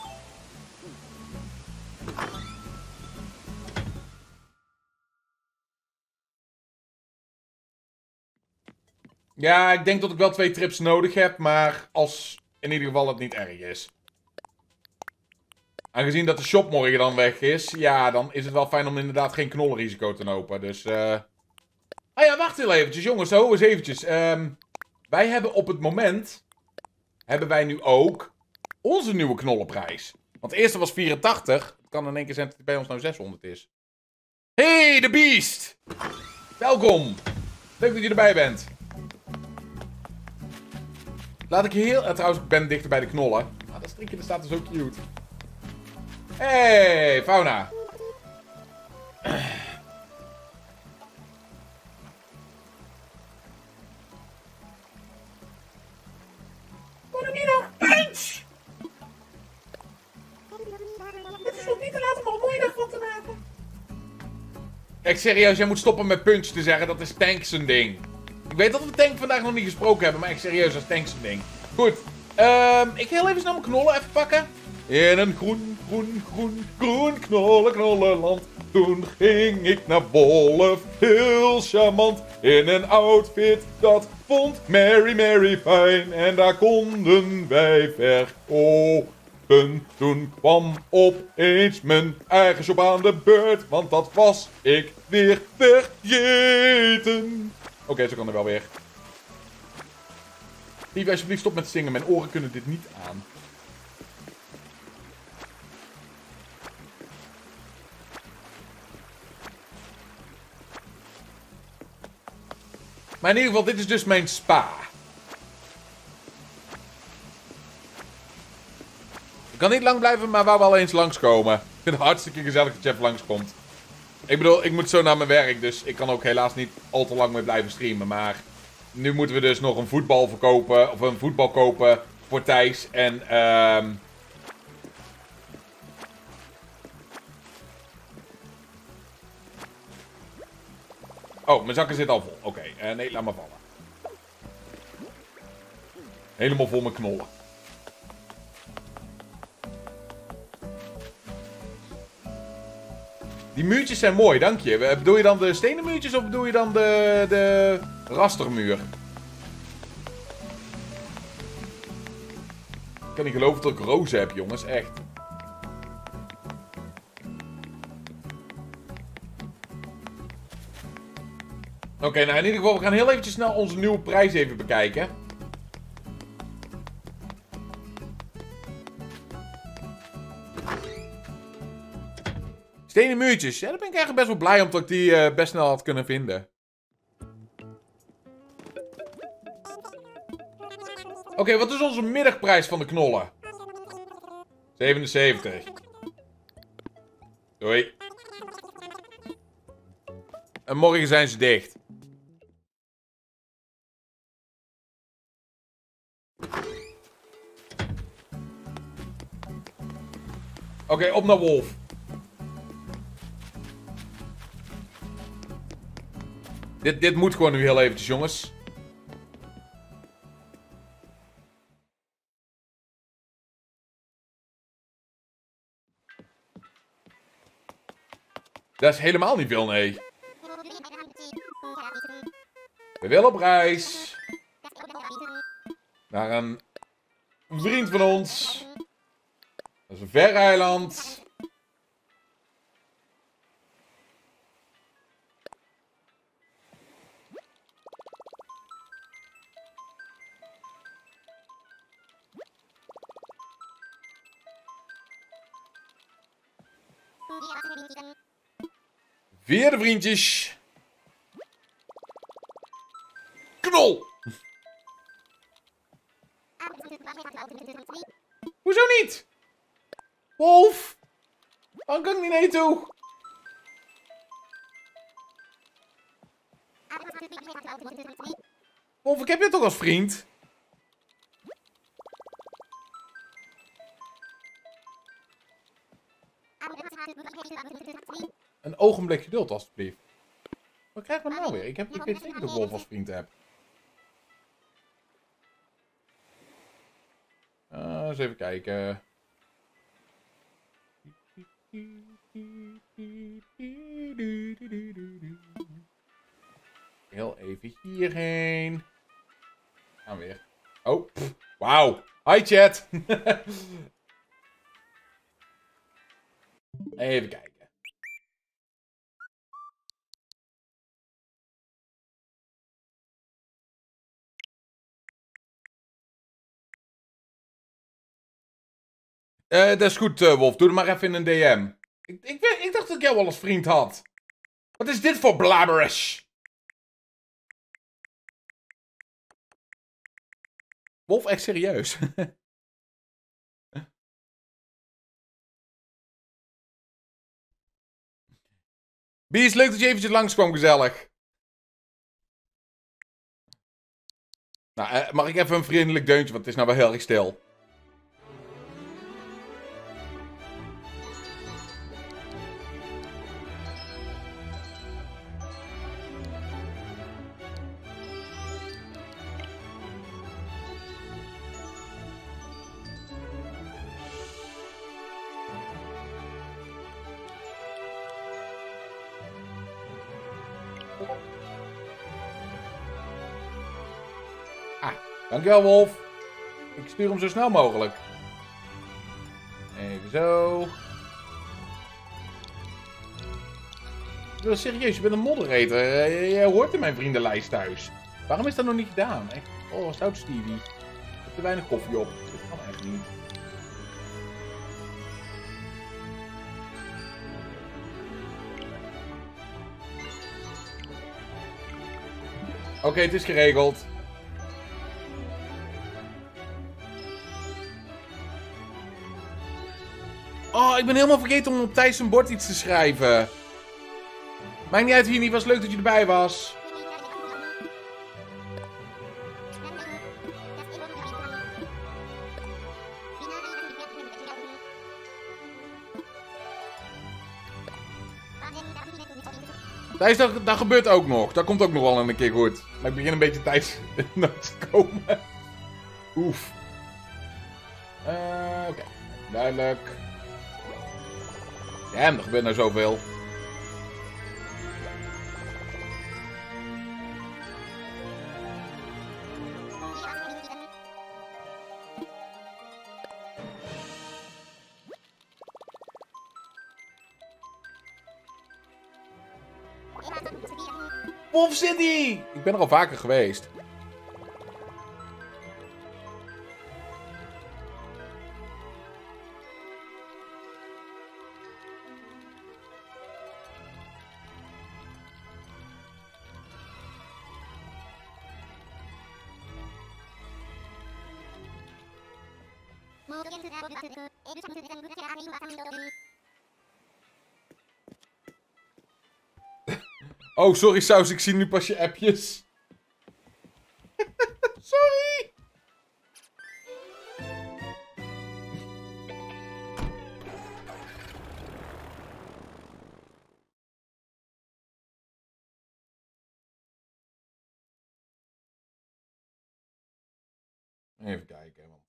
Ja, ik denk dat ik wel twee trips nodig heb, maar als in ieder geval het niet erg is. Aangezien dat de shop morgen dan weg is, ja, dan is het wel fijn om inderdaad geen knollenrisico te lopen. Dus, eh... Uh... Ah ja, wacht heel eventjes, jongens. Ho, eens eventjes. Um, wij hebben op het moment... Hebben wij nu ook onze nieuwe knollenprijs. Want de eerste was vierentachtig. Het kan in één keer zijn dat het bij ons nou zeshonderd is. Hey, de Beast! Welkom! Leuk dat je erbij bent. Laat ik heel... Uh, trouwens, ik ben dichter bij de knollen. Ah, dat strikje dat staat er zo cute. Hey, Fauna. Kom er nu nog punch! Het is nog niet te laat om er een mooie dag van te maken. Echt serieus, jij moet stoppen met punch te zeggen. Dat is Tanks een ding. Ik weet dat we Tank vandaag nog niet gesproken hebben, maar echt serieus, dat is Tanks een ding. Goed. Um, ik ga heel even snel mijn knollen even pakken. In een groen, groen, groen, groen knollen, knollenland. Toen ging ik naar Wolf, heel charmant. In een outfit, dat vond Mary, Mary fijn. En daar konden wij verkopen. Toen kwam opeens mijn eigen shop aan de beurt. Want dat was ik weer vergeten. Oké, okay, zo kan er wel weer. Lieve, alsjeblieft stop met zingen. Mijn oren kunnen dit niet aan. Maar in ieder geval, dit is dus mijn spa. Ik kan niet lang blijven, maar wou wel eens langskomen. Ik vind het hartstikke gezellig dat Jeff langskomt. Ik bedoel, ik moet zo naar mijn werk, dus ik kan ook helaas niet al te lang meer blijven streamen. Maar nu moeten we dus nog een voetbal verkopen, of een voetbal kopen voor Thijs. En, ehm... Um... Oh, mijn zakken zitten al vol. Oké, okay. uh, nee, laat maar vallen. Helemaal vol met knollen. Die muurtjes zijn mooi, dank je. Bedoel je dan de stenen muurtjes of bedoel je dan de, de rastermuur? Ik kan niet geloven dat ik rozen heb, jongens. Echt. Oké, okay, nou in ieder geval, we gaan heel eventjes snel onze nieuwe prijs even bekijken. Stenen muurtjes. Ja, daar ben ik eigenlijk best wel blij om dat ik die uh, best snel had kunnen vinden. Oké, okay, wat is onze middagprijs van de knollen? zevenenzeventig. Doei. En morgen zijn ze dicht. Oké, okay, op naar Wolf. Dit, dit moet gewoon nu heel eventjes, jongens. Dat is helemaal niet veel, nee. We willen op reis. Naar een vriend van ons. Dat is een ver eiland. Vierde vriendjes. Knol! Hoezo niet? Wolf! Waarom kan ik niet nee toe? Wolf, ik heb je toch als vriend? Een ogenblik geduld, alstublieft. Wat krijgen we nou weer? Ik, heb, ik weet zeker dat ik Wolf als vriend heb. Uh, eens even kijken. Heel even hierheen. Gaan we weer. Oh, wauw. Hi chat. Even kijken. Uh, dat is goed, uh, Wolf. Doe het maar even in een D M. Ik, ik, ik dacht dat ik jou wel als vriend had. Wat is dit voor blabberish? Wolf, echt serieus. Bies, leuk dat je eventjes langskwam, gezellig. Nou, uh, mag ik even een vriendelijk deuntje, want het is nou wel heel erg stil. Ah, dankjewel Wolf. Ik stuur hem zo snel mogelijk. Even zo. Wel serieus, je bent een moderator. Jij hoort in mijn vriendenlijst thuis. Waarom is dat nog niet gedaan? Echt? Oh, stout Stevie. Ik heb te weinig koffie op. Dat kan echt niet. Oké, okay, het is geregeld. Oh, ik ben helemaal vergeten om op Thijs zijn bord iets te schrijven. Maakt niet uit, hier niet. Was leuk dat je erbij was. Thijs, dat, dat gebeurt ook nog. Dat komt ook nog wel een keer goed. Maar ik begin een beetje Thijs nood te komen. Oef. Uh, Oké, okay. Duidelijk. Ja, er gebeurt nou zoveel. Wolf City! Ik ben er al vaker geweest. Oh, sorry Saus, ik zie nu pas je appjes. Sorry! Even kijken, want...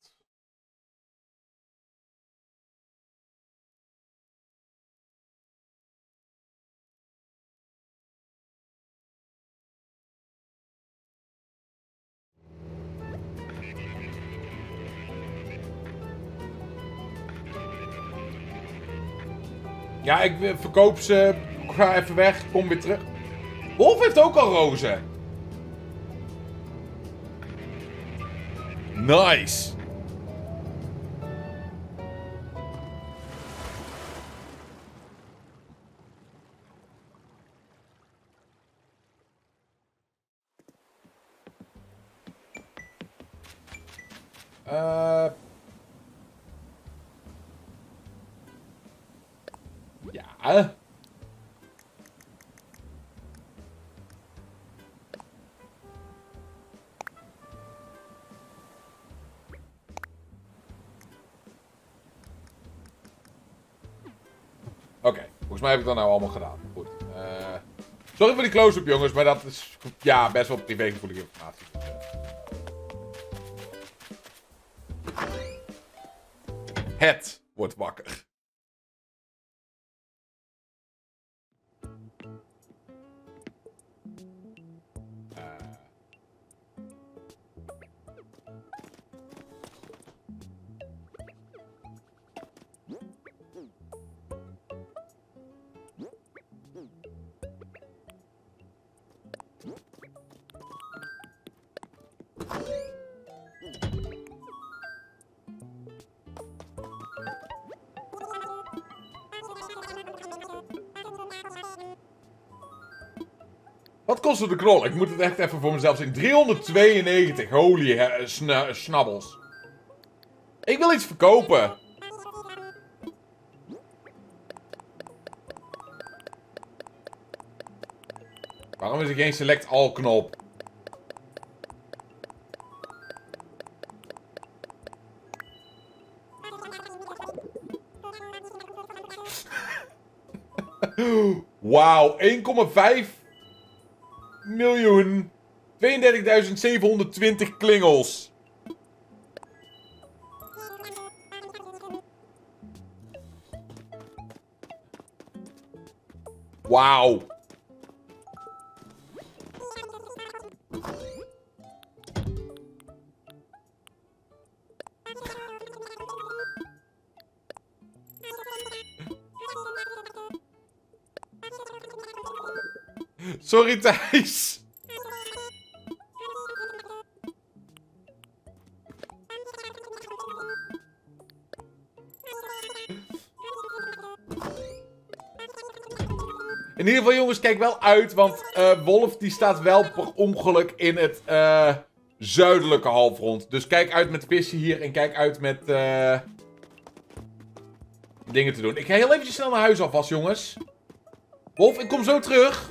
Ja, ik verkoop ze. Ik ga even weg. Kom weer terug. Wolf heeft ook al rozen. Nice. Uh... Ja. Oké, okay, volgens mij heb ik dat nou allemaal gedaan. Goed. Uh, sorry voor die close-up, jongens, maar dat is ja, best wel privégevoelige informatie. Het wordt wakker. Wat kostte de knol? Ik moet het echt even voor mezelf zien. driehonderdtweeënnegentig. Holy uh, sna snabbels. Ik wil iets verkopen. Waarom is er geen select all knop? Wauw, één komma vijf miljoen. tweeëndertigduizend zevenhonderdtwintig klingels. Wauw. Sorry, Thijs. In ieder geval, jongens, kijk wel uit, want uh, Wolf die staat wel per ongeluk in het uh, zuidelijke halfrond. Dus kijk uit met vissen hier en kijk uit met uh, dingen te doen. Ik ga heel eventjes snel naar huis alvast, jongens. Wolf, ik kom zo terug.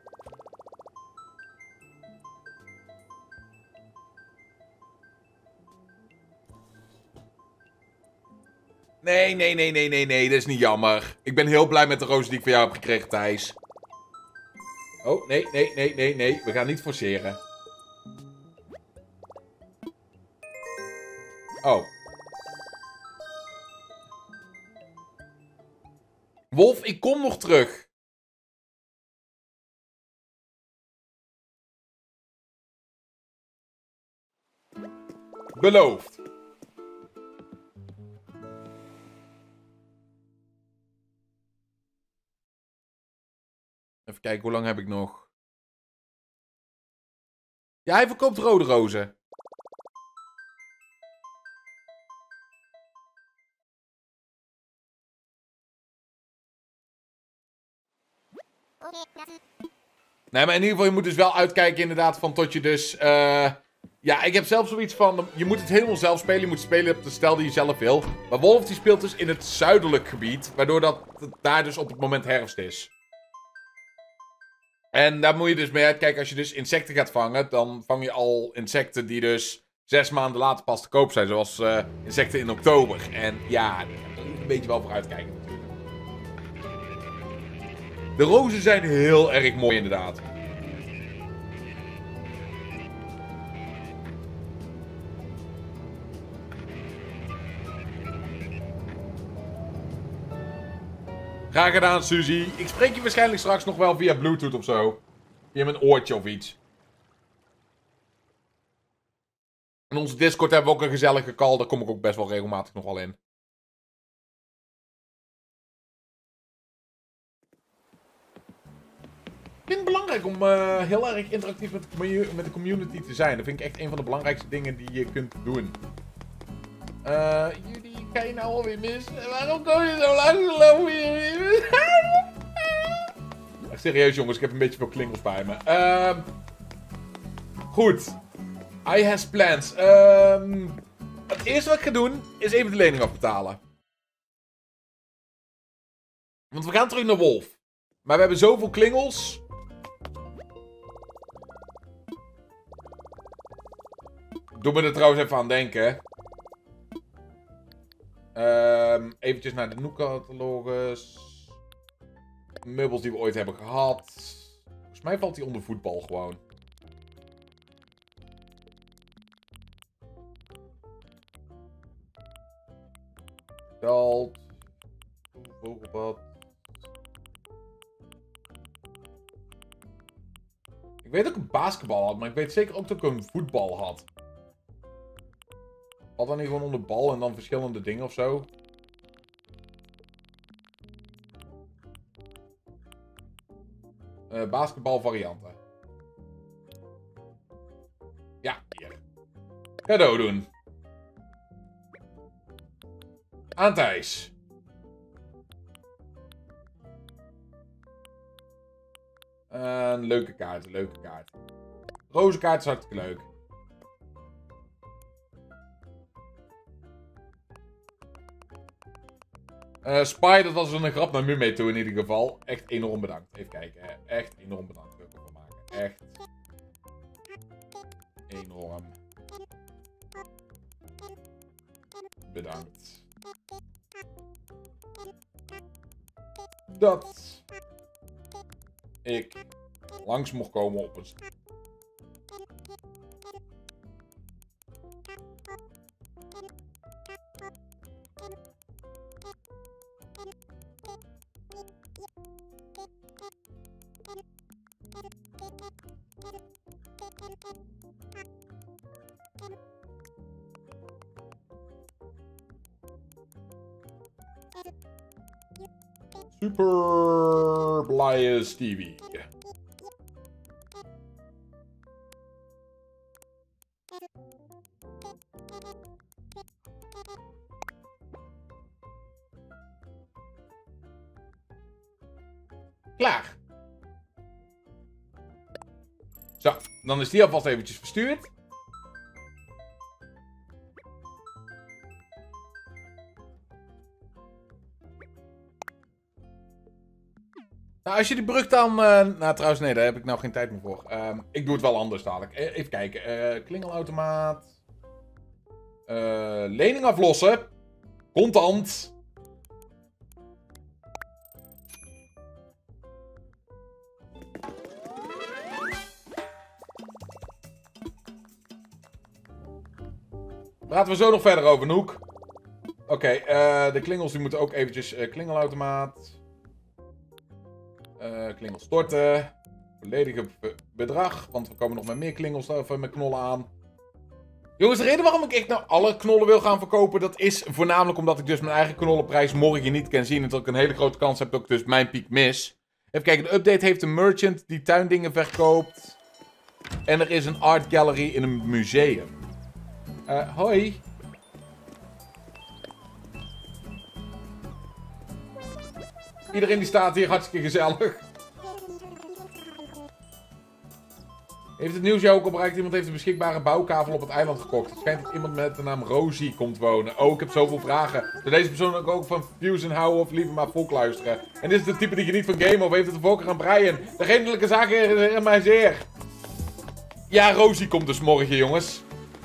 Nee, nee, nee, nee, nee, nee. Dat is niet jammer. Ik ben heel blij met de rozen die ik van jou heb gekregen, Thijs. Oh, nee, nee, nee, nee, nee. We gaan niet forceren. Oh. Wolf, ik kom nog terug. Beloofd. Even kijken, hoe lang heb ik nog? Ja, hij verkoopt rode rozen. Nee, maar in ieder geval, je moet dus wel uitkijken inderdaad van tot je dus... Uh... Ja, ik heb zelf zoiets van... Je moet het helemaal zelf spelen. Je moet spelen op de stijl die je zelf wil. Maar Wolf die speelt dus in het zuidelijk gebied. Waardoor dat het daar dus op het moment herfst is. En daar moet je dus mee uitkijken. Als je dus insecten gaat vangen, dan vang je al insecten die dus zes maanden later pas te koop zijn. Zoals uh, insecten in oktober. En ja, daar moet je een beetje wel voor uitkijken natuurlijk. De rozen zijn heel erg mooi inderdaad. Graag gedaan, Suzy. Ik spreek je waarschijnlijk straks nog wel via Bluetooth of zo. Via mijn oortje of iets. In onze Discord hebben we ook een gezellige call. Daar kom ik ook best wel regelmatig nog wel in. Ik vind het belangrijk om uh, heel erg interactief met de, met de community te zijn. Dat vind ik echt een van de belangrijkste dingen die je kunt doen. Uh, jullie, ga je nou alweer mis? Waarom kom je zo lang gelopen hier? Echt serieus jongens, ik heb een beetje veel klingels bij me. Uh, goed. I has plans. Um, Het eerste wat ik ga doen, is even de lening afbetalen. Want we gaan terug naar Wolf. Maar we hebben zoveel klingels. Doe me er trouwens even aan denken. Um, eventjes naar de Nook-catalogus. Meubels die we ooit hebben gehad. Volgens mij valt die onder voetbal gewoon. Geld. Vogelpad. Ik weet dat ik een basketbal had, maar ik weet zeker ook dat ik een voetbal had. Had dan niet gewoon onder bal en dan verschillende dingen of zo? Uh, basketbal varianten. Ja, hier. Cadeau doen. Aan Thijs. Een leuke kaart, een leuke kaart. Rozenkaart is hartstikke leuk. Uh, Spy, dat was een grap naar Mummy toe in ieder geval. Echt enorm bedankt. Even kijken, hè. Echt enorm bedankt. Wil ik ervan maken. Echt. Enorm. Bedankt. Dat ik langs mocht komen op een... Super blije Stevie. Klaar. Zo, dan is die alvast eventjes verstuurd. Nou, als je die brug dan... Uh, nou, trouwens, nee, daar heb ik nou geen tijd meer voor. Um, ik doe het wel anders dadelijk. Even kijken. Uh, klingelautomaat. Uh, lening aflossen. Contant. Praten we zo nog verder over, Nook. Oké, okay, uh, de klingels die moeten ook eventjes... Uh, klingelautomaat. Uh, klingels storten. Volledige bedrag. Want we komen nog met meer klingels of met knollen aan. Jongens, de reden waarom ik echt nou alle knollen wil gaan verkopen... dat is voornamelijk omdat ik dus mijn eigen knollenprijs morgen niet kan zien. En dat ik een hele grote kans heb dat ik dus mijn piek mis. Even kijken, de update heeft een merchant die tuindingen verkoopt. En er is een art gallery in een museum. Uh, hoi. Iedereen die staat hier hartstikke gezellig. Heeft het nieuws jou ook al bereikt? Iemand heeft een beschikbare bouwkavel op het eiland gekocht. Het schijnt dat iemand met de naam Rosie komt wonen. Oh, ik heb zoveel vragen. Zou deze persoon ook, ook van Fusion houden of liever maar volk luisteren? En dit is de type die geniet van game of heeft het de voorkeur aan Brian? De geestelijke zaken herinneren mij zeer. Ja, Rosie komt dus morgen, jongens.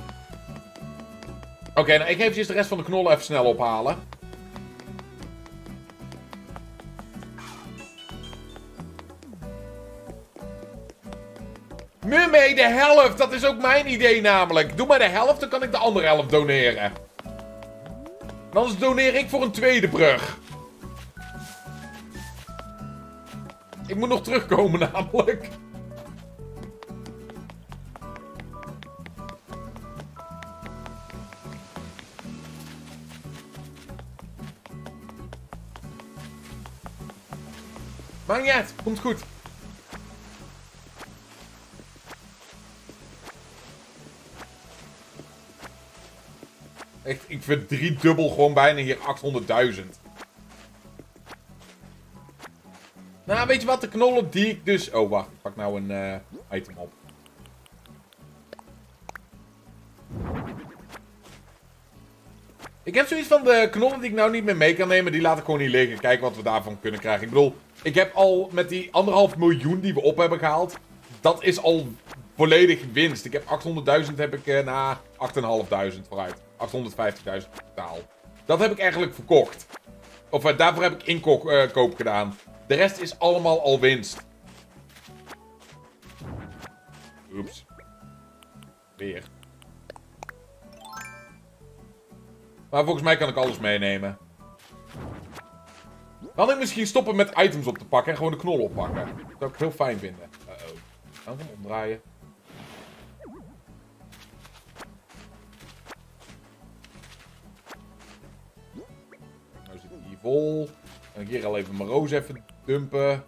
Oké, okay, nou ik ga eventjes de rest van de knollen even snel ophalen. Mummy, de helft! Dat is ook mijn idee namelijk. Doe maar de helft, dan kan ik de andere helft doneren. En anders doneer ik voor een tweede brug. Ik moet nog terugkomen namelijk. Maakt niet uit, komt goed. Echt, ik verdriedubbel gewoon bijna hier achthonderdduizend. Nou, weet je wat? De knollen die ik dus... Oh, wacht. Ik pak nou een uh, item op. Ik heb zoiets van de knollen die ik nou niet meer mee kan nemen, die laat ik gewoon niet liggen. Kijken wat we daarvan kunnen krijgen. Ik bedoel, ik heb al met die anderhalf miljoen die we op hebben gehaald, dat is al volledig winst. Ik heb achthonderdduizend heb ik uh, na achtduizend vijfhonderd vooruit. achthonderdvijftigduizend totaal. Dat heb ik eigenlijk verkocht. Of uh, daarvoor heb ik inkoop uh, gedaan. De rest is allemaal al winst. Oeps. Weer. Maar volgens mij kan ik alles meenemen. Kan ik misschien stoppen met items op te pakken en gewoon de knol oppakken? Dat zou ik heel fijn vinden. Uh-oh. Kan ik hem omdraaien? Nou zit hij hier vol. Kan ik hier al even mijn roos even dumpen.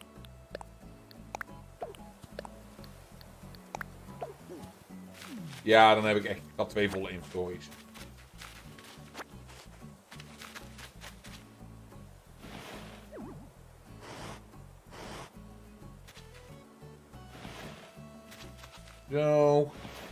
Ja, dan heb ik echt... Ik had twee volle inventories. Zo.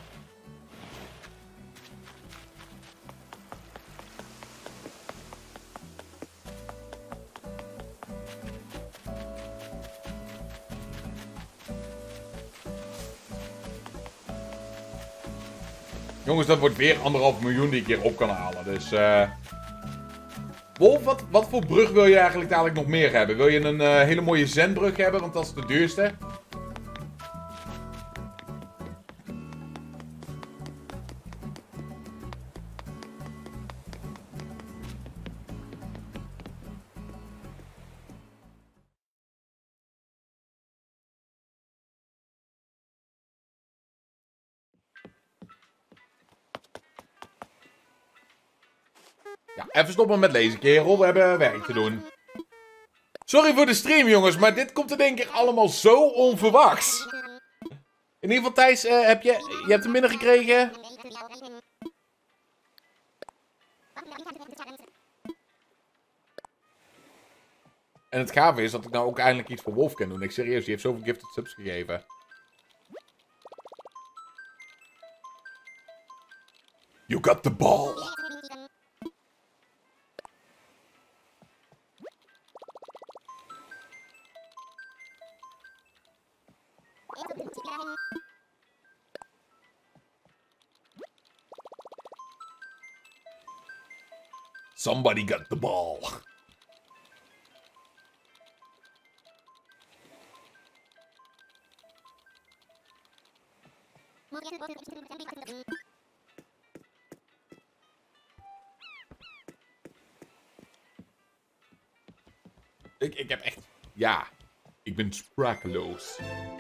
Jongens, dat wordt weer anderhalf miljoen die ik hier op kan halen. Dus, eh... Wolf, wat, wat voor brug wil je eigenlijk dadelijk nog meer hebben? Wil je een uh, hele mooie zenbrug hebben, want dat is de duurste? Ja, even stoppen met lezen, kerel. We hebben werk te doen. Sorry voor de stream, jongens, maar dit komt in één keer allemaal zo onverwachts. In ieder geval, Thijs, uh, heb je, je hebt hem binnengekregen? En het gave is dat ik nou ook eindelijk iets voor Wolf kan doen. Ik serieus, die heeft zoveel gifted subs gegeven. You got the ball. Somebody got the ball. Ik, ik heb echt... Ja. Ik ben sprakeloos.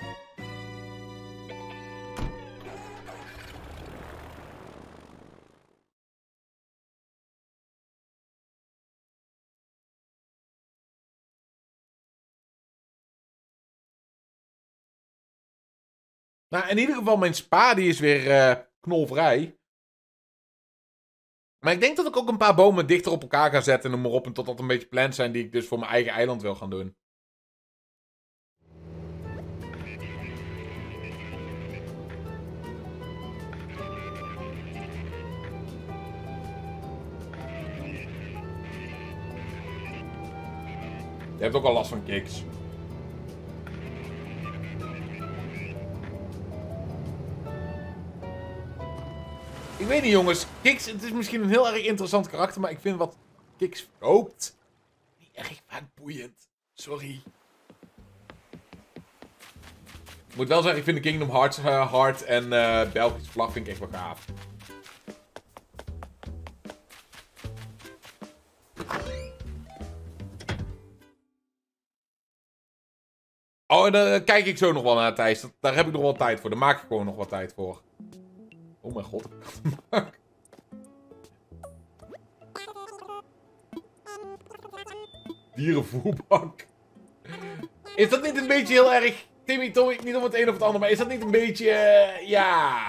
Nou, in ieder geval, mijn spa die is weer uh, knolvrij. Maar ik denk dat ik ook een paar bomen dichter op elkaar ga zetten en noem maar op. En tot dat een beetje plants zijn die ik dus voor mijn eigen eiland wil gaan doen. Je hebt ook al last van kicks. Ik weet niet, jongens. Kix, het is misschien een heel erg interessant karakter, maar ik vind wat Kix verkoopt niet erg vaak boeiend. Sorry. Ik moet wel zeggen, ik vind de Kingdom Hearts uh, hard en uh, Belgische vlag vind ik echt wel gaaf. Oh, en daar kijk ik zo nog wel naar, Thijs. Daar heb ik nog wel tijd voor. Daar maak ik gewoon nog wat tijd voor. Oh mijn god, ik had hem gemaakt. Dierenvoerbak. Is dat niet een beetje heel erg... Timmy, Tommy, niet om het een of het ander, maar is dat niet een beetje... Uh, ja...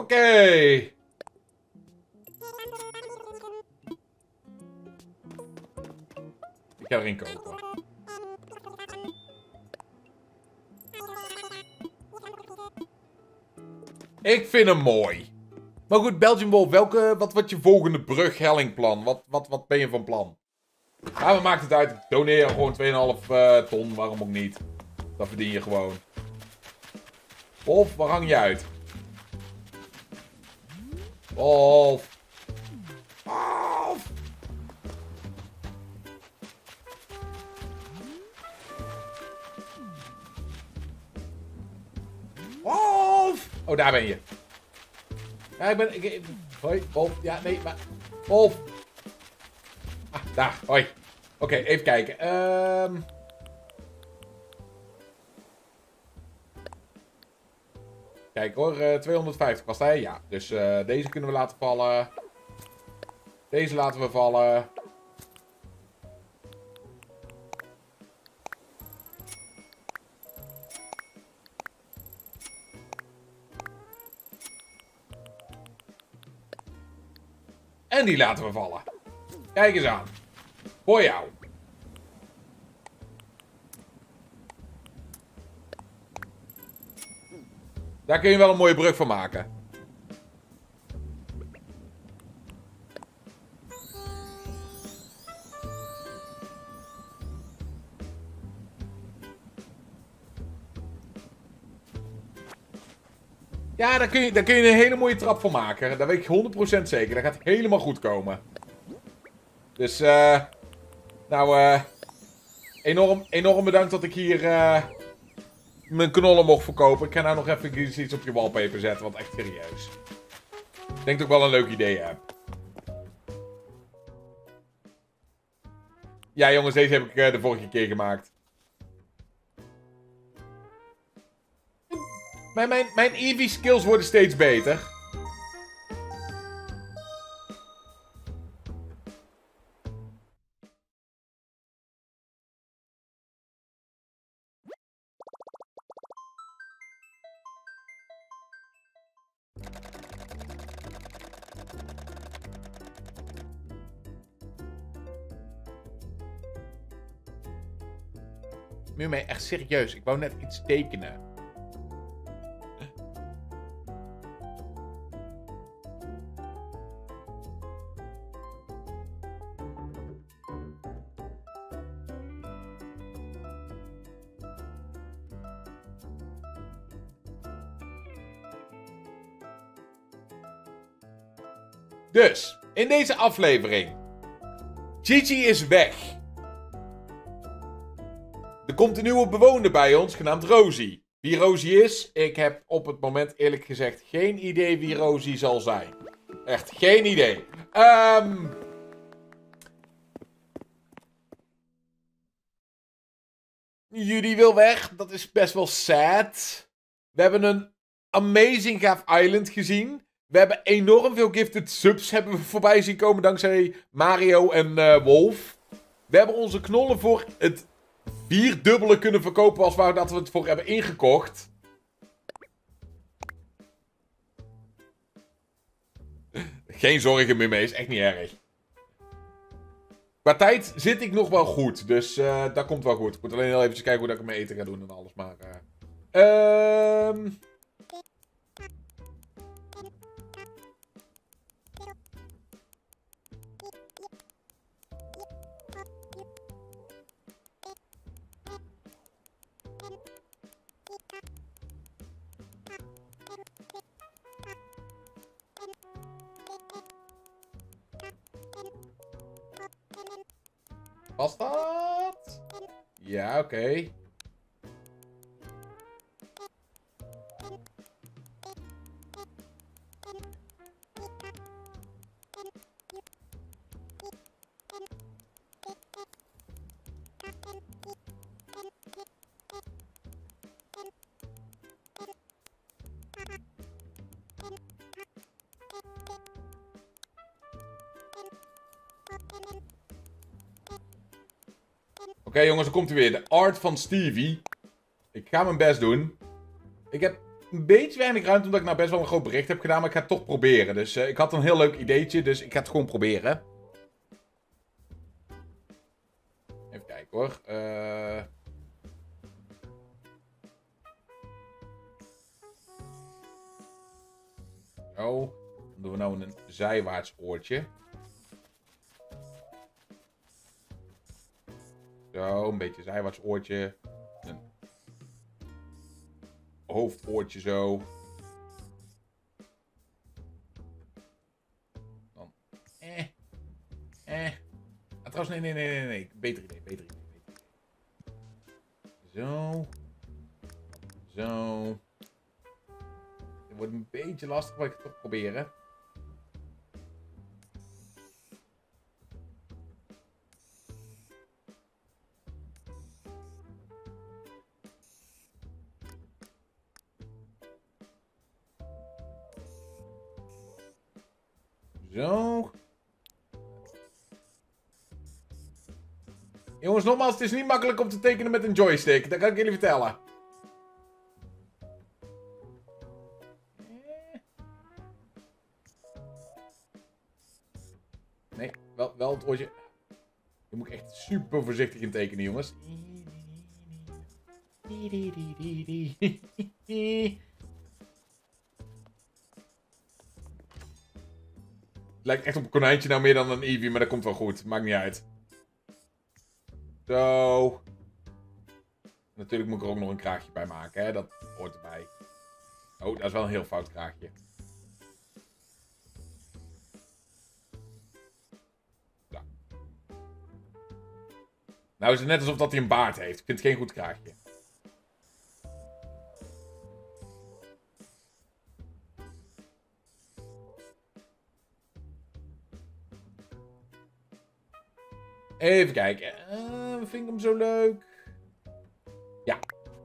Hoppakee. Ik ga erin kopen. Ik vind hem mooi. Maar goed, Belgian Wolf, welke, wat wordt je volgende brughellingplan? Wat, wat, wat ben je van plan? Ja, we maakt het uit. Ik doneer gewoon twee komma vijf uh, ton, waarom ook niet? Dat verdien je gewoon. Wolf, waar hang je uit? Wolf. Wolf. Wolf. Oh, daar ben je. Ja, ik ben... Ik, ik, hoi, Wolf. Ja, nee, maar... Wolf. Ah, daar. Hoi. Oké, okay, even kijken. Ehm... Um... Kijk hoor, uh, tweehonderdvijftig was hij. Ja, dus uh, deze kunnen we laten vallen. Deze laten we vallen. En die laten we vallen. Kijk eens aan. Voor jou. Daar kun je wel een mooie brug van maken. Ja, daar kun je, daar kun je een hele mooie trap van maken. Daar weet ik honderd procent zeker. Dat gaat helemaal goed komen. Dus, eh... Uh, nou, eh... Uh, enorm, enorm bedankt dat ik hier... Uh, mijn knollen mocht verkopen. Ik ga nou nog even iets op je wallpaper zetten, want echt serieus. Ik denk dat ik wel een leuk idee heb. Ja jongens, deze heb ik uh, de vorige keer gemaakt. Mijn, mijn, mijn Eevee skills worden steeds beter. Nu mee, echt serieus. Ik wou net iets tekenen. Dus, in deze aflevering. Gigi is weg. Er komt een nieuwe bewoner bij ons, genaamd Rosie. Wie Rosie is, ik heb op het moment eerlijk gezegd geen idee wie Rosie zal zijn. Echt geen idee. Um... Judy wil weg, dat is best wel sad. We hebben een amazing gaaf island gezien. We hebben enorm veel gifted subs hebben we voorbij zien komen dankzij Mario en uh, Wolf. We hebben onze knollen voor het vierdubbele kunnen verkopen als waar dat we het voor hebben ingekocht. Geen zorgen meer mee, is echt niet erg. Qua tijd zit ik nog wel goed, dus uh, dat komt wel goed. Ik moet alleen heel even kijken hoe dat ik mijn eten ga doen en alles, maar... Ehm... Uh... Was dat? Ja, oké. Okay. Oké okay, jongens, dan komt hij weer. De art van Stevie. Ik ga mijn best doen. Ik heb een beetje weinig ruimte, omdat ik nou best wel een groot bericht heb gedaan. Maar ik ga het toch proberen. Dus uh, ik had een heel leuk ideetje, dus ik ga het gewoon proberen. Even kijken hoor. Uh... Zo. Dan doen we nou een zijwaarts oortje. Zo, een beetje zijwaarts oortje. Een hoofdoortje zo. Dan. Eh. Eh. Ah, trouwens, nee, nee, nee, nee, nee. Beter idee, beter idee. Beter idee. Zo. Zo. Het wordt een beetje lastig, maar ik ga het toch proberen. Zo. Jongens, nogmaals, het is niet makkelijk om te tekenen met een joystick. Dat kan ik jullie vertellen. Nee, wel, wel het oortje. Je moet echt super voorzichtig in tekenen, jongens. Het lijkt echt op een konijntje nou meer dan een Eevee, maar dat komt wel goed. Maakt niet uit. Zo. Natuurlijk moet ik er ook nog een kraagje bij maken, hè. Dat hoort erbij. Oh, dat is wel een heel fout kraagje. Zo. Nou is het net alsof dat hij een baard heeft. Ik vind het geen goed kraagje. Even kijken. Uh, vind ik hem zo leuk? Ja.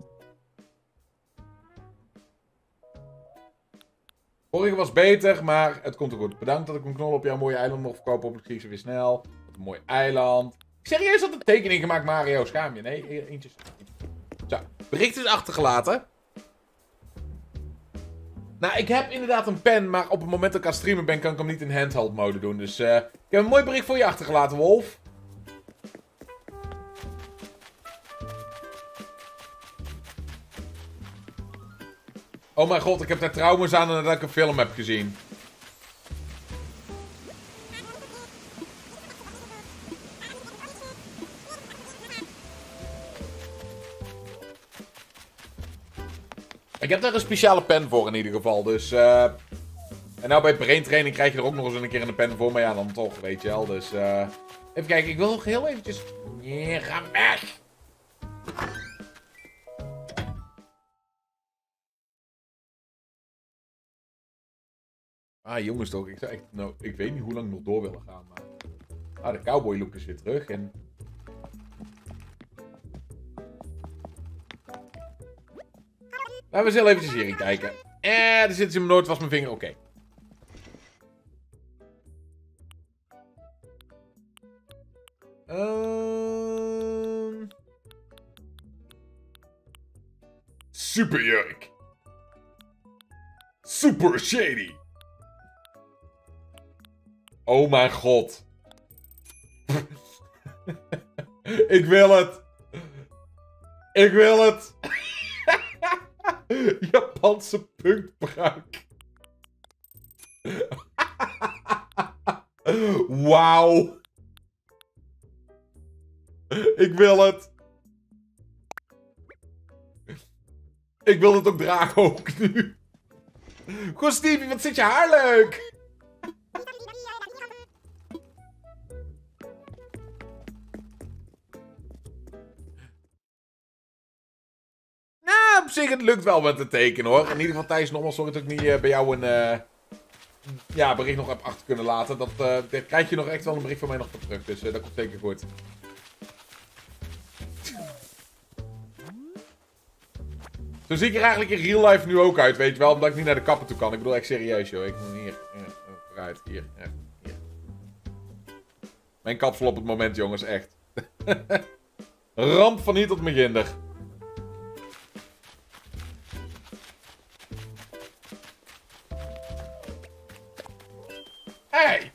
Vorige was beter, maar het komt er goed. Bedankt dat ik mijn knol op jouw mooie eiland mocht verkopen. Hopelijk zie ik ze weer snel. Wat een mooi eiland. Serieus had een tekening gemaakt, Mario. Schaam je? Nee, eentje. Zo. Bericht is achtergelaten. Nou, ik heb inderdaad een pen, maar op het moment dat ik aan het streamen ben, kan ik hem niet in handheld mode doen. Dus uh, ik heb een mooi bericht voor je achtergelaten, Wolf. Oh mijn god, ik heb daar trauma's aan nadat ik een film heb gezien. Ik heb daar een speciale pen voor in ieder geval, dus... Uh... En nou bij brain training krijg je er ook nog eens een keer een pen voor, maar ja, dan toch, weet je wel. Dus, uh... even kijken, ik wil nog heel eventjes... Nee, ga weg! Ah, jongens toch, ik zou echt... Nou, ik weet niet hoe lang ik nog door willen gaan, maar... Ah, de cowboy look is weer terug en... Laten we eens heel eventjes hierin kijken. Eh, er zit in mijn noord, was mijn vinger, oké. Okay. Um... Superjurk. Super shady. Oh mijn god. Ik wil het. Ik wil het. Japanse punkbruik. Wauw. Ik wil het. Ik wil het ook dragen ook nu. Goh, Stevie, wat zit je haar leuk. Nou, op zich, het lukt wel met het tekenen hoor. In ieder geval, Thijs, nogmaals, sorry dat ik niet uh, bij jou een uh, ja, bericht nog heb achter kunnen laten. Dat, uh, daar krijg je nog echt wel een bericht van mij nog voor terug. Dus uh, dat komt zeker goed. Zo zie ik er eigenlijk in real life nu ook uit, weet je wel. Omdat ik niet naar de kapper toe kan. Ik bedoel echt serieus, joh. Ik moet hier, hier, vooruit, hier, ja, hier. Mijn kapsel op het moment, jongens, echt. Ramp van hier tot mijn ginder. Hey!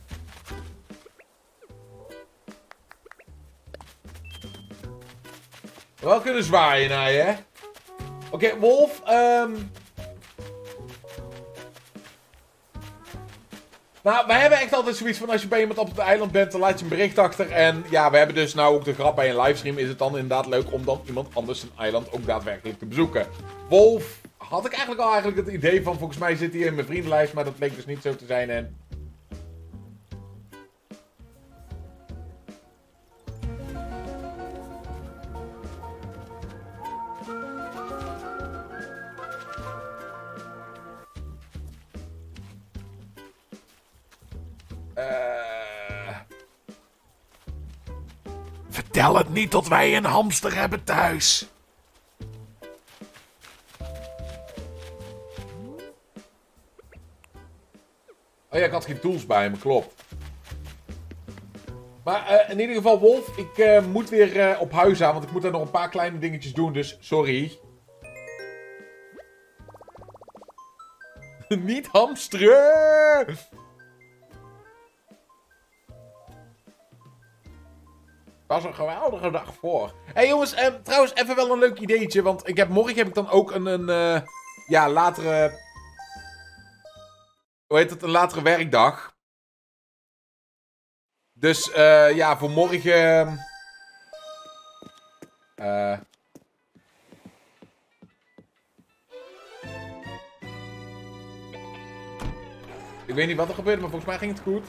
Wel kunnen zwaaien naar je, hè? Oké, okay, Wolf, ehm... Um... Nou, wij hebben echt altijd zoiets van als je bij iemand op het eiland bent, dan laat je een bericht achter. En ja, we hebben dus nou ook de grap bij een livestream. Is het dan inderdaad leuk om dan iemand anders een eiland ook daadwerkelijk te bezoeken. Wolf had ik eigenlijk al eigenlijk het idee van, volgens mij zit hij in mijn vriendenlijst, maar dat bleek dus niet zo te zijn en... Vertel het niet tot wij een hamster hebben thuis. Oh ja, ik had geen tools bij me, klopt. Maar uh, in ieder geval, Wolf, ik uh, moet weer uh, op huis aan, want ik moet er nog een paar kleine dingetjes doen, dus sorry. Niet hamsteren! Dat was een geweldige dag voor. Hé hey jongens, eh, trouwens even wel een leuk ideetje. Want ik heb, morgen heb ik dan ook een, een uh, ja, latere... Hoe heet het? Een latere werkdag. Dus uh, ja, voor morgen... Uh, ik weet niet wat er gebeurde, maar volgens mij ging het goed.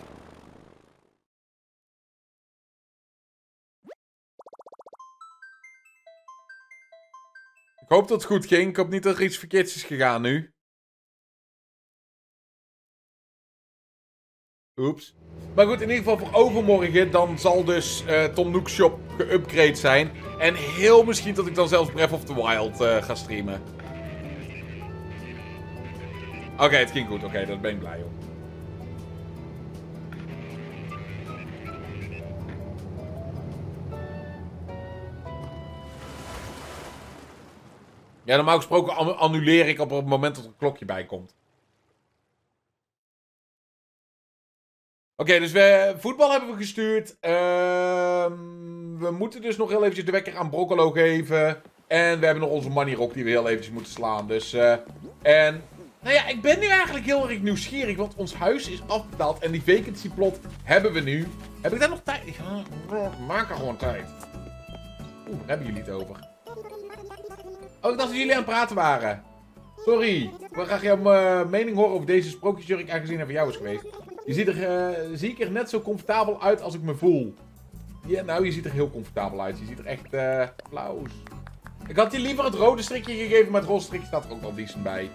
Ik hoop dat het goed ging. Ik hoop niet dat er iets verkeerds is gegaan nu. Oeps. Maar goed, in ieder geval voor overmorgen, dan zal dus uh, Tom Nook Shop geüpgrade zijn. En heel misschien dat ik dan zelfs Breath of the Wild uh, ga streamen. Oké, okay, het ging goed. Oké, okay, daar ben ik blij om. Ja, normaal gesproken annuleer ik op het moment dat er een klokje bij komt. Oké, okay, dus we, voetbal hebben we gestuurd. Uh, we moeten dus nog heel eventjes de wekker aan Broccolo geven. En we hebben nog onze money rock die we heel eventjes moeten slaan. Dus, uh, en... Nou ja, ik ben nu eigenlijk heel erg nieuwsgierig, want ons huis is afbetaald. En die vacancy plot hebben we nu. Heb ik daar nog tijd? Ja, maak er gewoon tijd. Oeh, daar hebben jullie het over. Oh, ik dacht dat jullie aan het praten waren. Sorry. Ik wil graag jouw uh, mening horen over deze sprookjesjurk, aangezien hij voor jou is geweest. Je ziet er, uh, zie ik er net zo comfortabel uit als ik me voel. Ja, nou, je ziet er heel comfortabel uit. Je ziet er echt, uh, applaus. Ik had je liever het rode strikje gegeven, maar het roze strikje staat er ook wel decent bij.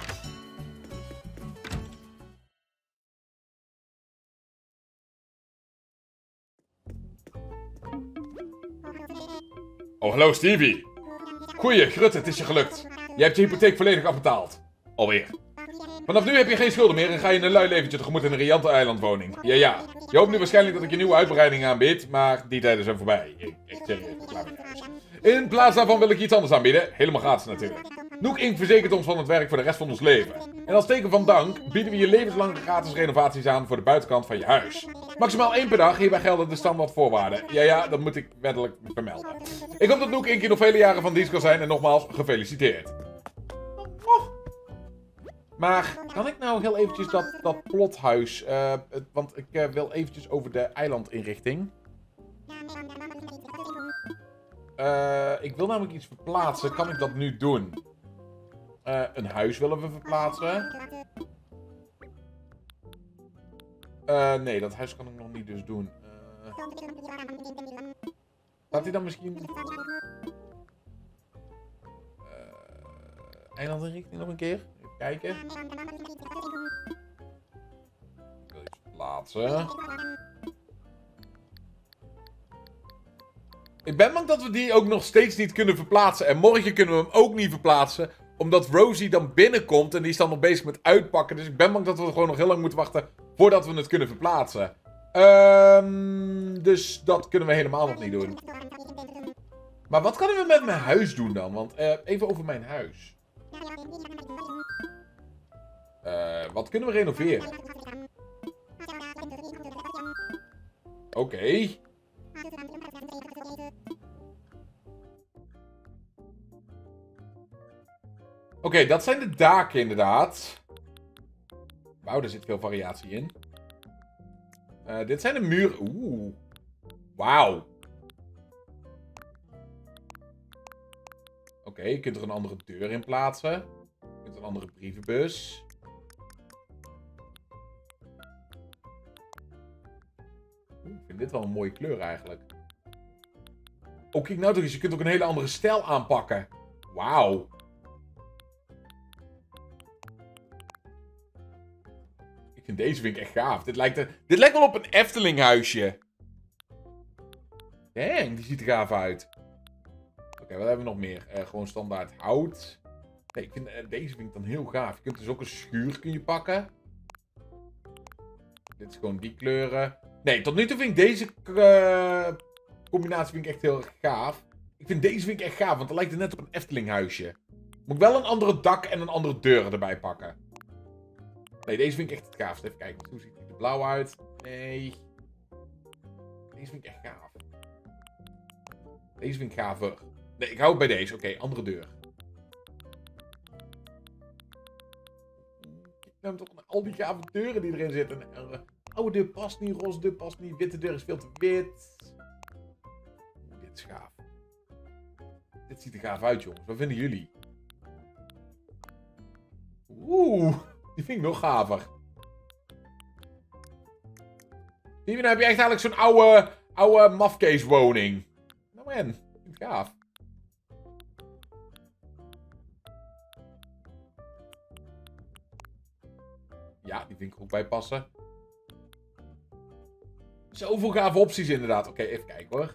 Oh, hallo Stevie. Goeie, Grut, het is je gelukt. Je hebt je hypotheek volledig afbetaald. Alweer. Vanaf nu heb je geen schulden meer en ga je een lui leventje tegemoet in een riante eilandwoning. Ja, ja. Je hoopt nu waarschijnlijk dat ik je nieuwe uitbreiding aanbied, maar die tijden zijn voorbij. Ik, echt serieus, klaar met huis. In plaats daarvan wil ik je iets anders aanbieden. Helemaal gratis natuurlijk. Nook Inc verzekert ons van het werk voor de rest van ons leven. En als teken van dank bieden we je levenslange gratis renovaties aan voor de buitenkant van je huis. Maximaal één per dag, hierbij gelden de standaard voorwaarden. Ja, ja, dat moet ik wettelijk vermelden. Ik hoop dat Nook Inc nog vele jaren van dienst kan zijn en nogmaals, gefeliciteerd. Oh. Maar, kan ik nou heel eventjes dat, dat plothuis, uh, het, want ik uh, wil eventjes over de eilandinrichting. Uh, ik wil namelijk iets verplaatsen, kan ik dat nu doen? Uh, een huis willen we verplaatsen. Uh, nee, dat huis kan ik nog niet dus doen. Uh, Laat hij dan misschien... Uh, eilandinrichting nog een keer? Even kijken. Ik wil iets verplaatsen. Ik ben bang dat we die ook nog steeds niet kunnen verplaatsen. En morgen kunnen we hem ook niet verplaatsen. Omdat Rosie dan binnenkomt en die is dan nog bezig met uitpakken. Dus ik ben bang dat we gewoon nog heel lang moeten wachten voordat we het kunnen verplaatsen. Um, dus dat kunnen we helemaal nog niet doen. Maar wat kunnen we met mijn huis doen dan? Want uh, even over mijn huis. Uh, wat kunnen we renoveren? Oké. Okay. Oké, okay, dat zijn de daken inderdaad. Wauw, er zit veel variatie in. Uh, dit zijn de muren. Oeh. Wauw. Oké, okay, je kunt er een andere deur in plaatsen. Je kunt een andere brievenbus. Oeh, ik vind dit wel een mooie kleur eigenlijk. Oh, kijk nou toch eens. Je kunt ook een hele andere stijl aanpakken. Wauw. Ik vind deze vind ik echt gaaf. Dit lijkt, er, dit lijkt wel op een Efteling huisje. Dang, die ziet er gaaf uit. Oké, okay, wat hebben we nog meer? Uh, gewoon standaard hout. Nee, ik vind, uh, deze vind ik dan heel gaaf. Je kunt dus ook een schuur kun je pakken. Dit is gewoon die kleuren. Nee, tot nu toe vind ik deze uh, combinatie vind ik echt heel erg gaaf. Ik vind deze vind ik echt gaaf, want het lijkt er net op een Efteling huisje. Moet ik wel een andere dak en een andere deur erbij pakken. Nee, deze vind ik echt het gaafst. Even kijken, hoe ziet die er blauw uit? Nee. Deze vind ik echt gaaf. Deze vind ik gaver. Nee, ik hou het bij deze. Oké, okay, andere deur. Ik neem toch al die gave deuren die erin zitten. Uh, oude deur past niet, roze deur past niet, witte deur is veel te wit. Dit is gaaf. Dit ziet er gaaf uit, jongens. Wat vinden jullie? Oeh, die vind ik nog gaver. Zie je, nou heb je echt eigenlijk zo'n oude, oude mafkeeswoning. Nou man, vind ik gaaf. Ja, die vind ik er ook bij passen. Zoveel gave opties inderdaad. Oké, okay, even kijken hoor.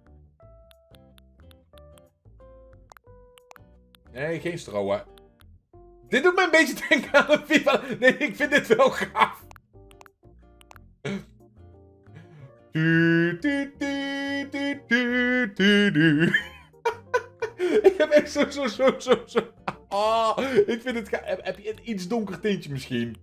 Nee, geen strohen. Dit doet me een beetje denken aan een FIFA. Nee, ik vind dit wel gaaf. Du, du, du, du, du, du, du. Ik heb echt zo, zo, zo, zo, zo. Oh, ik vind het gaaf. Heb, heb je een iets donker tintje misschien?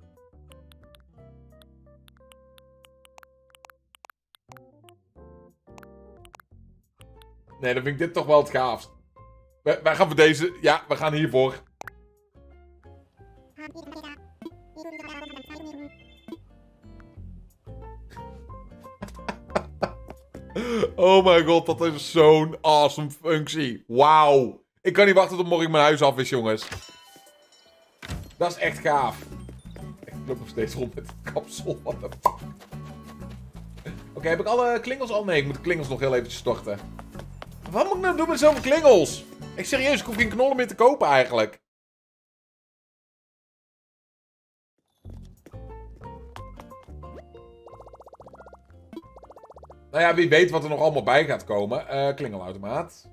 Nee, dan vind ik dit toch wel het gaafst. Wij, wij gaan voor deze... Ja, we gaan hiervoor. Oh my god, dat is zo'n awesome functie. Wauw. Ik kan niet wachten tot morgen mijn huis af is, jongens. Dat is echt gaaf. Ik loop nog steeds rond met het kapsel. What the fuck. Oké, okay, heb ik alle klingels al? Nee, ik moet de klingels nog heel eventjes storten. Wat moet ik nou doen met zoveel klingels? Ik serieus, ik hoef geen knollen meer te kopen eigenlijk. Nou ja, wie weet wat er nog allemaal bij gaat komen. Uh, klingelautomaat.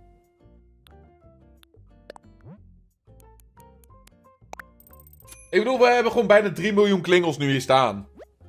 Ik bedoel, we hebben gewoon bijna drie miljoen klingels nu hier staan.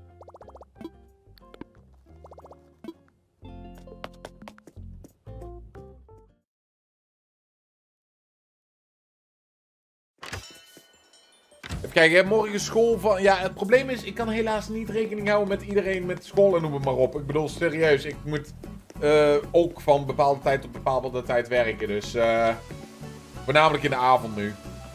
Even kijken, je hebt morgen school van... Ja, het probleem is, ik kan helaas niet rekening houden met iedereen met school en noem het maar op. Ik bedoel, serieus, ik moet uh, ook van bepaalde tijd tot bepaalde tijd werken. Dus, uh, voornamelijk in de avond nu.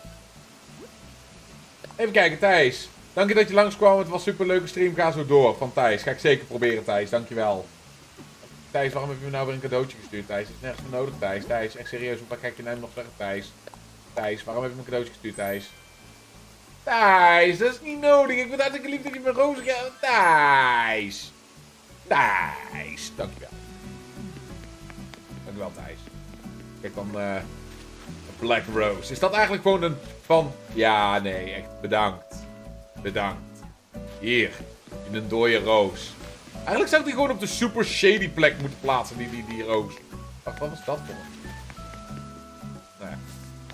Even kijken, Thijs. Dank je dat je langskwam. Het was een superleuke stream. Ga zo door. Van Thijs. Ga ik zeker proberen, Thijs. Dankjewel. Thijs, waarom heb je me nou weer een cadeautje gestuurd, Thijs? Dat is nergens voor nodig, Thijs. Thijs, echt serieus. Wat ga ik je nou nog zeggen, Thijs? Thijs, waarom heb je me een cadeautje gestuurd, Thijs? Thijs, dat is niet nodig. Ik vind hartstikke lief dat je me rozen gaat. Thijs. Thijs. Dankjewel. Dankjewel, Thijs. Kijk dan, uh, Black Rose. Is dat eigenlijk gewoon een van... Ja, nee, echt bedankt. Bedankt. Hier, in een dode roos. Eigenlijk zou ik die gewoon op de super shady plek moeten plaatsen, die, die, die roos. Wacht, wat was dat voor? Nou ja.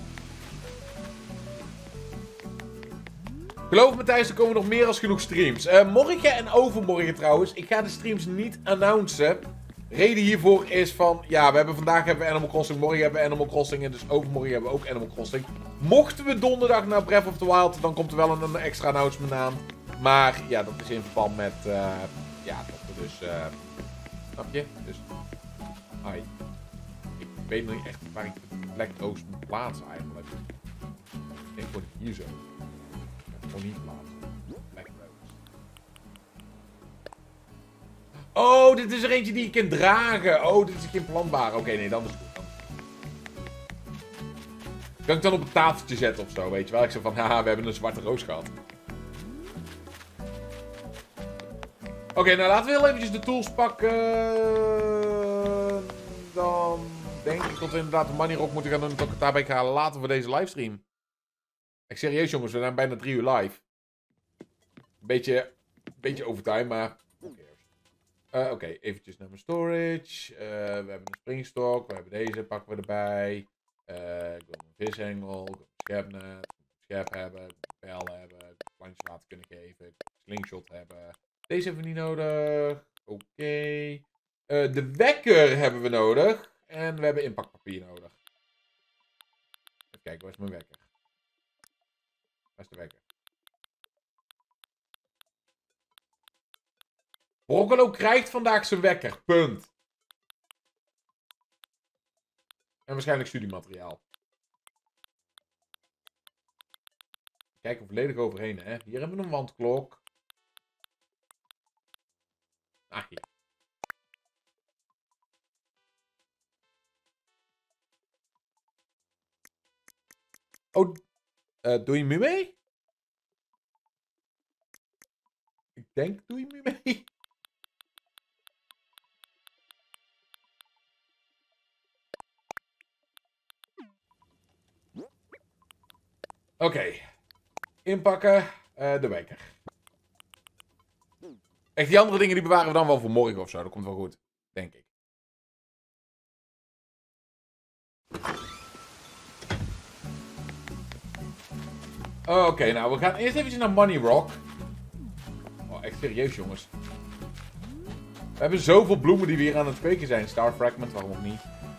Geloof me, Thijs, er komen nog meer als genoeg streams. Uh, morgen en overmorgen trouwens. Ik ga de streams niet announcen. Reden hiervoor is van... Ja, we hebben vandaag hebben we Animal Crossing. Morgen hebben we Animal Crossing. En dus overmorgen hebben we ook Animal Crossing. Mochten we donderdag naar Breath of the Wild... Dan komt er wel een, een extra announcement aan. Maar ja, dat is in verband met... Uh, ja, dat we dus... Uh, Snap je? Dus, ai. Ik weet nog niet echt waar ik de Black Rose moet plaatsen eigenlijk. Ik denk gewoon hier zo. Ja, gewoon niet plaatsen. Black Rose. Oh, dit is er eentje die je kunt dragen. Oh, dit is geen plantbare. Oké, okay, nee, dan is het goed. Dan is het goed. Kan ik dan op een tafeltje zetten of zo, weet je wel? Ik zeg van, haha, we hebben een zwarte roos gehad. Oké, okay, nou laten we heel eventjes de tools pakken. Dan denk ik dat we inderdaad de money rock moeten gaan doen. En dat ik het daarbij ga laten voor deze livestream. Echt serieus jongens, we zijn bijna drie uur live. Beetje, beetje overtime, maar... Uh, Oké, okay, eventjes naar mijn storage. Uh, we hebben een springstok, we hebben deze, pakken we erbij. Uh, ik wil een vishengel, ik wil een schepnet, ik wil een schep hebben, ik wil een pijl hebben, ik wil een plantje water kunnen geven, ik wil een slingshot hebben. Deze hebben we niet nodig. Oké. Okay. Uh, de wekker hebben we nodig. En we hebben inpakpapier nodig. Even kijken, waar is mijn wekker? Waar is de wekker? Broccolo krijgt vandaag zijn wekker. Punt. En waarschijnlijk studiemateriaal. Kijken volledig overheen, hè. Hier hebben we een wandklok. Ah, hier. Oh, uh, doe je me mee? Ik denk, doe je me mee? Oké. Okay. Inpakken. Uh, de wekker. Echt, die andere dingen die bewaren we dan wel voor morgen of zo. Dat komt wel goed. Denk ik. Oké, okay, nou we gaan eerst eventjes naar Money Rock. Oh, echt serieus jongens. We hebben zoveel bloemen die we hier aan het kweken zijn. Star Fragment, waarom ook niet?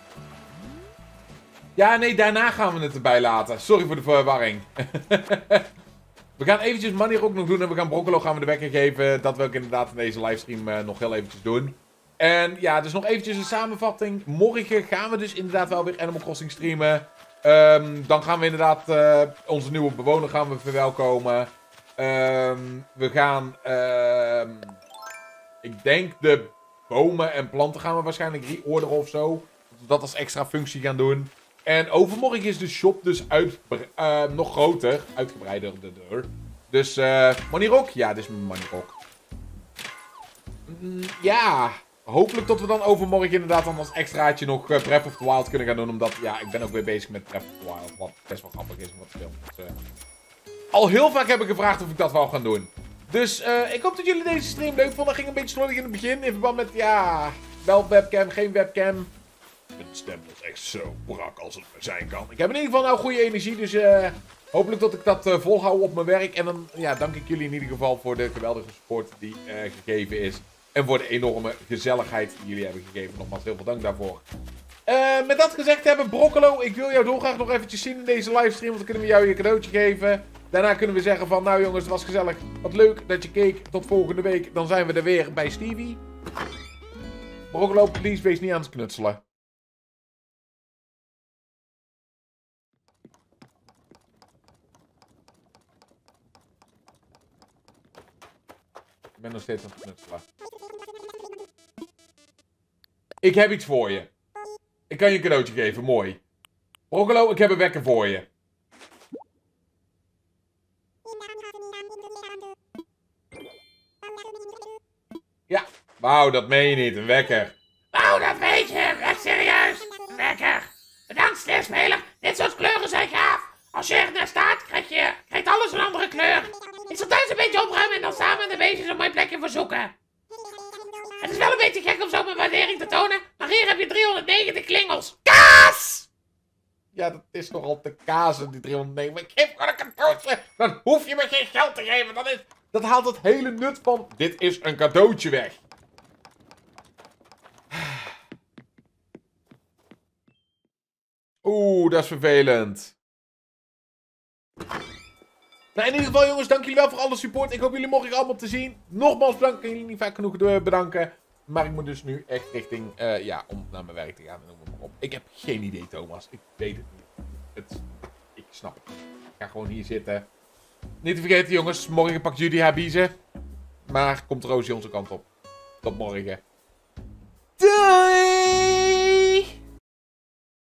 Ja, nee, daarna gaan we het erbij laten. Sorry voor de verwarring. We gaan eventjes Money Rock nog doen en we gaan Broccolo gaan we de wekker geven. Dat wil ik inderdaad in deze livestream uh, nog heel eventjes doen. En ja, dus nog eventjes een samenvatting. Morgen gaan we dus inderdaad wel weer Animal Crossing streamen. Um, dan gaan we inderdaad uh, onze nieuwe bewoner gaan we verwelkomen. Um, we gaan, uh, ik denk de bomen en planten gaan we waarschijnlijk reorderen of zo. Dat we dat als extra functie gaan doen. En overmorgen is de shop dus uit, uh, nog groter, uitgebreider de deur. Dus uh, Money Rock? Ja, dit is mijn Money Rock. Mm, ja, hopelijk dat we dan overmorgen inderdaad dan als extraatje nog uh, Breath of the Wild kunnen gaan doen. Omdat, ja, ik ben ook weer bezig met Breath of the Wild. Wat best wel grappig is en wat veel. Dus, uh, al heel vaak heb ik gevraagd of ik dat wou gaan doen. Dus uh, ik hoop dat jullie deze stream leuk vonden. Ging een beetje slordig in het begin. In verband met, ja, wel webcam, geen webcam. Mijn stem was echt zo brak als het maar zijn kan. Ik heb in ieder geval nou goede energie. Dus uh, hopelijk dat ik dat uh, volhoud op mijn werk. En dan ja, dank ik jullie in ieder geval voor de geweldige support die uh, gegeven is. En voor de enorme gezelligheid die jullie hebben gegeven. Nogmaals heel veel dank daarvoor. Uh, met dat gezegd hebben, Broccolo, ik wil jou dolgraag nog eventjes zien in deze livestream. Want dan kunnen we jou je cadeautje geven. Daarna kunnen we zeggen van, nou jongens, het was gezellig. Wat leuk dat je keek. Tot volgende week. Dan zijn we er weer bij Stevie. Broccolo, please, wees niet aan het knutselen. Ik ben nog steeds aan het knutselen. Ik heb iets voor je. Ik kan je een cadeautje geven, mooi. Broccolo, ik heb een wekker voor je. Ja, wauw, dat meen je niet, een wekker. Wauw, dat weet je, echt serieus. Een wekker. Bedankt, sterspeler. Dit soort kleuren zijn gaaf. Als je ernaar staat, krijg je krijgt alles een andere kleur. Ik zal thuis een beetje opruimen en dan samen de beestjes een mooi plekje voor zoeken. Het is wel een beetje gek om zo mijn waardering te tonen, maar hier heb je driehonderdnegentig klingels. Kaas! Ja, dat is nogal te kazen, die driehonderdnegentig. Ik geef gewoon een cadeautje. Dan hoef je me geen geld te geven. Dat, is, dat haalt het hele nut van. Dit is een cadeautje weg. Oeh, dat is vervelend. Nou, in ieder geval jongens, dank jullie wel voor alle support. Ik hoop jullie morgen allemaal te zien. Nogmaals bedankt, kan jullie niet vaak genoeg bedanken. Maar ik moet dus nu echt richting, uh, ja, om naar mijn werk te gaan en noem maar op. Ik heb geen idee, Thomas. Ik weet het niet. Het, ik snap het. Ik ga gewoon hier zitten. Niet te vergeten, jongens. Morgen pakt jullie haar biezen. Maar komt Rosie onze kant op. Tot morgen. Doei!